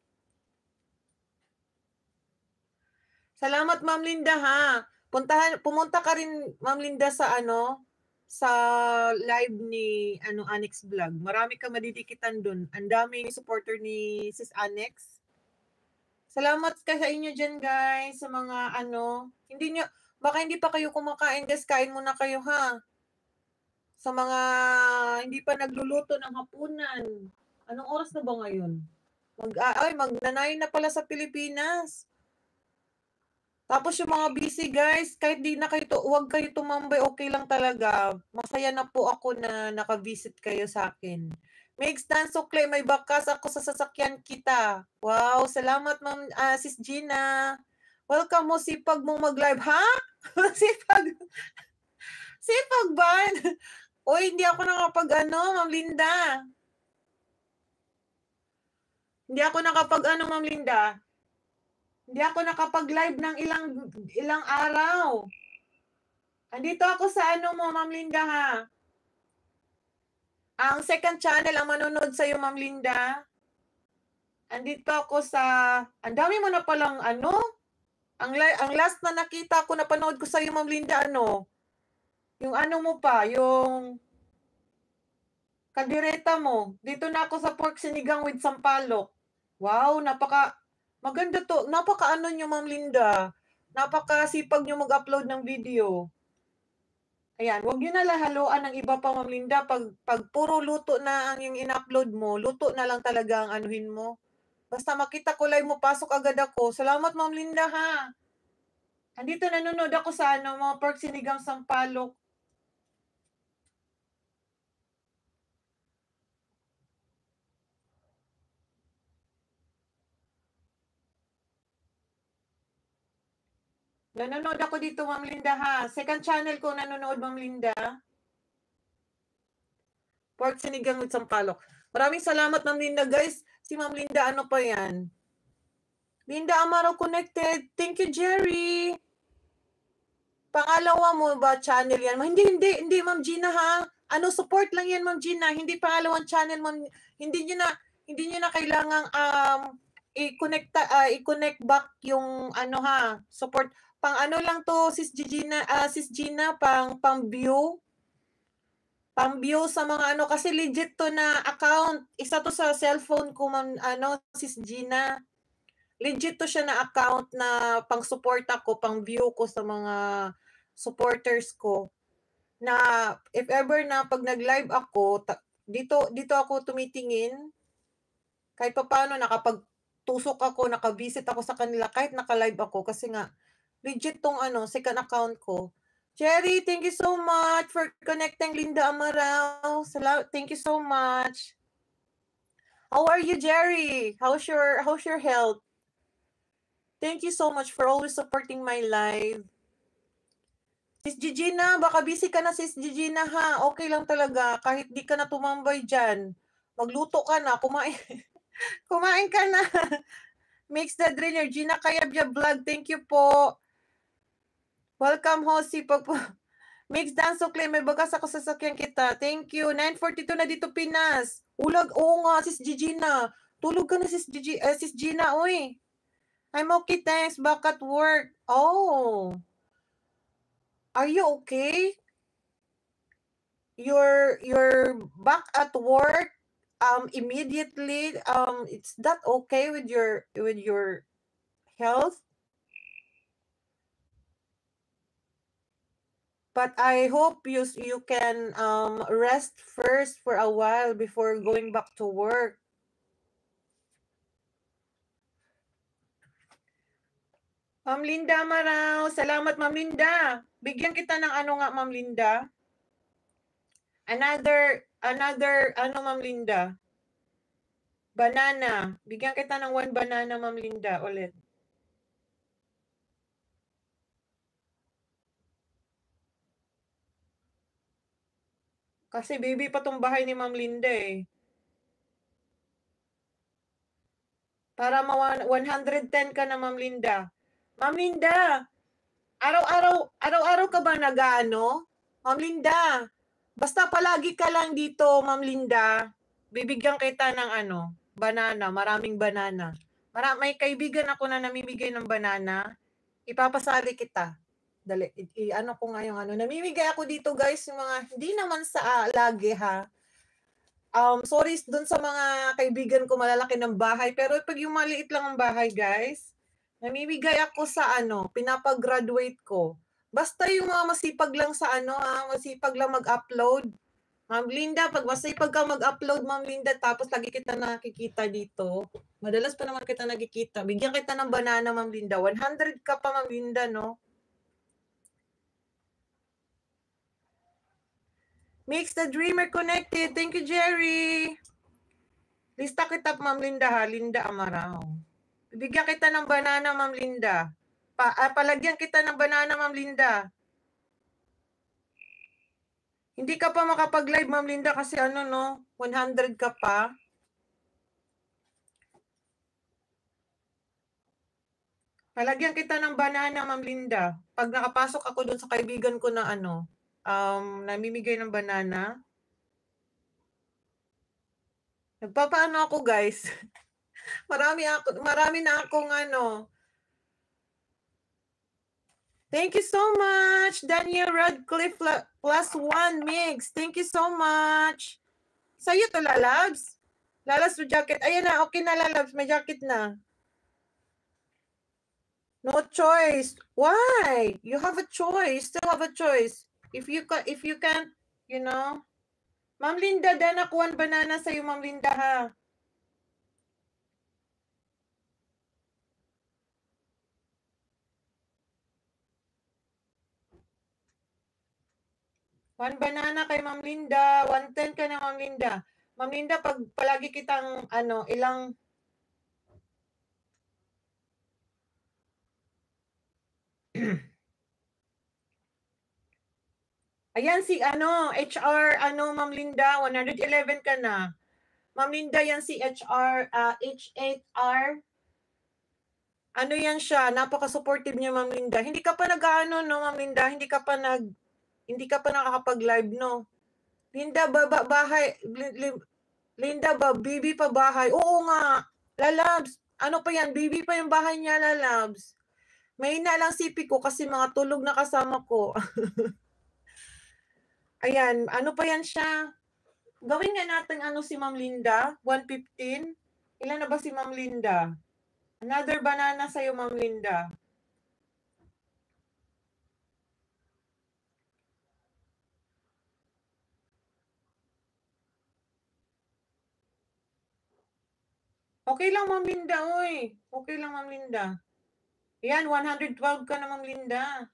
Salamat Ma'am Linda ha. Puntahan, pumunta ka rin Ma'am Linda sa ano, sa live ni ano Annex Vlog. Marami kang madidikitan doon. Ang daming supporter ni Sis Annex. Salamat ka sa inyo dyan guys, sa mga ano, hindi nyo, baka hindi pa kayo kumakain guys, kain muna kayo ha. Sa mga hindi pa nagluluto ng hapunan. Anong oras na ba ngayon? Mag, ay, magnanay na pala sa Pilipinas. Tapos yung mga busy guys, kahit di na kayo, huwag kayo tumambay, okay lang talaga. Masaya na po ako na naka-visit kayo sa akin. Migs Tansukle, may bakas ako sa sasakyan kita. Wow, salamat ma'am, uh, Sis Gina. Welcome mo, sipag mong mag-live. Ha? Sipag? Sipag ba? Uy, hindi ako nakapag ano, Ma'am Linda. Hindi ako nakapag ano, Ma'am Linda. Hindi ako nakapag-live ng ilang ilang araw. Andito ako sa ano mo, Ma'am Linda ha. Ang second channel ang manonood sa iyo, Ma'am Linda. Andito ako sa, ang dami mo na palang ano. Ang ang last na nakita ko, napanood ko sa iyo, Ma'am Linda, ano? Yung ano mo pa, yung kaldereta mo. Dito na ako sa pork sinigang with sampalok. Wow, napaka maganda to. Napaka ano nyo, Ma'am Linda. Napaka sipag nyo mag-upload ng video. Ayan, huwag nyo na lahaluan ng iba pa, Ma'am Linda. Pag, pag puro luto na ang yung in-upload mo, luto na lang talaga ang anuhin mo. Basta makita ko live mo, pasok agad ako. Salamat, Ma'am Linda, ha. Andito nanonood ako sa ano, mga pork sinigang sampalok. Nanonood ako dito, Ma'am Linda, ha. Second channel ko nanonood, Ma'am Linda. Pork sinigang with sampalok. Maraming salamat, Ma'am Linda. Guys, si Ma'am Linda, ano pa yan? Linda Amaro connected. Thank you, Jerry. Pangalawa mo ba channel yan? Hindi, hindi, hindi, Ma'am Gina, ha? Ano, support lang yan, Ma'am Gina. Hindi pangalawang channel, Ma'am. Hindi nyo na, hindi nyo na kailangang um, i-connect, uh, i-connect back yung, ano ha, support. Pang ano lang to, Sis Gina, uh, Sis Gina, pang, pang view. Pang view sa mga ano, kasi legit to na account. Isa to sa cellphone ko, Ma'am, ano, Sis Gina. Legit to siya na account na pang support ako, pang view ko sa mga supporters ko. Na if ever na pag nag-live ako, dito dito ako tumitingin. Kahit pa paano nakapagtusok ako, naka-visit ako sa kanila kahit naka-live ako kasi nga legit tong ano, second account ko. Cherry, thank you so much for connecting, Linda Amarao. Salamat, thank you so much. How are you, Jerry? How's your how's your health? Thank you so much for always supporting my live. Sis Gigina, baka busy ka na, Sis Gigina, ha? Okay lang talaga, kahit di ka na tumambay dyan. Magluto ka na, kumain. Kumain ka na. Mix the Driller, Gina Kayabya Vlog, thank you po. Welcome, Hosi. Pag po. Mix Dance Clay, may bagas ako sa sakyan kita. Thank you. nine forty-two na dito, Pinas. Ulag, oo nga, Sis Gigina. Tulog ka na, Sis, Gigi, uh, Sis Gina, uy. I'm okay, thanks. Back at work. Oh. Are you okay? You're you're back at work um immediately. Um it's that okay with your with your health? But I hope you you can um rest first for a while before going back to work. Ma'am Linda Maraw, salamat Ma'am Linda. Bigyan kita ng ano nga Ma'am Linda? Another another ano Ma'am Linda? Banana. Bigyan kita ng one banana Ma'am Linda ulit. Kasi baby pa tong bahay ni Ma'am Linda eh. Para ma one hundred ten ka na Ma'am Linda. Ma'am Linda, araw-araw araw-araw ka ba nag-aano? Ma'am Linda, basta palagi ka lang dito, Ma'am Linda. Bibigyan kita ng ano, banana, maraming banana. Mara may kaibigan ako na namimigay ng banana. Ipapasali kita. Dali, i-ano ko nga yung ano. Namimigay ako dito guys, yung mga, hindi naman sa uh, lagi ha. Um, sorry dun sa mga kaibigan ko malalaki ng bahay, pero pag yung maliit lang ang bahay, guys, namimigay ako sa ano, pinapag-graduate ko. Basta yung mga masipag lang sa ano, ha, masipag lang mag-upload. Ma'am Linda, pag masipag ka mag-upload, Ma'am Linda, tapos lagi kita nakikita dito. Madalas pa naman kita nakikita. Bigyan kita ng banana, Ma'am Linda. one hundred ka pa, Ma'am Linda, no? Makes the dreamer connected. Thank you, Jerry. Lista kita, Ma'am Linda, ha? Linda Amaraw. Bibigyan kita ng banana, Ma'am Linda. Pa, ah, palagyan kita ng banana, Ma'am Linda. Hindi ka pa makapag-live, Ma'am Linda, kasi ano, no? one hundred ka pa. Palagyan kita ng banana, Ma'am Linda. Pag nakapasok ako dun sa kaibigan ko na ano, um, namimigay ng banana. Nagpapaano ako, guys? marami ako, marami na akong ano. Thank you so much, Daniel Radcliffe plus one mix. Thank you so much. Sa'yo to, Lalabs. Lalabs with jacket. Ayan na, okay na, Lalabs. May jacket na. No choice. Why? You have a choice. Still have a choice. If you can, if you can, you know. Ma'am Linda, dana kuwan banana sa'yo, Ma'am Linda, ha. One banana kay Ma'am Linda. one ten ka na, Ma'am Linda. Ma'am Linda, pag palagi kitang, ano, ilang... Ayan si ano, H R, ano, Ma'am Linda, one eleven ka na. Ma'am Linda, yan si H R, uh, H eight R. Ano yan siya, napaka-supportive niya, Ma'am Linda. Hindi ka pa nag-ano, no, Ma'am Linda? Hindi ka pa nag, hindi ka pa nakakapag-live, no? Linda, ba, ba bahay, Linda, ba, baby pa bahay? Oo nga, Lalabs. Ano pa yan? Baby pa yung bahay niya, Lalabs. May na lang sipi ko kasi mga tulog na kasama ko. Ayan, ano pa yan siya? Gawin nga natin ano si Ma'am Linda, one fifteen. Ilan na ba si Ma'am Linda? Another banana sa'yo, Ma'am Linda. Okay lang, Ma'am Linda, oy. Okay lang, Ma'am Linda. Ayan, one twelve ka na, Ma'am Linda.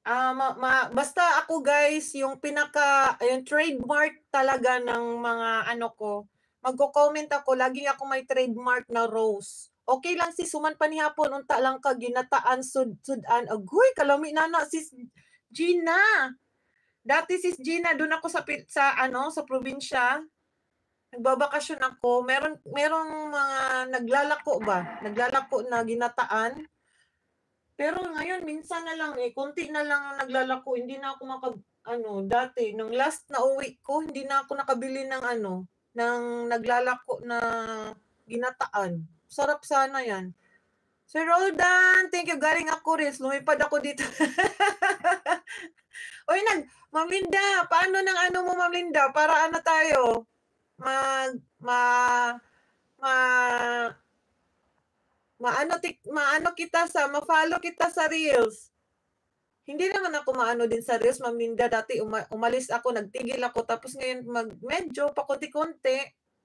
Ah, ma ma basta ako guys, yung pinaka yung trademark talaga ng mga ano ko, magko-comment ako, lagi ako may trademark na rose. Okay lang sis, human pa ni hapon, unta lang ka ginataan sud sudan. Agoy, kalami na na sis Gina. Dati sis Gina, doon ako sa sa ano, sa probinsya. Nagbabakasyon ako. Meron merong mga naglalako ba? Naglalako na ginataan. Pero ngayon minsan na lang eh, konti na lang ang naglalako, hindi na ako makab ano, dati nung last na uwi ko, hindi na ako nakabili ng ano, ng naglalako na ginataan. Sarap sana 'yan. Sir Roldan, thank you. Galing ako rin, lumipad ako dito. Uy, nag Ma'am Linda, paano ng ano mo Ma'am Linda, para ano tayo, mag ma ma maano tik maano kita sa ma-follow kita sa Reels. Hindi naman ako maano din sa Reels, Ma'am Linda. Dati uma umalis ako, nagtigil ako, tapos ngayon mag medyo pakonti-konti.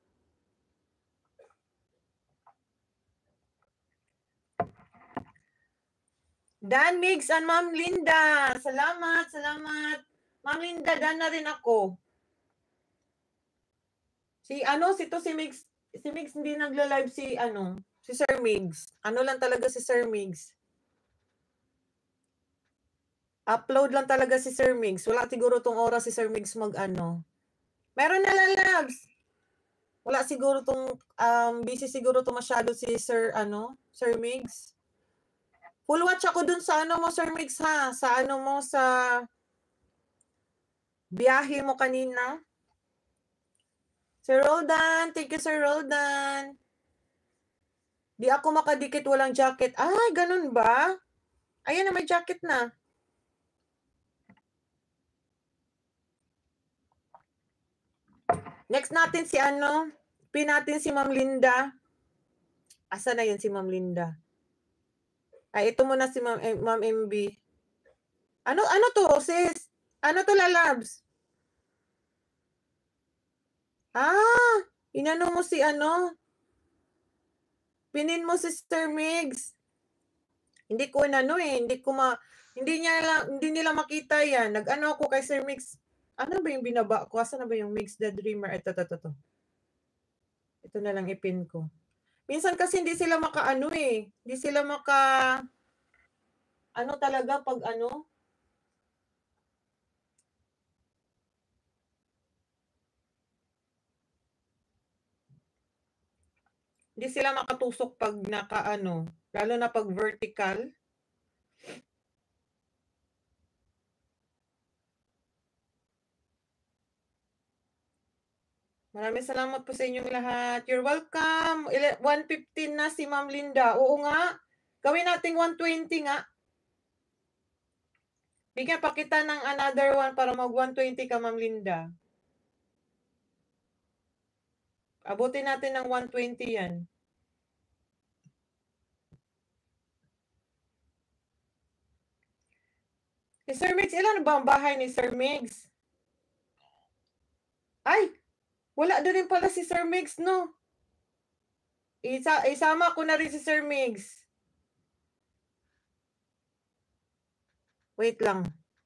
Dan Migs and Ma'am Linda. Salamat, salamat. Ma'am Linda, dan na rin ako. Si ano, si to si Migs, si Migs hindi nagla-live si ano, si Sir Migs. Ano lang talaga si Sir Migs. Upload lang talaga si Sir Migs. Wala siguro tong oras si Sir Migs mag-ano. Meron na lang labs. Wala siguro tong um, busy siguro to masyado si Sir ano, Sir Migs. Full watch ako dun sa ano mo Sir Migs ha, sa ano mo sa biyahe mo kanina. Sir Roldan, thank you Sir Roldan. Di ako makadikit, walang jacket. Ay, ganun ba? Ayan na, may jacket na. Next natin si ano, pin natin si Ma'am Linda. Asa na yun si Ma'am Linda? Ay, ito muna si Ma'am eh, Ma'am M B. Ano ano to, sis? Ano to, lalabs? Ah, inano mo si ano? Pinin mo si Sister Migs. Hindi ko inano eh, hindi ko ma hindi niya lang, hindi nila makita yan. Nag-ano ako kay Sir Migs. Ano ba yung binaba ko? Asa na ba yung Migs the Dreamer? Ito, ito, ito, ito. Ito na lang ipin ko. Minsan kasi hindi sila maka-ano eh. Hindi sila maka ano talaga pag ano. Hindi sila makatusok pag naka-ano. Lalo na pag vertical. Maraming salamat po sa inyong lahat. You're welcome. one fifteen na si Ma'am Linda. Oo nga. Gawin natin one twenty nga. Bigyan pa kita ng another one para mag one twenty ka, Ma'am Linda. Abutin natin ng one twenty yan. Si Sir Migs, ilan ba ang bahay ni Sir Migs? Ay, wala doon rin pala si Sir Migs, no? Isa, isama ko na rin si Sir Migs. Wait lang.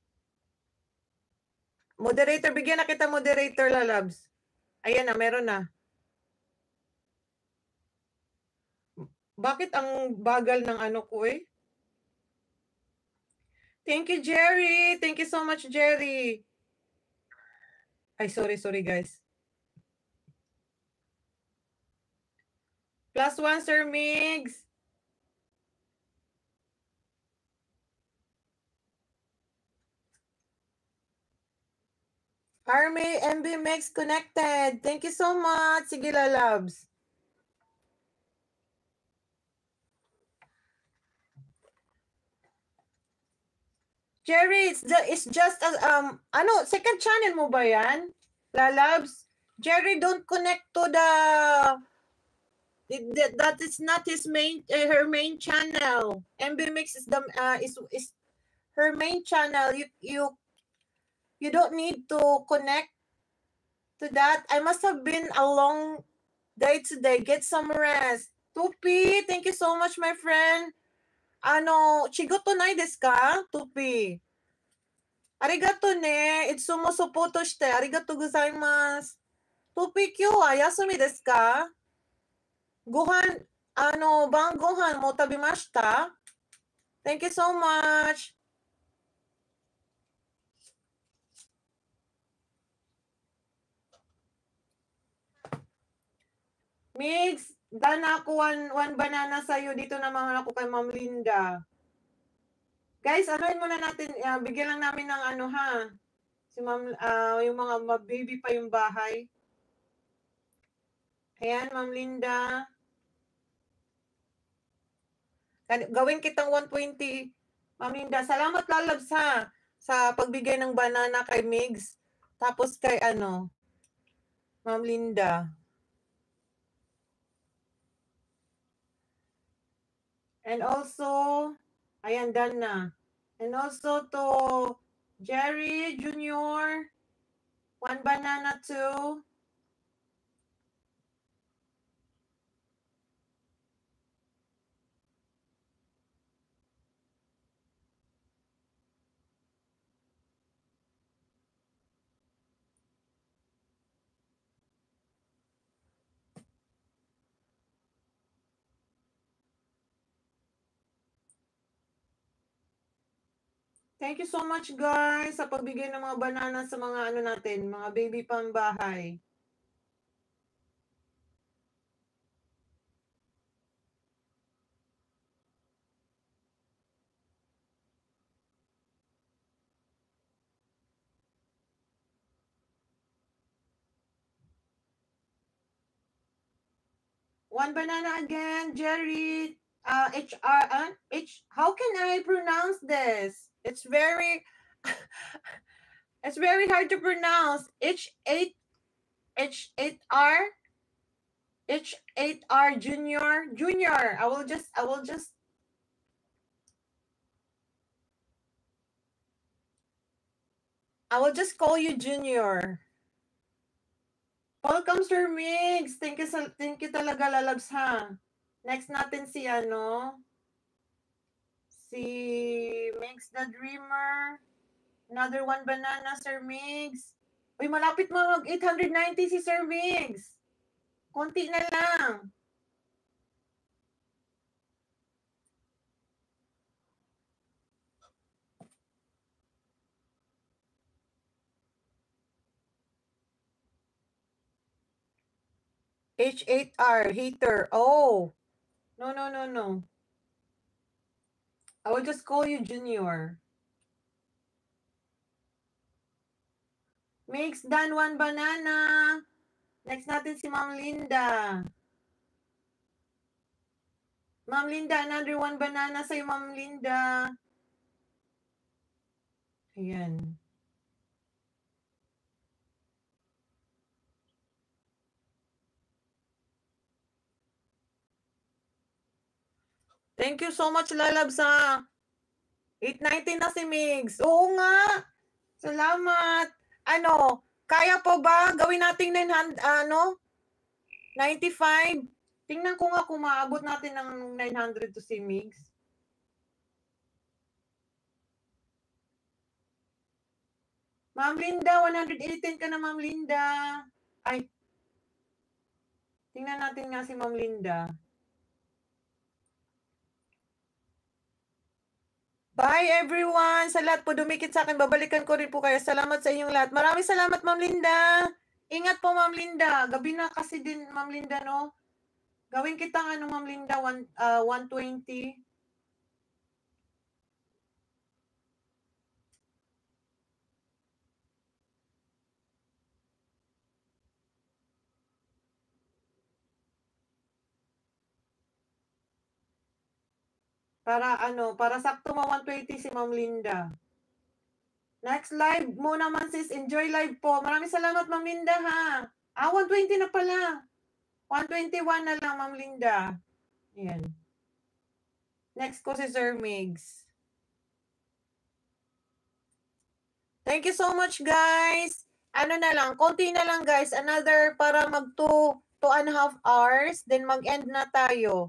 Moderator, bigyan na kita moderator, lalabs. Ayan na, meron na. Bakit ang bagal ng ano ko eh? Thank you, Jerry. Thank you so much, Jerry. Ay, sorry, sorry, guys. Plus one, Sir Migs. Army, M B Mix connected. Thank you so much. Sige, lalabs. Jerry, it's, the, it's just, a, um, ano, second channel mo ba yan? Lalabs? Jerry, don't connect to the, that, that is not his main, uh, her main channel. M B Mix is the, uh, is, is her main channel. You, you, you don't need to connect to that. I must have been a long day today. Get some rest. Tupi, thank you so much, my friend. Ano, chigoto nai desu ka? Tupi. Arigato ne. Itsumo supporto shite arigatou gozaimasu. Topi kyou wa yasumi desu ka? Gohan, ano, bang gohan mo tabimashita? Thank you so much. Mix, dana ako one, one banana sa'yo. Dito naman ako kay Ma'am Linda. Guys, anuin muna natin, uh, bigyan lang namin ng ano ha. Si Ma'am, uh, yung mga baby pa yung bahay. Ayan, Ma'am Linda. Gawin kitang one twenty. Ma'am Linda, salamat lalabs ha sa pagbigay ng banana kay Migs. Tapos kay ano, Ma'am Linda. And also, ayan, done na. And also to Jerry Junior, one banana too. Thank you so much guys sa pagbigay ng mga banana sa mga ano natin, mga baby pang bahay. One banana again, Jerry. Uh, H R, uh, H, how can I pronounce this? It's very, it's very hard to pronounce. H eight, H eight R, H eight R Junior, Junior. I will just, I will just. I will just call you Junior. Welcome, Sir Migs. Thank you, thank you talaga, lalabs ha. Next natin si ano, si Migs the Dreamer. Another one banana, Sir Migs. Uy, malapit mo mag eight ninety si Sir Migs. Konti na lang. H eight R, hater. Oh. No, no, no, no. I will just call you Junior. Mix done one banana. Next natin si Ma'am Linda. Ma'am Linda, another one banana sa'yo, Ma'am Linda. Ayan. Thank you so much, lalabs ha. eight ninety na si Migs. Oo nga. Salamat. Ano, kaya po ba gawin natin nine hundred, ano, ninety-five? Tingnan ko nga kung maabot natin ng nine hundred to si Migs. Ma'am Linda, one eighteen ka na, Ma'am Linda. Ay, tingnan natin nga si Ma'am Linda. Bye everyone! Sa lahat po dumikit sa akin, babalikan ko rin po kayo. Salamat sa inyong lahat. Maraming salamat, Ma'am Linda. Ingat po, Ma'am Linda. Gabi na kasi din, Ma'am Linda, no? Gawin kitang ano, Ma'am Linda, one, uh, one twenty. Para ano, para sakto ma one twenty si Ma'am Linda. Next live mo naman sis, enjoy live po. Maraming salamat Ma'am Linda ha. Ah, one twenty na pala. one twenty-one na lang Ma'am Linda. Ayan. Next ko si Sir Migs. Thank you so much guys. Ano na lang, konti na lang guys. Another para mag two, two and a half hours. Then mag-end na tayo.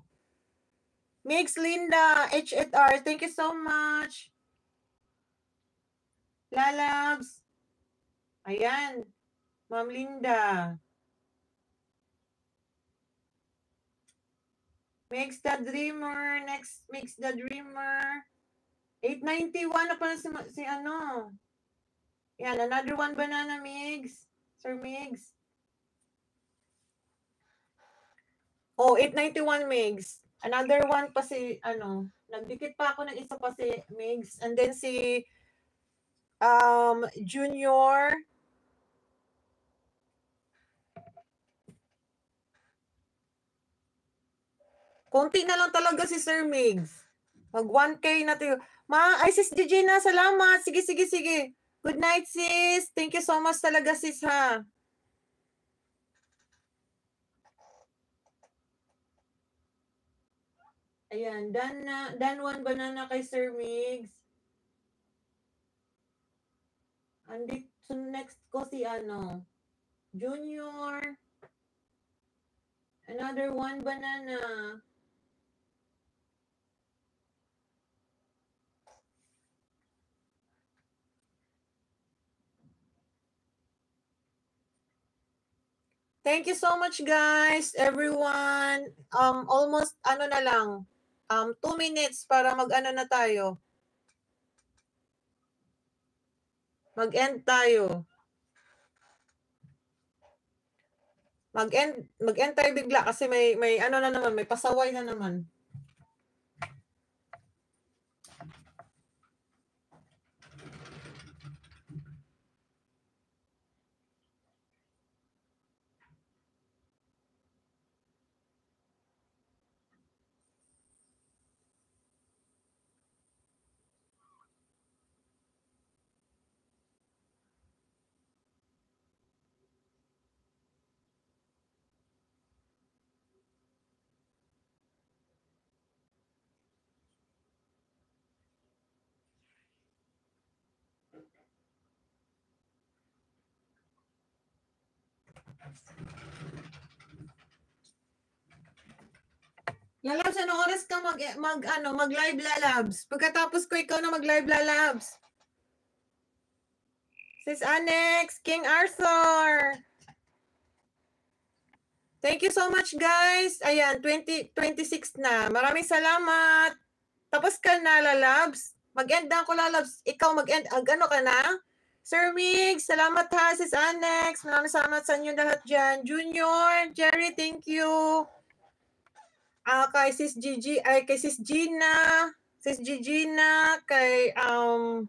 Mix Linda, H eight R, thank you so much. Lalabs. Ayan. Ma'am Linda. Mix the Dreamer. Next, Mix the Dreamer. eight ninety-one na pala si, si ano. Yan, another one banana mix. Sir Migs. Oh, eight ninety-one Migs. Another one pa si, ano, nagdikit pa ako ng isa pa si Migs. And then si um, Junior. Konti na lang talaga si Sir Migs. Mag one K na tayo. Ma, ay sis D J na, salamat. Sige, sige, sige. Good night, sis. Thank you so much talaga, sis, ha. Ayan, dan na, dan one banana kay Sir Migs. Andit, so next ko si ano, Junior. Another one banana. Thank you so much, guys, everyone. Um, almost, ano na lang, um, two minutes para mag-ano na tayo. Mag-end tayo. Mag-end, mag-end tayo bigla kasi may, may ano na naman, may pasaway na naman. Lalabs, ano oras ka mag, mag, ano, mag-live, Lalabs? Pagkatapos ko, ikaw na mag-live, Lalabs. Sis Annex, King Arthur. Thank you so much, guys. Ayan, twenty, twenty-six na. Maraming salamat. Tapos ka na, Lalabs. Mag-end na ako, Lalabs. Ikaw mag-end. Ag, ano ka na? Sir Mig, salamat ha, Sis Annex. Maraming salamat sa inyo lahat dyan. Junior, Jerry, thank you. Uh, kay Sis Gigi, ay kay Sis Gina, Sis Gigina, kay, um,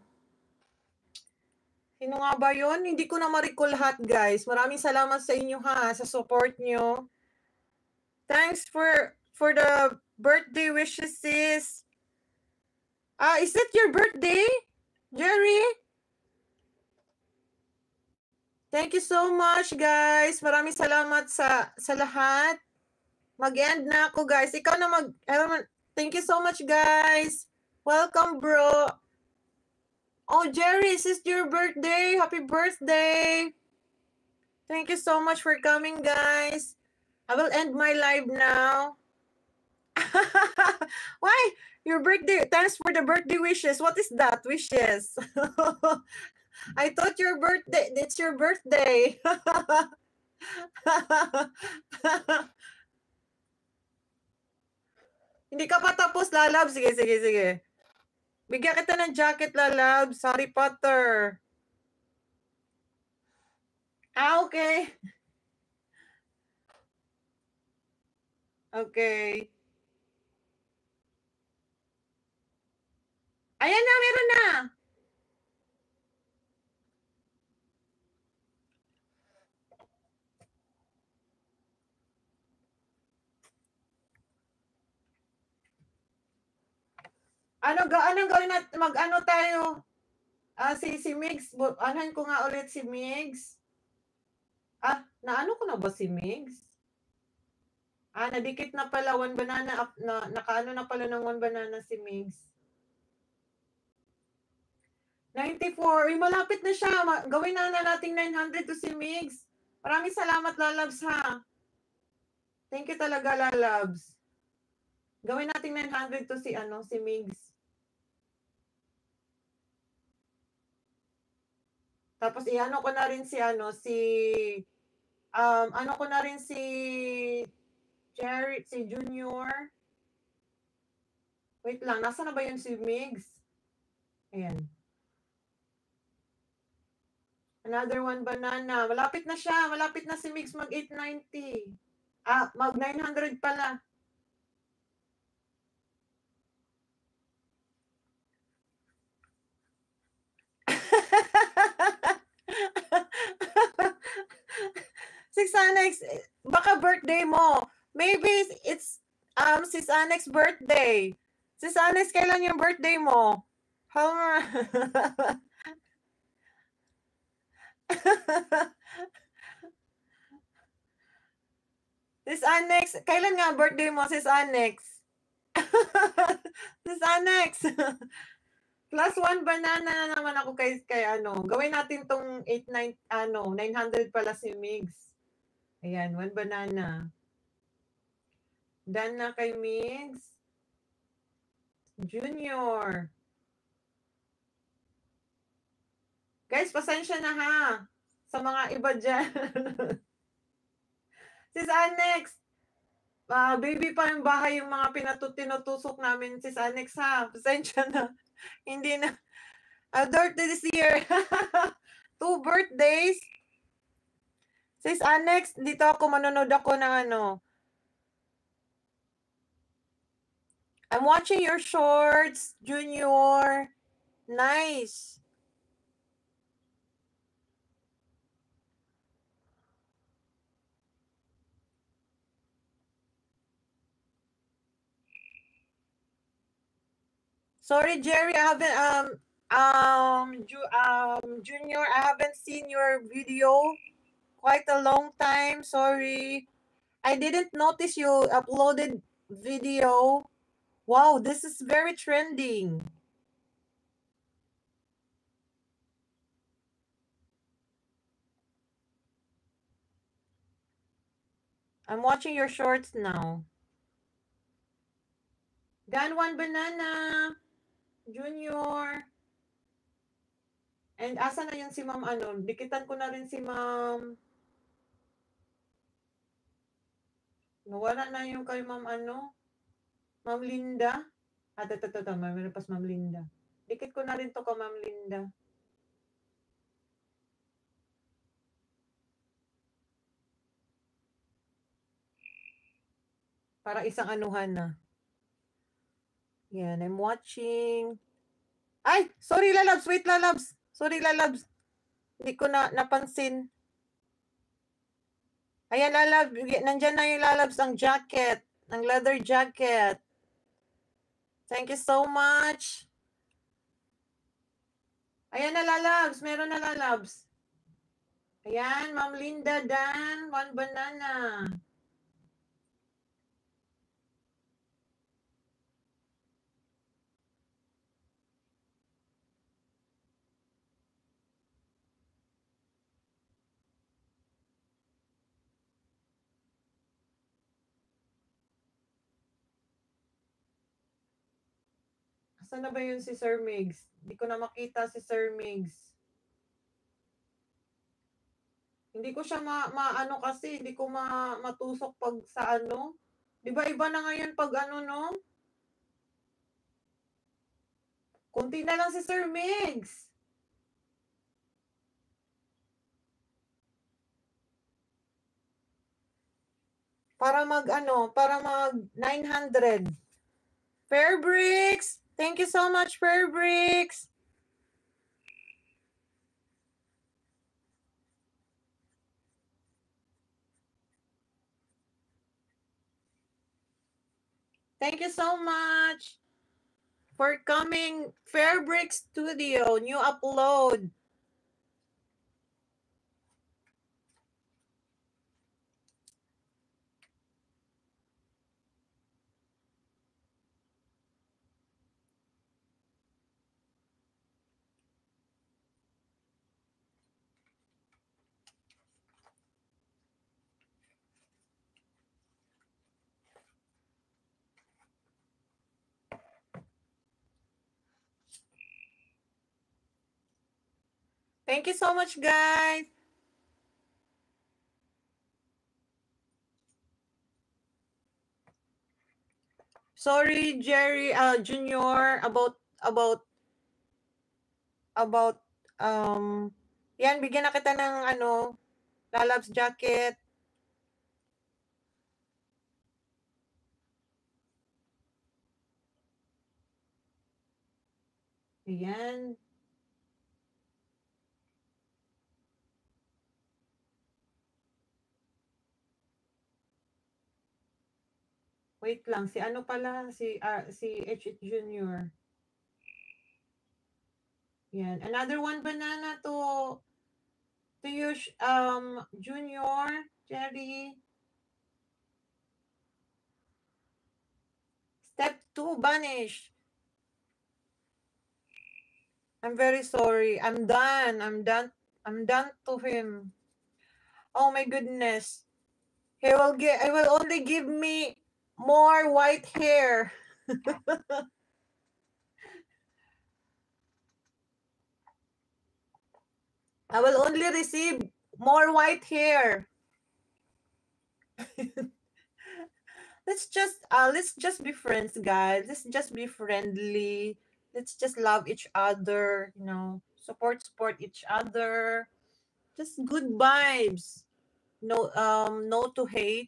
sino nga ba yun? Hindi ko na ma-recall lahat, guys. Maraming salamat sa inyo ha, sa support nyo. Thanks for, for the birthday wishes, sis. Ah, uh, is that your birthday, Jerry? Thank you so much, guys. Maraming salamat sa, sa lahat. Mag-end na ako, guys. Ikaw na mag... Thank you so much, guys. Welcome, bro. Oh, Jerry, is this your birthday? Happy birthday. Thank you so much for coming, guys. I will end my live now. Why? Your birthday. Thanks for the birthday wishes. What is that? Wishes. I thought your birthday. It's your birthday. Hindi ka pa tapos, Lalabs. Sige, sige, sige. Bigyan kita ng jacket, Lalabs. Harry Potter. Ah, okay. Okay. Ayan na, meron na. Ano ga anong gawin natin? Mag-ano tayo? Ah, si si Migs, anuhan ko nga ulit si Migs. Ah, naano ko na ba si Migs? Ah, nadikit na pala one banana up na nakaano na pala ng one banana si Migs. ninety-four, ay malapit na siya. Gawin na na nating nine hundred to si Migs. Maraming salamat, Lalabs, ha. Thank you talaga, Lalabs. Gawin nating nine hundred to si ano, si Migs. Tapos i-ano ko na rin si ano, si um, ano ko na rin si Jerry, si Junior. Wait lang, nasa na ba yun si Migs? Ayan. Another one banana. Malapit na siya. Malapit na si Migs mag eight ninety. Ah, mag nine hundred pala. Sis Annex, baka birthday mo. Maybe it's um Sis Annex birthday. Sis Annex, kailan yung birthday mo? How Sis Annex, kailan nga birthday mo, Sis Annex? Sis Annex. Plus one banana na naman ako kay, kay ano. Gawin natin tong eight, nine, ano, nine hundred pala si Migs. Ayan, one banana. Done na kay Migs. Junior. Guys, pasensya na ha. Sa mga iba dyan. Sis Annex, uh, baby pa yung bahay yung mga pinatutinutusok namin, Sis Annex ha. Pasensya na. Hindi na. A birthday this year. Two birthdays. Sis Annex, dito ako manonood ako ng ano. I'm watching your shorts, Junior. Nice. Sorry, Jerry, I haven't um um Ju um Junior, I haven't seen your video quite a long time. Sorry. I didn't notice you uploaded video. Wow, this is very trending. I'm watching your shorts now. Dan one banana, Junior. And asa na yun si Ma'am ano? Dikitan ko na rin si Ma'am. Nawala na yung kay Ma'am ano? Ma'am Linda. Ah, ito, ito, ito. May pas Ma'am Linda. Dikit ko na rin to ka Ma'am Linda. Para isang anuhan na. Yan, I'm watching. Ay, sorry lalabs. Wait lalabs. Sorry lalabs. Hindi ko na napansin. Ayan lalabs. Nandyan na yung lalabs ang jacket. Ang leather jacket. Thank you so much. Ayan na lalabs. Meron na lalabs. Ayan, Ma'am Linda Dan. One banana. Saan na ba yun si Sir Migs? Hindi ko na makita si Sir Migs. Hindi ko siya ma, ma ano kasi, hindi ko ma, matusok pag sa ano. Di ba iba na ngayon pag ano, no? Kunti na lang si Sir Migs. Para mag ano, para mag nine hundred. Fairbricks! Thank you so much, Fairbricks! Thank you so much for coming, Fairbricks Studio, new upload. Thank you so much, guys. Sorry, Jerry, uh, Junior, about, about, about, um, yan, bigyan na kita ng, ano, lalabs jacket. Ayan. Wait lang, si ano pala, si, uh, si H H Junior. Yan. Another one banana to, to you, um, Junior, Jerry. Step two, banish. I'm very sorry. I'm done. I'm done. I'm done to him. Oh my goodness. He will get, he will only give me more white hair. I will only receive more white hair. let's just uh let's just be friends, guys. Let's just be friendly. Let's just love each other, you know, support support each other. Just good vibes. No um no to hate.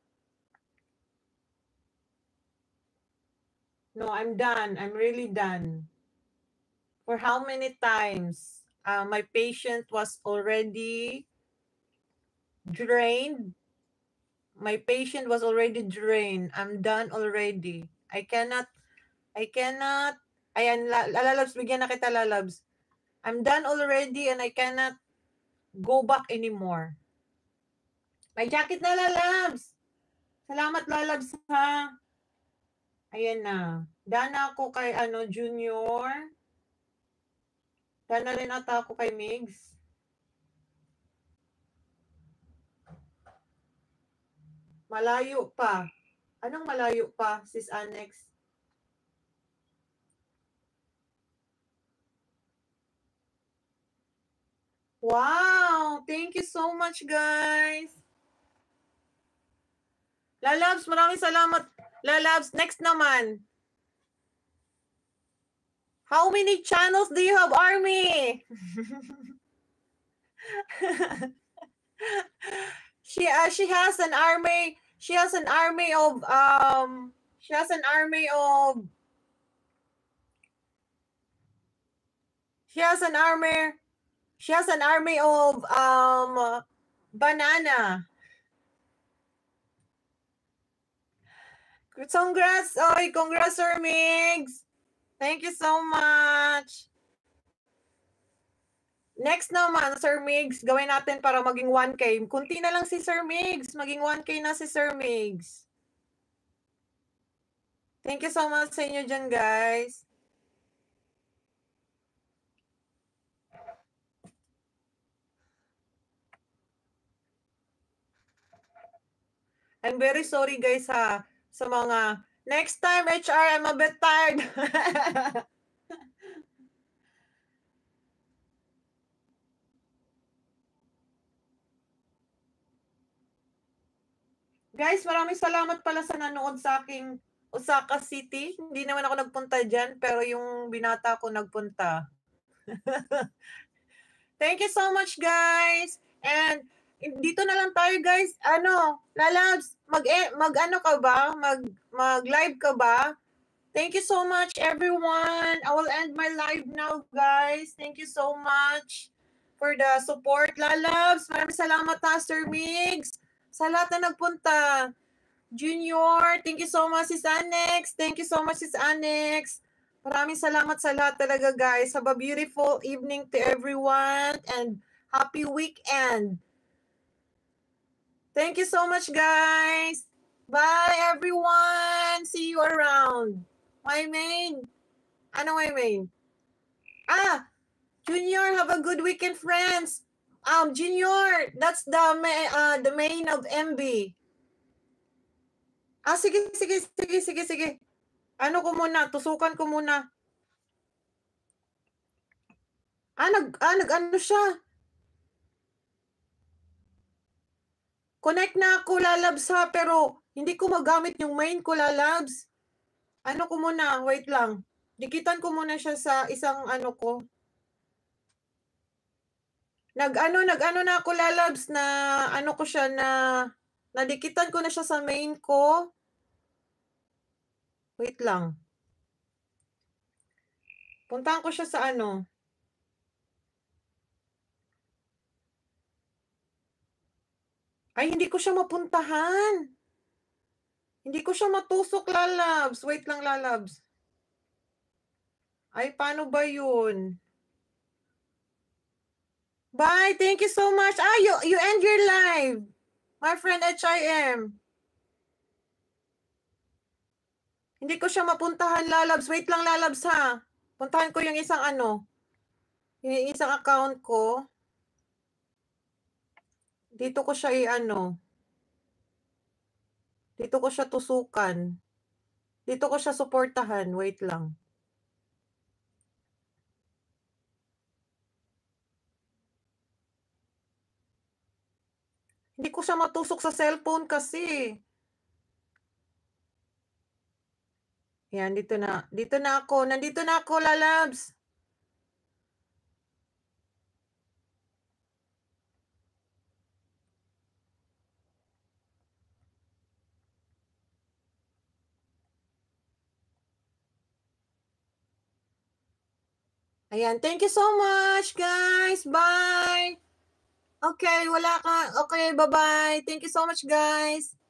No, I'm done. I'm really done. For how many times uh, my patient was already drained? My patient was already drained. I'm done already. I cannot, I cannot, ayan, lalabs, bigyan na kita lalabs. I'm done already and I cannot go back anymore. May jacket na lalabs. Salamat lalabs ha. Ayan na. Dana ako kay ano, Junior. Dana rin ata ako kay Migs. Malayo pa. Anong malayo pa, sis Annex? Wow! Thank you so much, guys. Lalabs, maraming salamat. Lalabs, next naman. How many channels do you have, Army? she uh, she has an army. She has an army of um. She has an army of. She has an army. She has an army of um banana. Congrats, oy, congrats, Sir Migs. Thank you so much. Next naman, Sir Migs, gawin natin para maging one K. Kunti na lang si Sir Migs. Maging one K na si Sir Migs. Thank you so much sa inyo dyan, guys. I'm very sorry, guys, ha, sa mga next time, H R, I'm a bit tired. Guys, maraming salamat pala sa nanood sa aking Osaka City. Hindi naman ako nagpunta dyan, pero yung binata ko nagpunta. Thank you so much, guys. And dito na lang tayo, guys. Ano, Lalabs, mag, mag ano ka ba? Mag, mag-live ka ba? Thank you so much, everyone. I will end my live now, guys. Thank you so much for the support, Lalabs. Maraming salamat, Master Migs. Sa lahat na nagpunta. Junior, thank you so much, Sis Annex. Thank you so much, Sis Annex. Maraming salamat sa lahat talaga, guys. Have a beautiful evening to everyone and happy weekend. Thank you so much, guys. Bye, everyone. See you around. My main. Ano my main? Ah, Junior, have a good weekend, friends. Um, Junior, that's the uh, the main of M B. Ah, sige, sige, sige, sige, sige. Ano ko muna, tusukan ko muna. Ah, nag ah, nag-ano siya? Connect na ako, lalabs, ha, pero hindi ko magamit yung main ko, lalabs. Ano ko muna, wait lang. Dikitan ko muna siya sa isang ano ko. Nag-ano, nag-ano na ako, lalabs, na ano ko siya, na nadikitan ko na siya sa main ko. Wait lang. Puntahan ko siya sa ano. Ay, hindi ko siya mapuntahan. Hindi ko siya matusok, lalabs. Wait lang, lalabs. Ay, paano ba yun? Bye. Thank you so much. Ah, you, you end your live. My friend H I M. Hindi ko siya mapuntahan, lalabs. Wait lang, lalabs, ha. Puntahan ko yung isang ano. Yung isang account ko. Dito ko siya i-ano. Dito ko siya tusukan. Dito ko siya suportahan. Wait lang. Hindi ko siya matusok sa cellphone kasi. Yan, dito na. Dito na ako. Nandito na ako, lalabs. Ayan. Thank you so much, guys. Bye. Okay, wala ka. Okay, bye-bye. Thank you so much, guys.